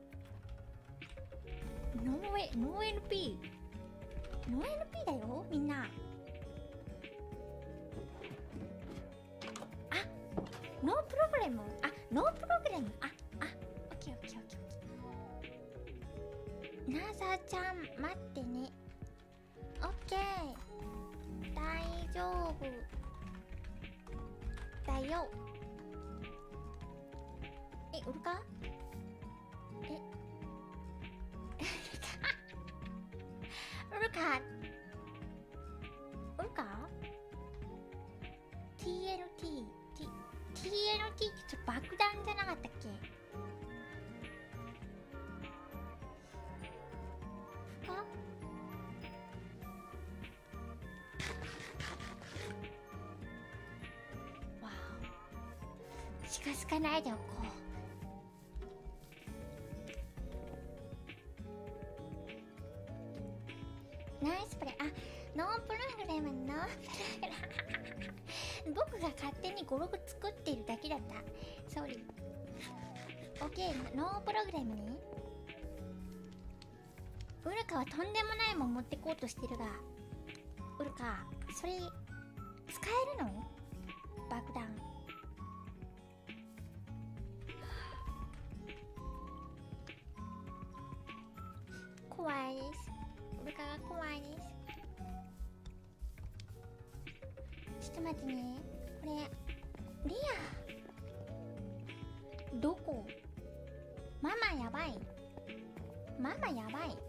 ー ノー エノー エヌピー ノー エヌピー だよみんな。あ、ノープログラム。あ、ノープログラム。あ、あ、オッケーオッケーオッケー。ナザちゃん待ってね。オッケー、大丈夫だよ。え、売るか？え売るか？売るか？ ティーエヌティー ティーエヌティー ってちょっと爆弾じゃなかったっけ？か？わお、近づかないでおこう。ナイスプレイ。あ、ノープログラム、ノープログラム僕が勝手に語録作ってるだけだった。ソーリー。オッケー、ノープログラムね。ウルカはとんでもないもん持ってこうとしてるが、ウルカ、それ使えるの？爆弾。怖いです。ウルカが怖いです。ちょっと待ってね。これリアどこ？ママやばい。ママやばい。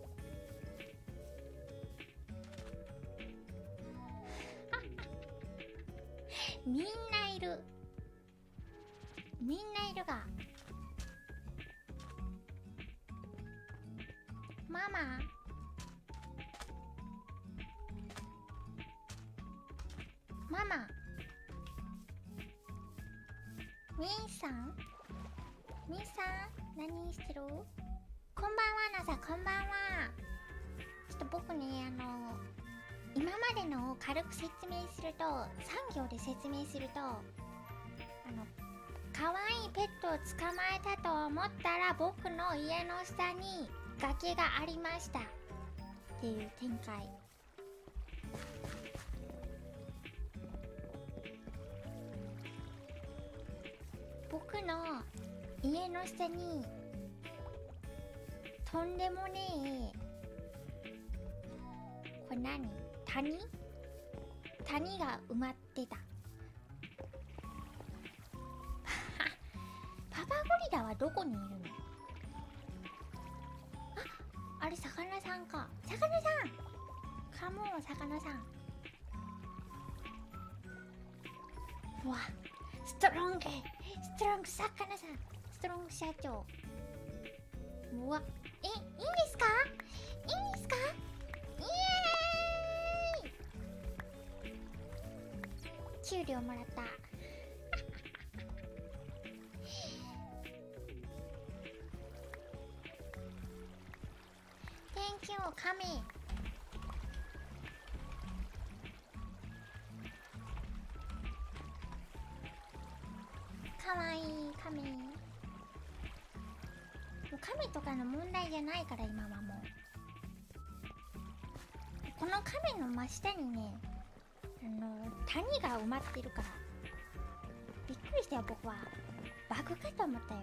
みんないる。みんないるが。ママ。ママ。みーさん。みーさん、何してる？こんばんは、なさ、こんばんは。ちょっと僕ね、あの今までのを軽く説明すると、さん行で説明すると、あの可愛いペットを捕まえたと思ったら僕の家の下に崖がありましたっていう展開。僕の家の下にとんでもねえ、これ何？谷？谷が埋まってた。パパゴリラはどこにいるの？あ、あれ魚さんか。魚さん！カモン魚さん。うわ、ストロングストロング魚さん、ストロング社長。うわ、え、いいんですか？いいんですか？イエーイ！給料もらった。Thank you、神。かわいい神。もう神とかの問題じゃないから今はもう。この亀の真下にね、あの谷が埋まってるからびっくりしたよ。僕はバグかと思ったよ。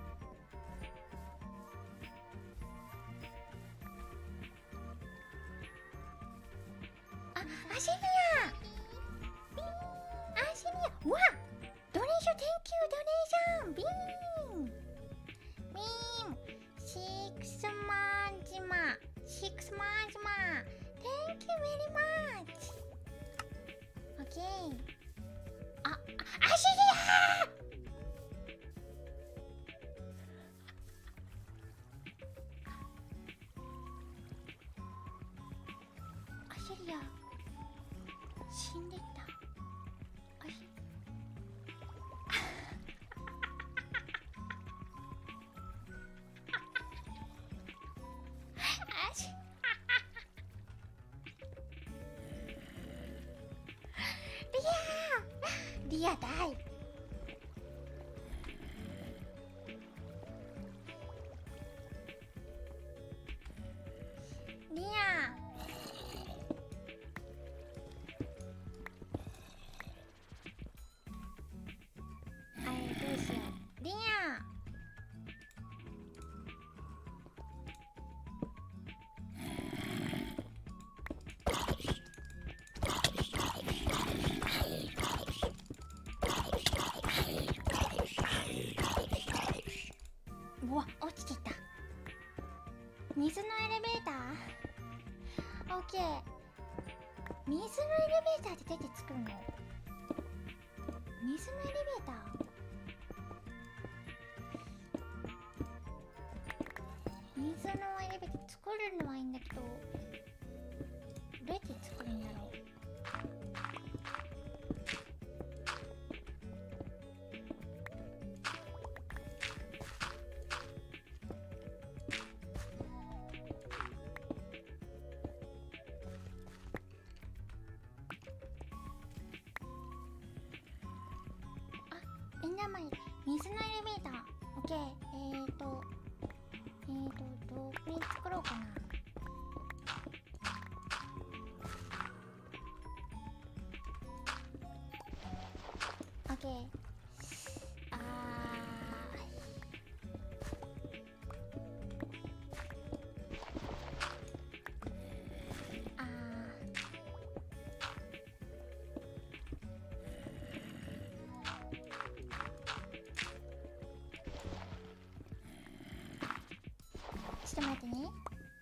あ、アシミアアシミア、うわっ、ドネーション、Thank you、ドネーション、ビーンビーンシックスマンジマシックスマンジマ Thank リア死んでった。あれあしリアリアだい。リアあれどうしよう。リアうわ落ちてた。水のエレベーターオッケー。水のエレベーターって出て作るの？水のエレベーター水のエレベーター作るのはいいんだけど、どうやって作るんだろう。みんな前水のエレベーターオッケー。えーとえーとどこに作ろうかな。オッケー。あーあちょっと待ってね。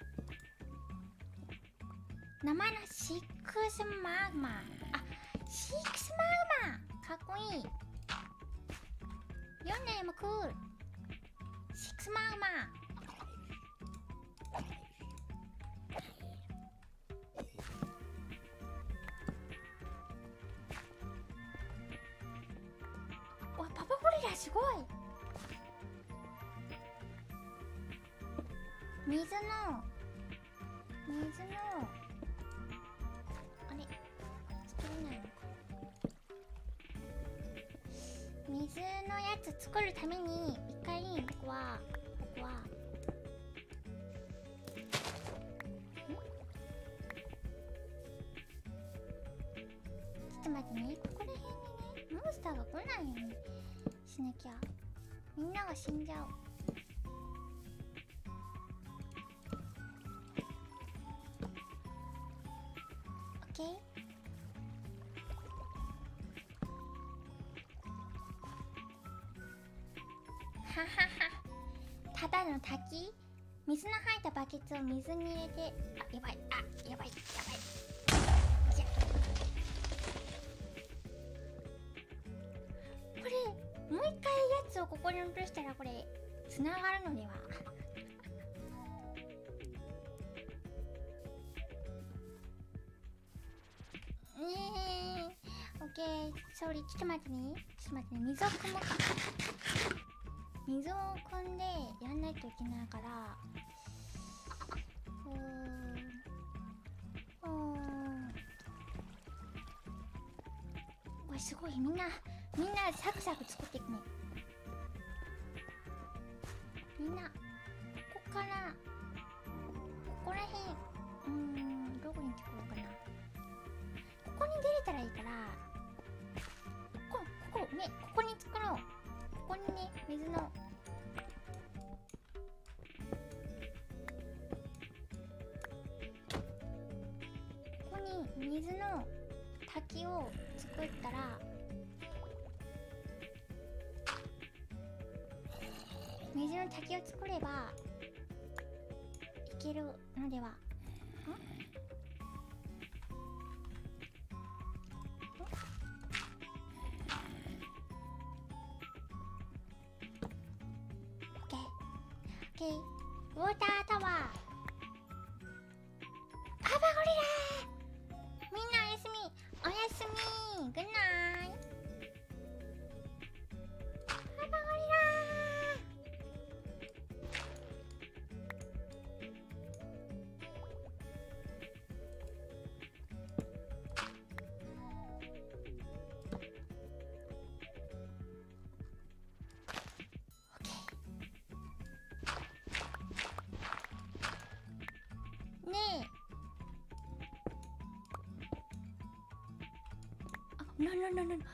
名前のシックスマグマ。あ、シックスマグマかっこいい。Your name cool。シックスマグマ。わ、パパゴリラすごい。水の水のあれ作れないのか。水のやつ作るために一回ここはここはんちょっと待ってね。ここら辺にねモンスターが来ないようにしなきゃみんなが死んじゃう。オッケー。ははは。ただの滝？水の入ったバケツを水に入れて、あ、やばい、あ、やばい、やばい。じゃこれ、もう一回やつをここに落としたらこれ、つながるのでは？ねえ、オッケー、ソーリー、ちょっと待ってね。ちょっと待ってね、水を汲むか。水を汲んでやんないといけないから、うーん、うーん。おい、すごい、みんな、みんなサクサク作っていくね。みんな、ここから、ここらへん、うーん、どこに作ろうかな。ここに出れたらいいから、ここ、ここ、ね、ここに作ろう。ここにね、水の、ここに水の滝を作ったら、水の滝を作れば、いけるのでは。ん？ウォータータワー。パパゴリラ no no no no no。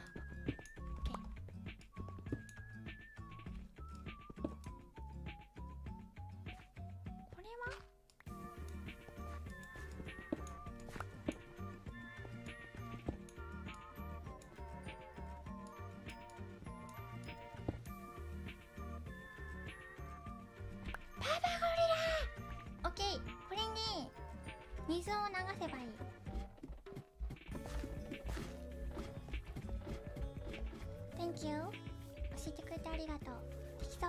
これはパパゴリラ。オッケー、これに水を流せばいい。Thank you。 教えてくれてありがとう。できそう。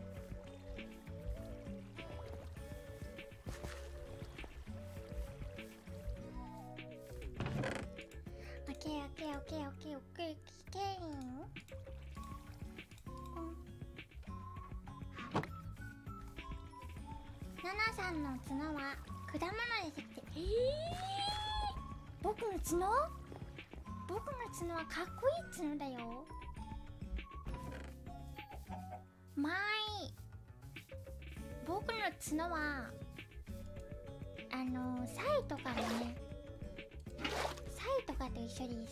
オッケーオッケーオッケーオッケーオッケーオッケー。ナナさんの角は果物でできて、えー、僕の角？僕の角はかっこいい角だよ。マイ僕の角はあのサイとかのね、サイとかと一緒です。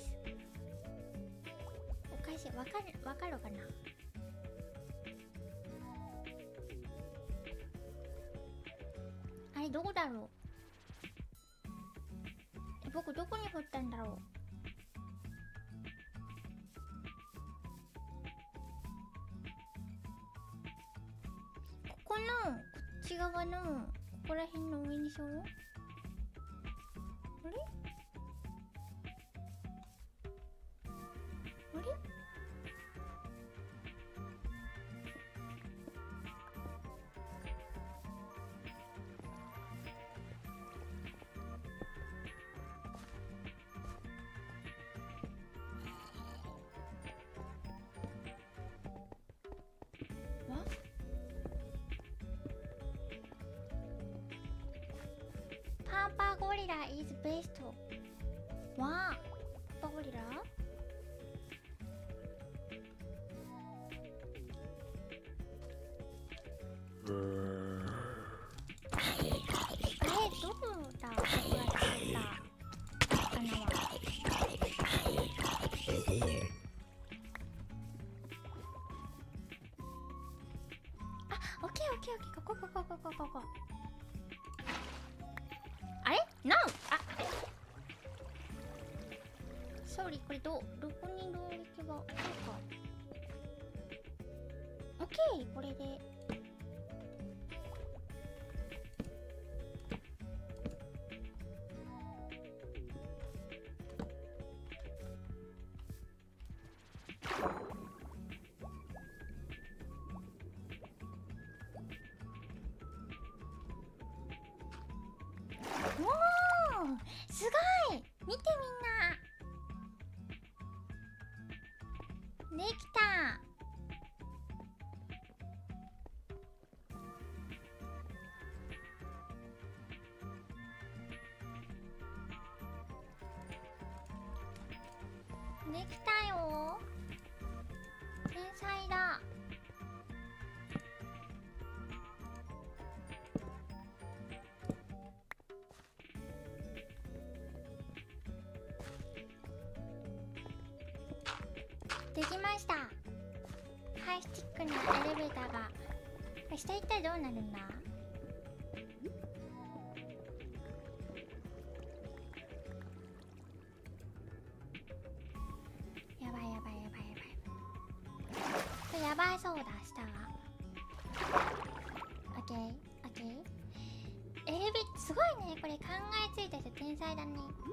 おかしい、わかるわかるかな。あれどこだろう。え、僕どこに掘ったんだろう。ここのこっち側のここら辺の上にしよう。あれあれパパゴリラ is best。 わあ、パパゴリラあれどこだ、僕が作った穴は。あ、オッケーオッケーオッケー、ここここここここ。あれ ?No! あ、ソリ、これど、どこにどう行けば、そうか。オッケー、これで。おー、すごい。見てみんな。できた。できたよ。天才だ。できました。ハイスティックなエレベーターが。下行ったらどうなるんだ。やばいやばいやばいやばい。これやばいそうだ、下が。オッケーオッケー。エレベーターすごいね。これ考えついた人天才だね。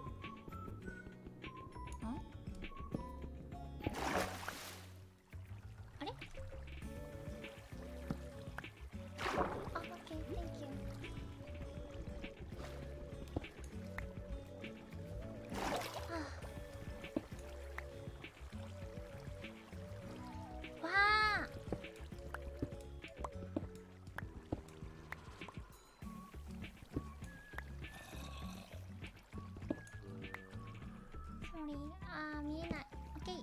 あー、見えない。オッケー。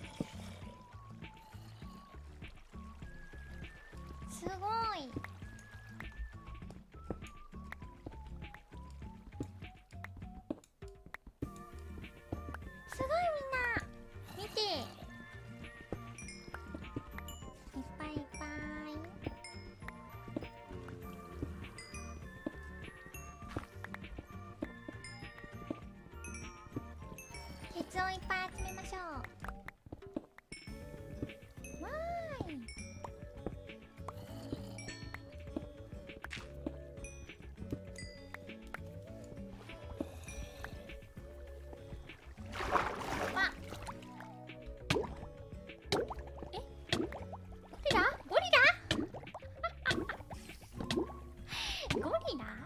すごい。すごいみんな。 水をいっぱい集めましょう。わーい。わっ、え、ゴリラゴリラゴリラ。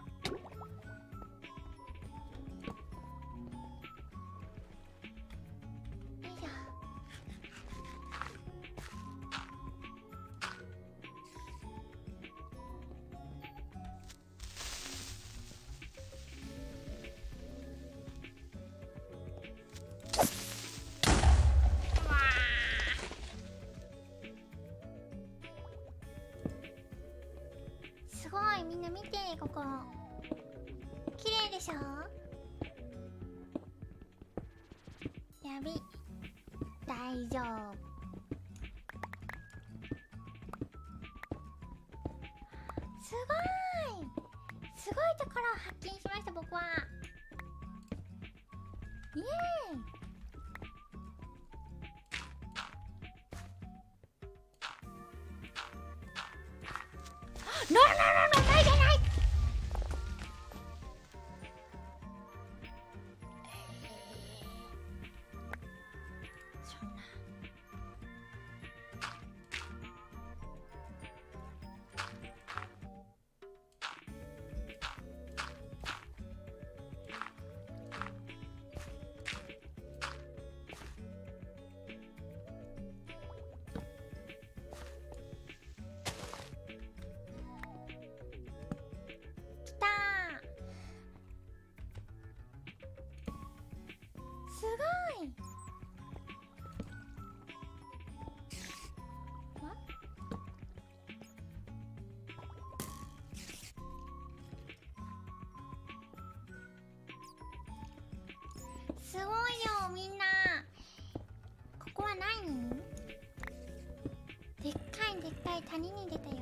すごい、みんな見て、ここ綺麗でしょ。やび、大丈夫。すごいすごいところを発見しました。僕はイエーイ。ノロノロノロ、ないじゃない。そんな。来たー。すごい。わすごいよ、みんな。ここは何？でっかいでっかい谷に出たよ。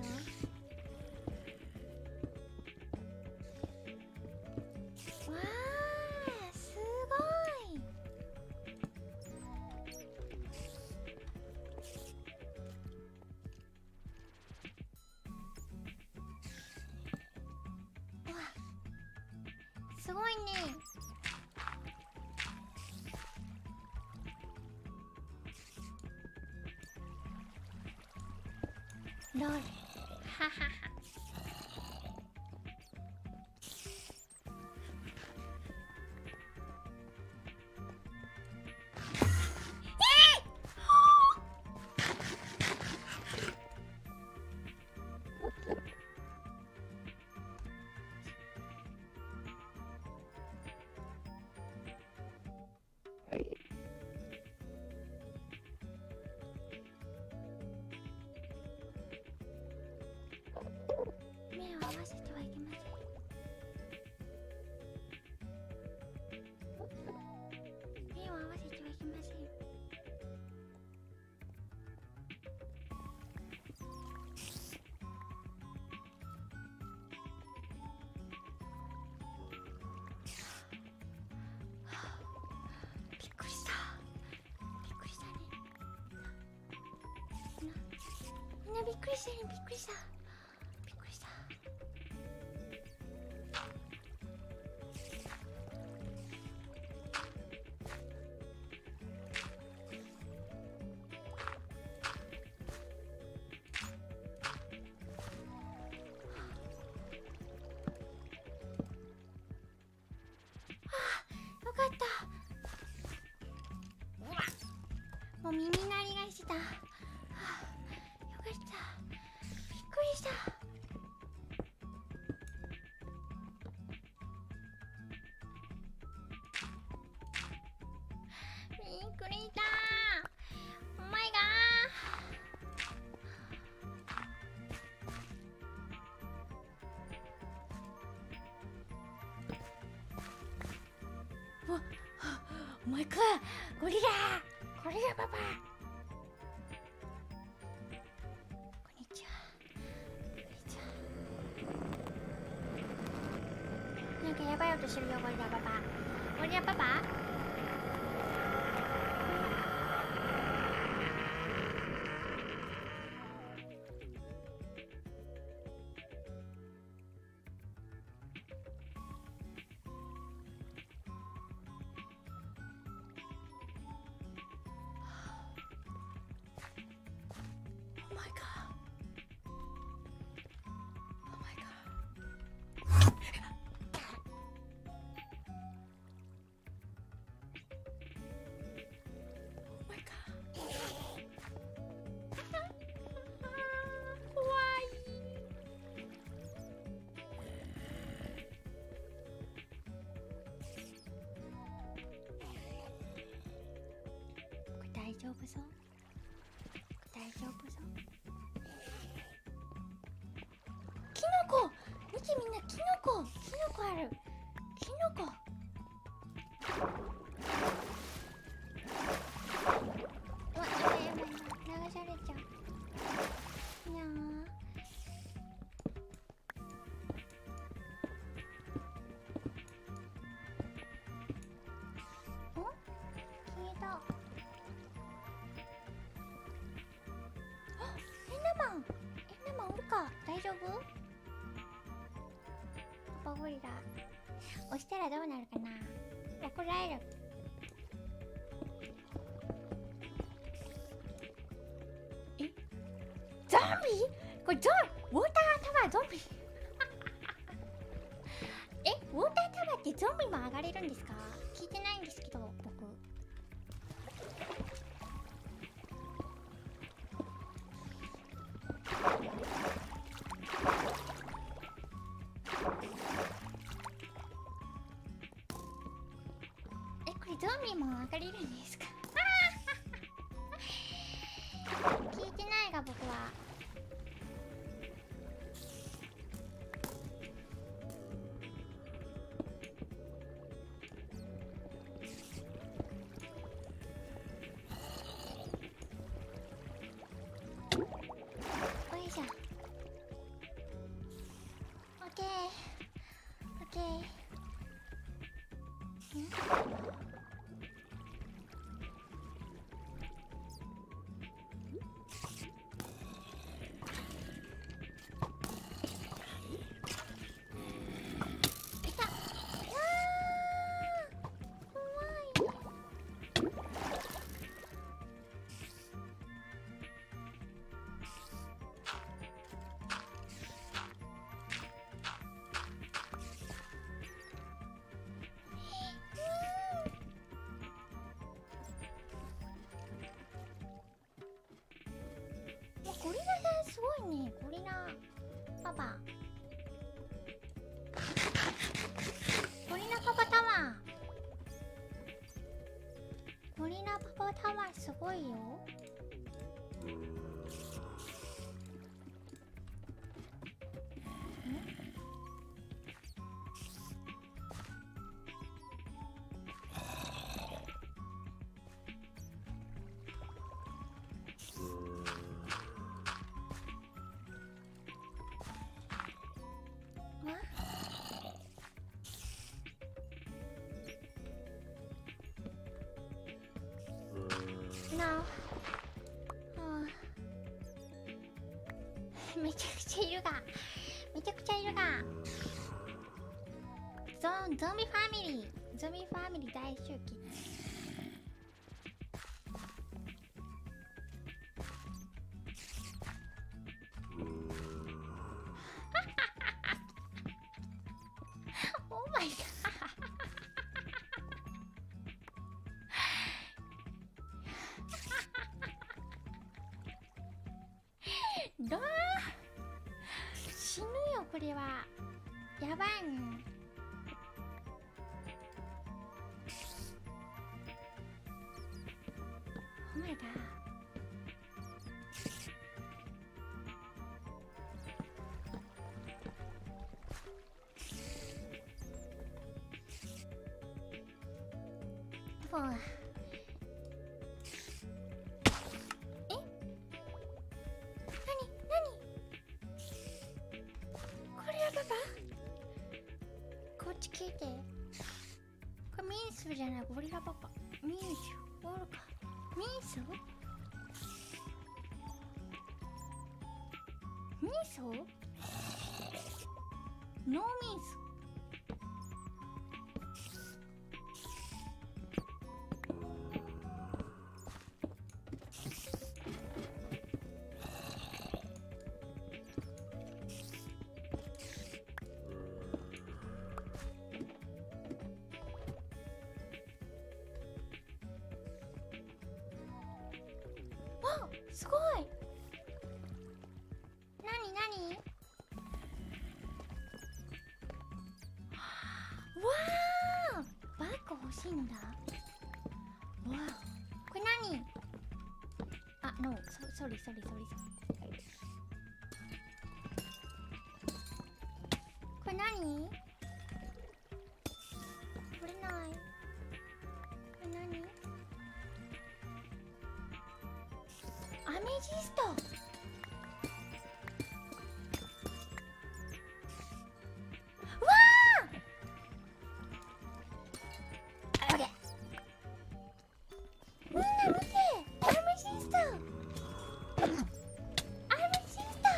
わー、すごい。うわ、すごいね。ロール、ははは。目を合わせてはいけません。目を合わせてはいけません。びっくりした。びっくりしたね。みんな、みんなびっくりしてる。びっくりした。びっくりした。よかった。もう耳鳴りがしてた。はあ、よかった。びっくりした。びっくりした。お前がー。わっ、お前か、ゴリラゴリラパパ。こんにちは。こんにちは。なんかやばい音してるよ、ゴリラパパ。ゴリラパパ、 ぞ、大丈夫ぞ。キノコ見て、みんなキノコ、キノコある、キノコ。うわ、やばいやばい、流されちゃう。にゃー。お？消えた。あ、エンダーマン、エンダーマンおるか、大丈夫？パパゴリラ押したらどうなるかな。怒られる。え、ゾンビ？これゾンウォータータワーゾンビえ、ウォータータワーってゾンビも上がれるんですか？聞いてないんですけど僕。え、これゾンビも上がれるんですか？聞いてないが僕は。おいしょ。オッケーオッケー。ん？いた。うわー、怖い。もうゴリラさんすごいね。ゴリラパパ、ゴリラパパタワー、ゴリラパパタワーすごいよ。わなあ、はあ、めちゃくちゃいるが、めちゃくちゃいるが。ゾン、ゾンビファミリー、ゾンビファミリー大集結。オーマイガー。どー死ぬよこれは。やばいね。オーマイガー。フォー。え？なに？なに？これはパパ？こっち聞いて。これミンスじゃない、ゴリラパパ。ミンスおるか。ミンス？ミンス？ノーミンス。わ、すごい。なになに？わあ、バッグ欲しいんだ。わあ、これ何？ ソリソリソリソリ。これ何？取れない。これ何？アメジスト。うわー！あれ。みんな見て、アメジスト。アメジスト。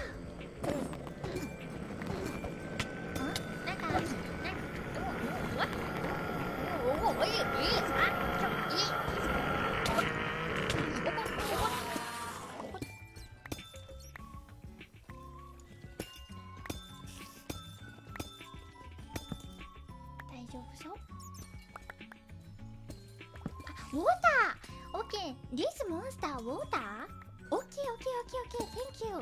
あ、なんか、なんか、おお、おお、おい、いい、あ、ちょ、いい。おこ、おこ、おこ。大丈夫そう？あ、ウォーター。オッケー。This monster water? オッケーオッケーオッケーオッケー。Thank you。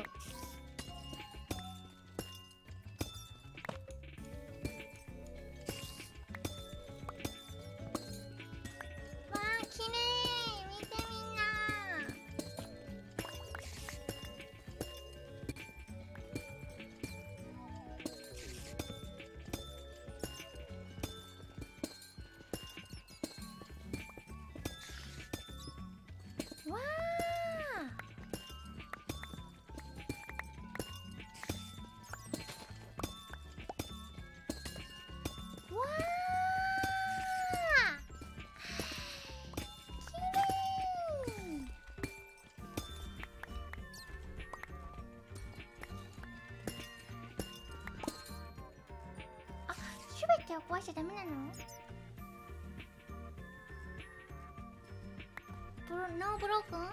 わあ、きれい。見てみんな。わあ。わあ。きれい。あ、すべてを壊しちゃダメなの？ブロ、ノーブロークン？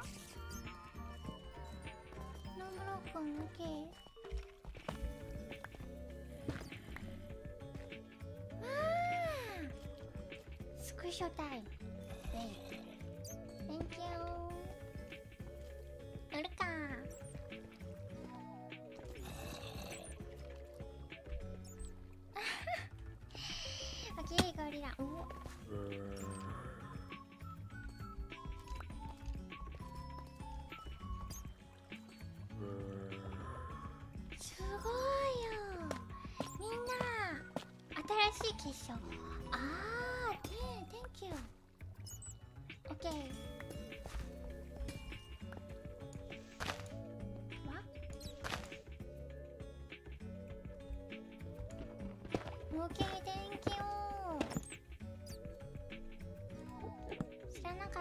ノーブロークン、オッケー。わー！スクショタイム。Thank you。乗るか。オッケー、ゴリラ。おお。すごいよ。みんな、新しい結晶。あー、てん、Thank you。オッケー。わ？オッケー、Thank you。知らなかった。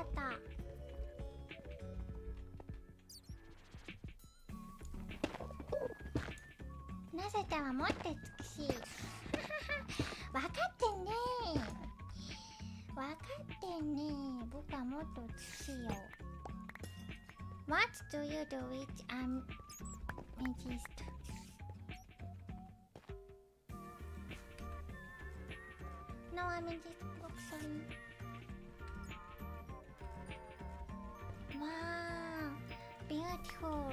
なぜたはもって美しい。わかってんねー。わかってんねー。僕はもっと美しいよ。What do you do with amethyst? No amethyst box, sorry. Wow, beautiful.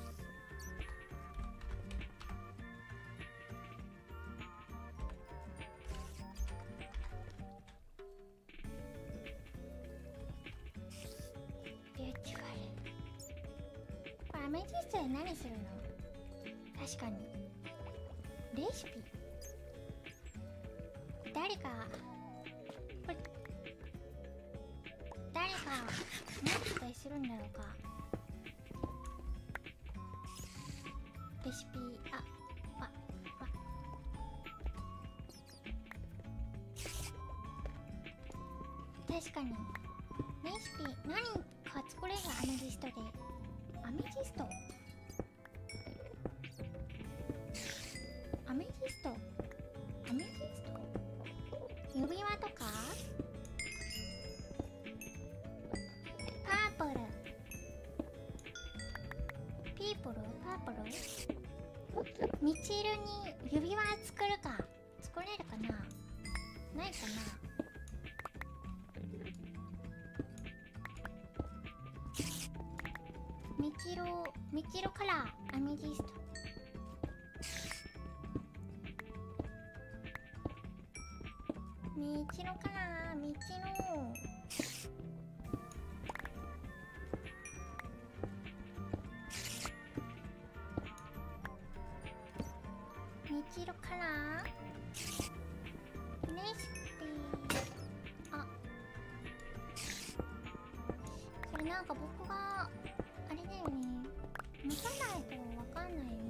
Beautiful. これアメジストで何するの？確かに。レシピ？誰かこれ誰か何したりするんだろうか。レシピ、あ、わ、わ。確かにレシピ何か作れる。アメジストで。アメジストアメジストアメジスト指輪とかパープルピープルパープルミチルに指輪作るか。作れるかな。ないかな。ミチロミチロカラーアメジスト。ミチロカラーミチロなんか僕があれだよね、持たないとわかんないよね。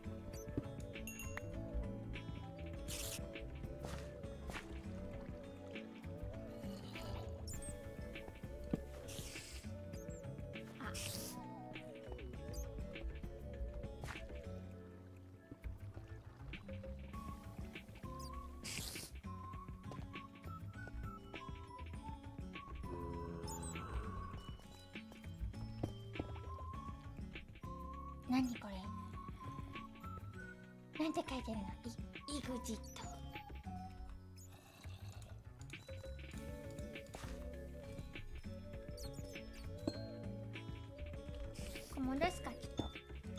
あ、何これ、なんて書いてるの？イイグジット。これ戻すか、ちょっと。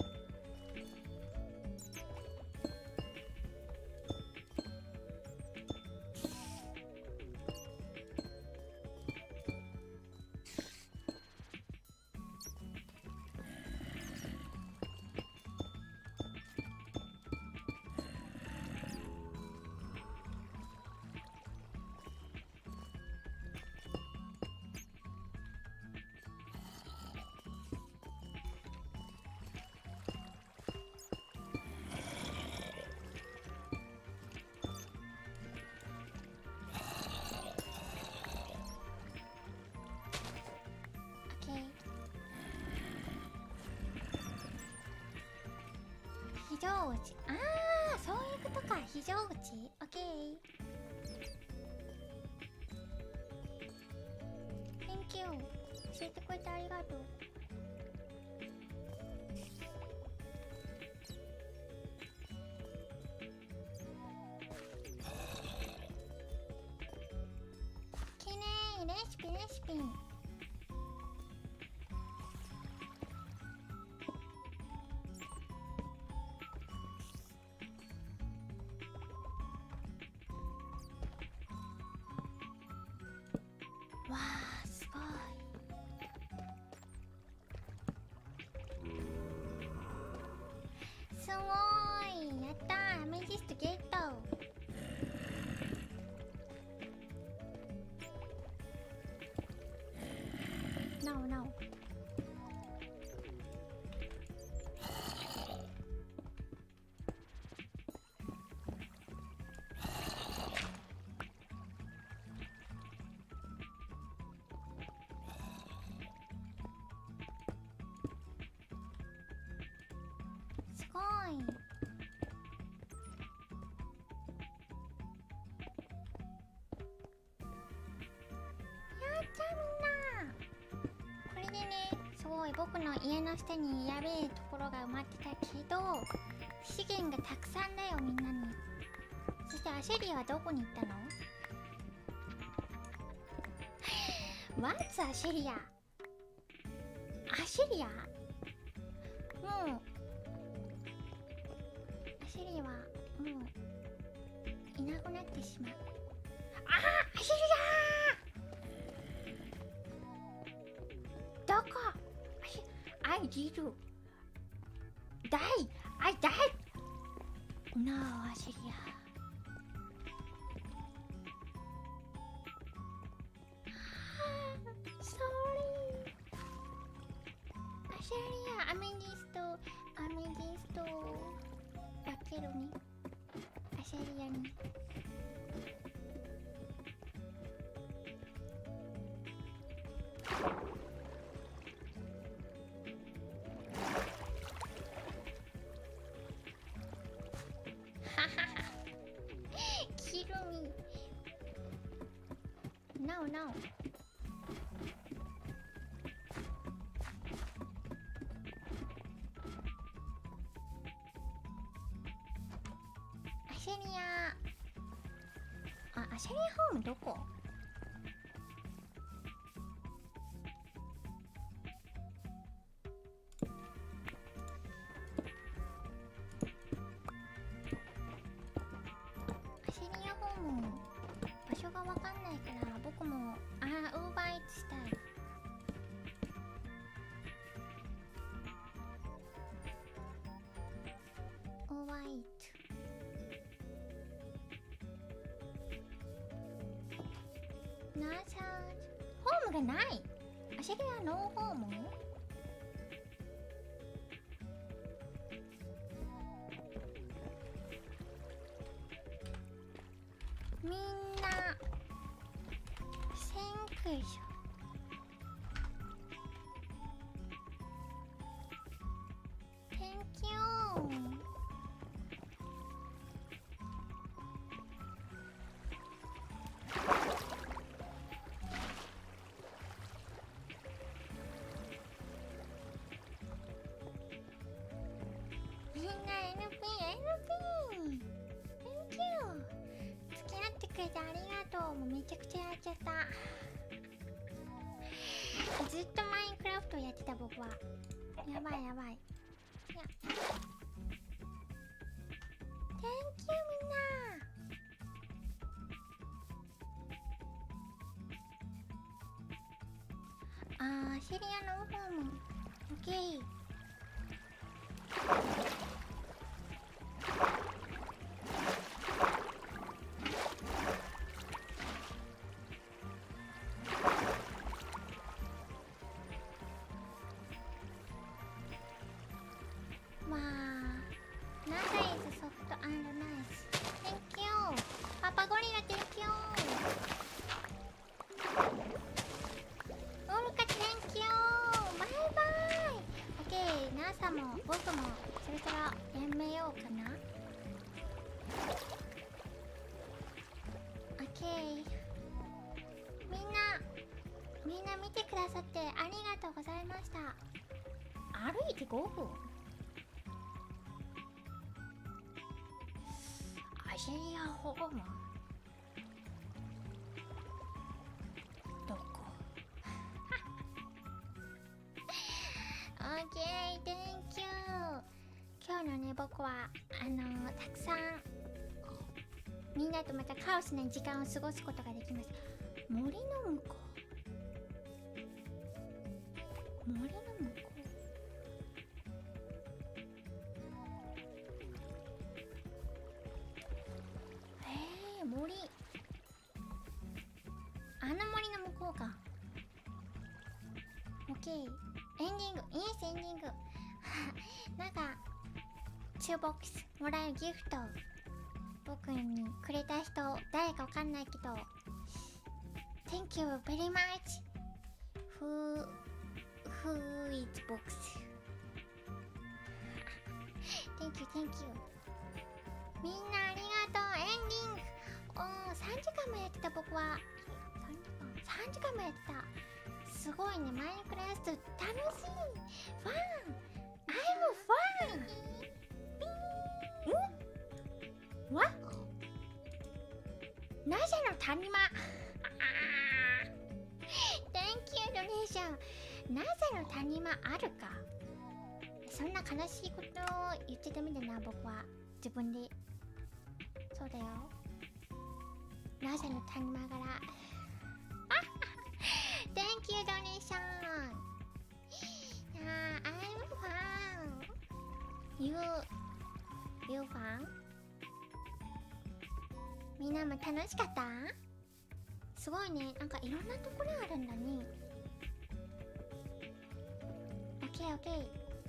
非常口。ああ、そういうことか。非常口。オッケー。Thank you。教えてくれてありがとう。きれい。レシピレシピ。わあ、すごい。すごい。やったー。アメジストゲット。No, no。すごい。やったみんな。これでね、すごい僕の家の下にやべえところが埋まってたけど、資源がたくさんだよみんなに。そしてアシェリーはどこに行ったの？ What's アシェリア？アシェリア？もうアシェリーはもういなくなってしまう。ああ、アシェリア！どこ？アシェ I did die! I died! No, アシェリア。Sorry. アシェリア、アメジスト、アメジストだけどね。アシェリアに。キルミ。No, no。アシェリア。あ、アシェリアホームどこ？アシェリアホーム場所がわかんないから僕もあーウーバーイーツしたい。ウーバーイーツ。ナーサーズホームがない。 お尻はノーホーム？みんなセンクショThank you. みんな エヌピー エヌピー Thank you. 付き合ってくれてありがとう。もうめちゃくちゃやっちゃった。ずっとマインクラフトやってた僕は。やばいやばい。いや Thank you みんな。あーシリアのホーム OK。 わーナイスソフト&ナイス Thank you パパゴリラ Thank you オルカ Thank you バイバイ OK ナーサも僕もそろそろやめようかな。 OK みんなみんな見てくださってありがとうございました。歩いてごふん。アシリアホームどこオッケー Thank you。 今日のね僕はあのー、たくさんみんなとまたカオスな時間を過ごすことができます。森の向こう森の向こう森、あの森の向こうか。オッケーエンディング、イエスエンディングなんかチューボックスもらえるギフト僕にくれた人誰かわかんないけど Thank you very much Who Who is box Thank you Thank you みんなありがとう。エンディングおーさんじかんもやってた僕は。さんじかんさんじかんもやってた。すごいね。マインクラフト楽しい。ファン I'm fun んわなぜの谷間Thank you ドネーション。なぜの谷間あるか。そんな悲しいことを言っちゃダメだな僕は。自分でそうだよ。なぜの谷間柄Thank you ドネーション。あー I'm fun You You fun みんなも楽しかった？すごいね。なんかいろんなところあるんだね。 OK OK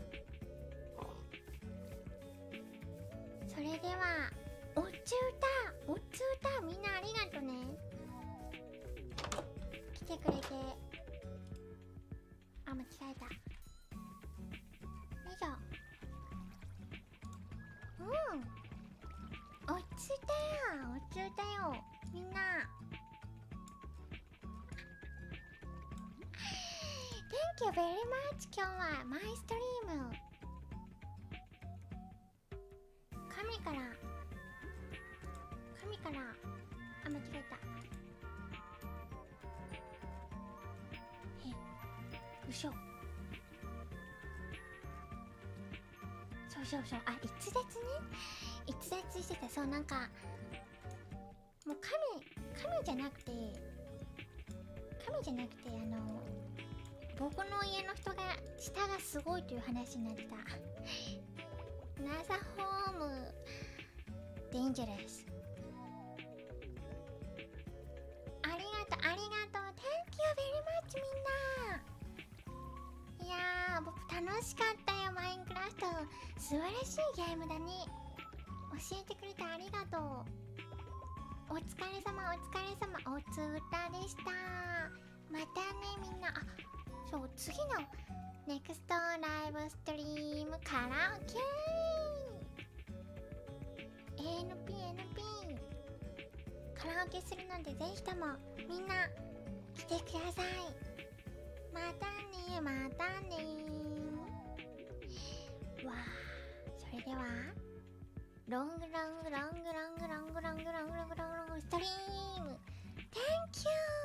それではおっちゅうたおっちゅうたみんなありがとね。来てくれてあ間違えた。よいしょ。うんおっちゅうたやおっちゅうたよみんな。 Thank you very much 今日はマイストリーム神から神からあ間違えた。えうしょそうそうそうあ逸絶ね逸絶してた。そうなんかもう神神じゃなくて神じゃなくてあの僕の家の人が下がすごいという話になってた。ナザホームデンジャラス。ありがとうありがとう Thank you very much みんな。 素晴らしいゲームだね。教えてくれてありがとう。お疲れ様お疲れ様、おつうたでした。またねみんな。あ、そう、次のネクストライブストリームカラオケ エヌピーエヌピー カラオケするので、ぜひともみんな来てください。またねまたねー。わあ、それではロングロングロングロングロングロングロングロングロングロングストリーム Thank you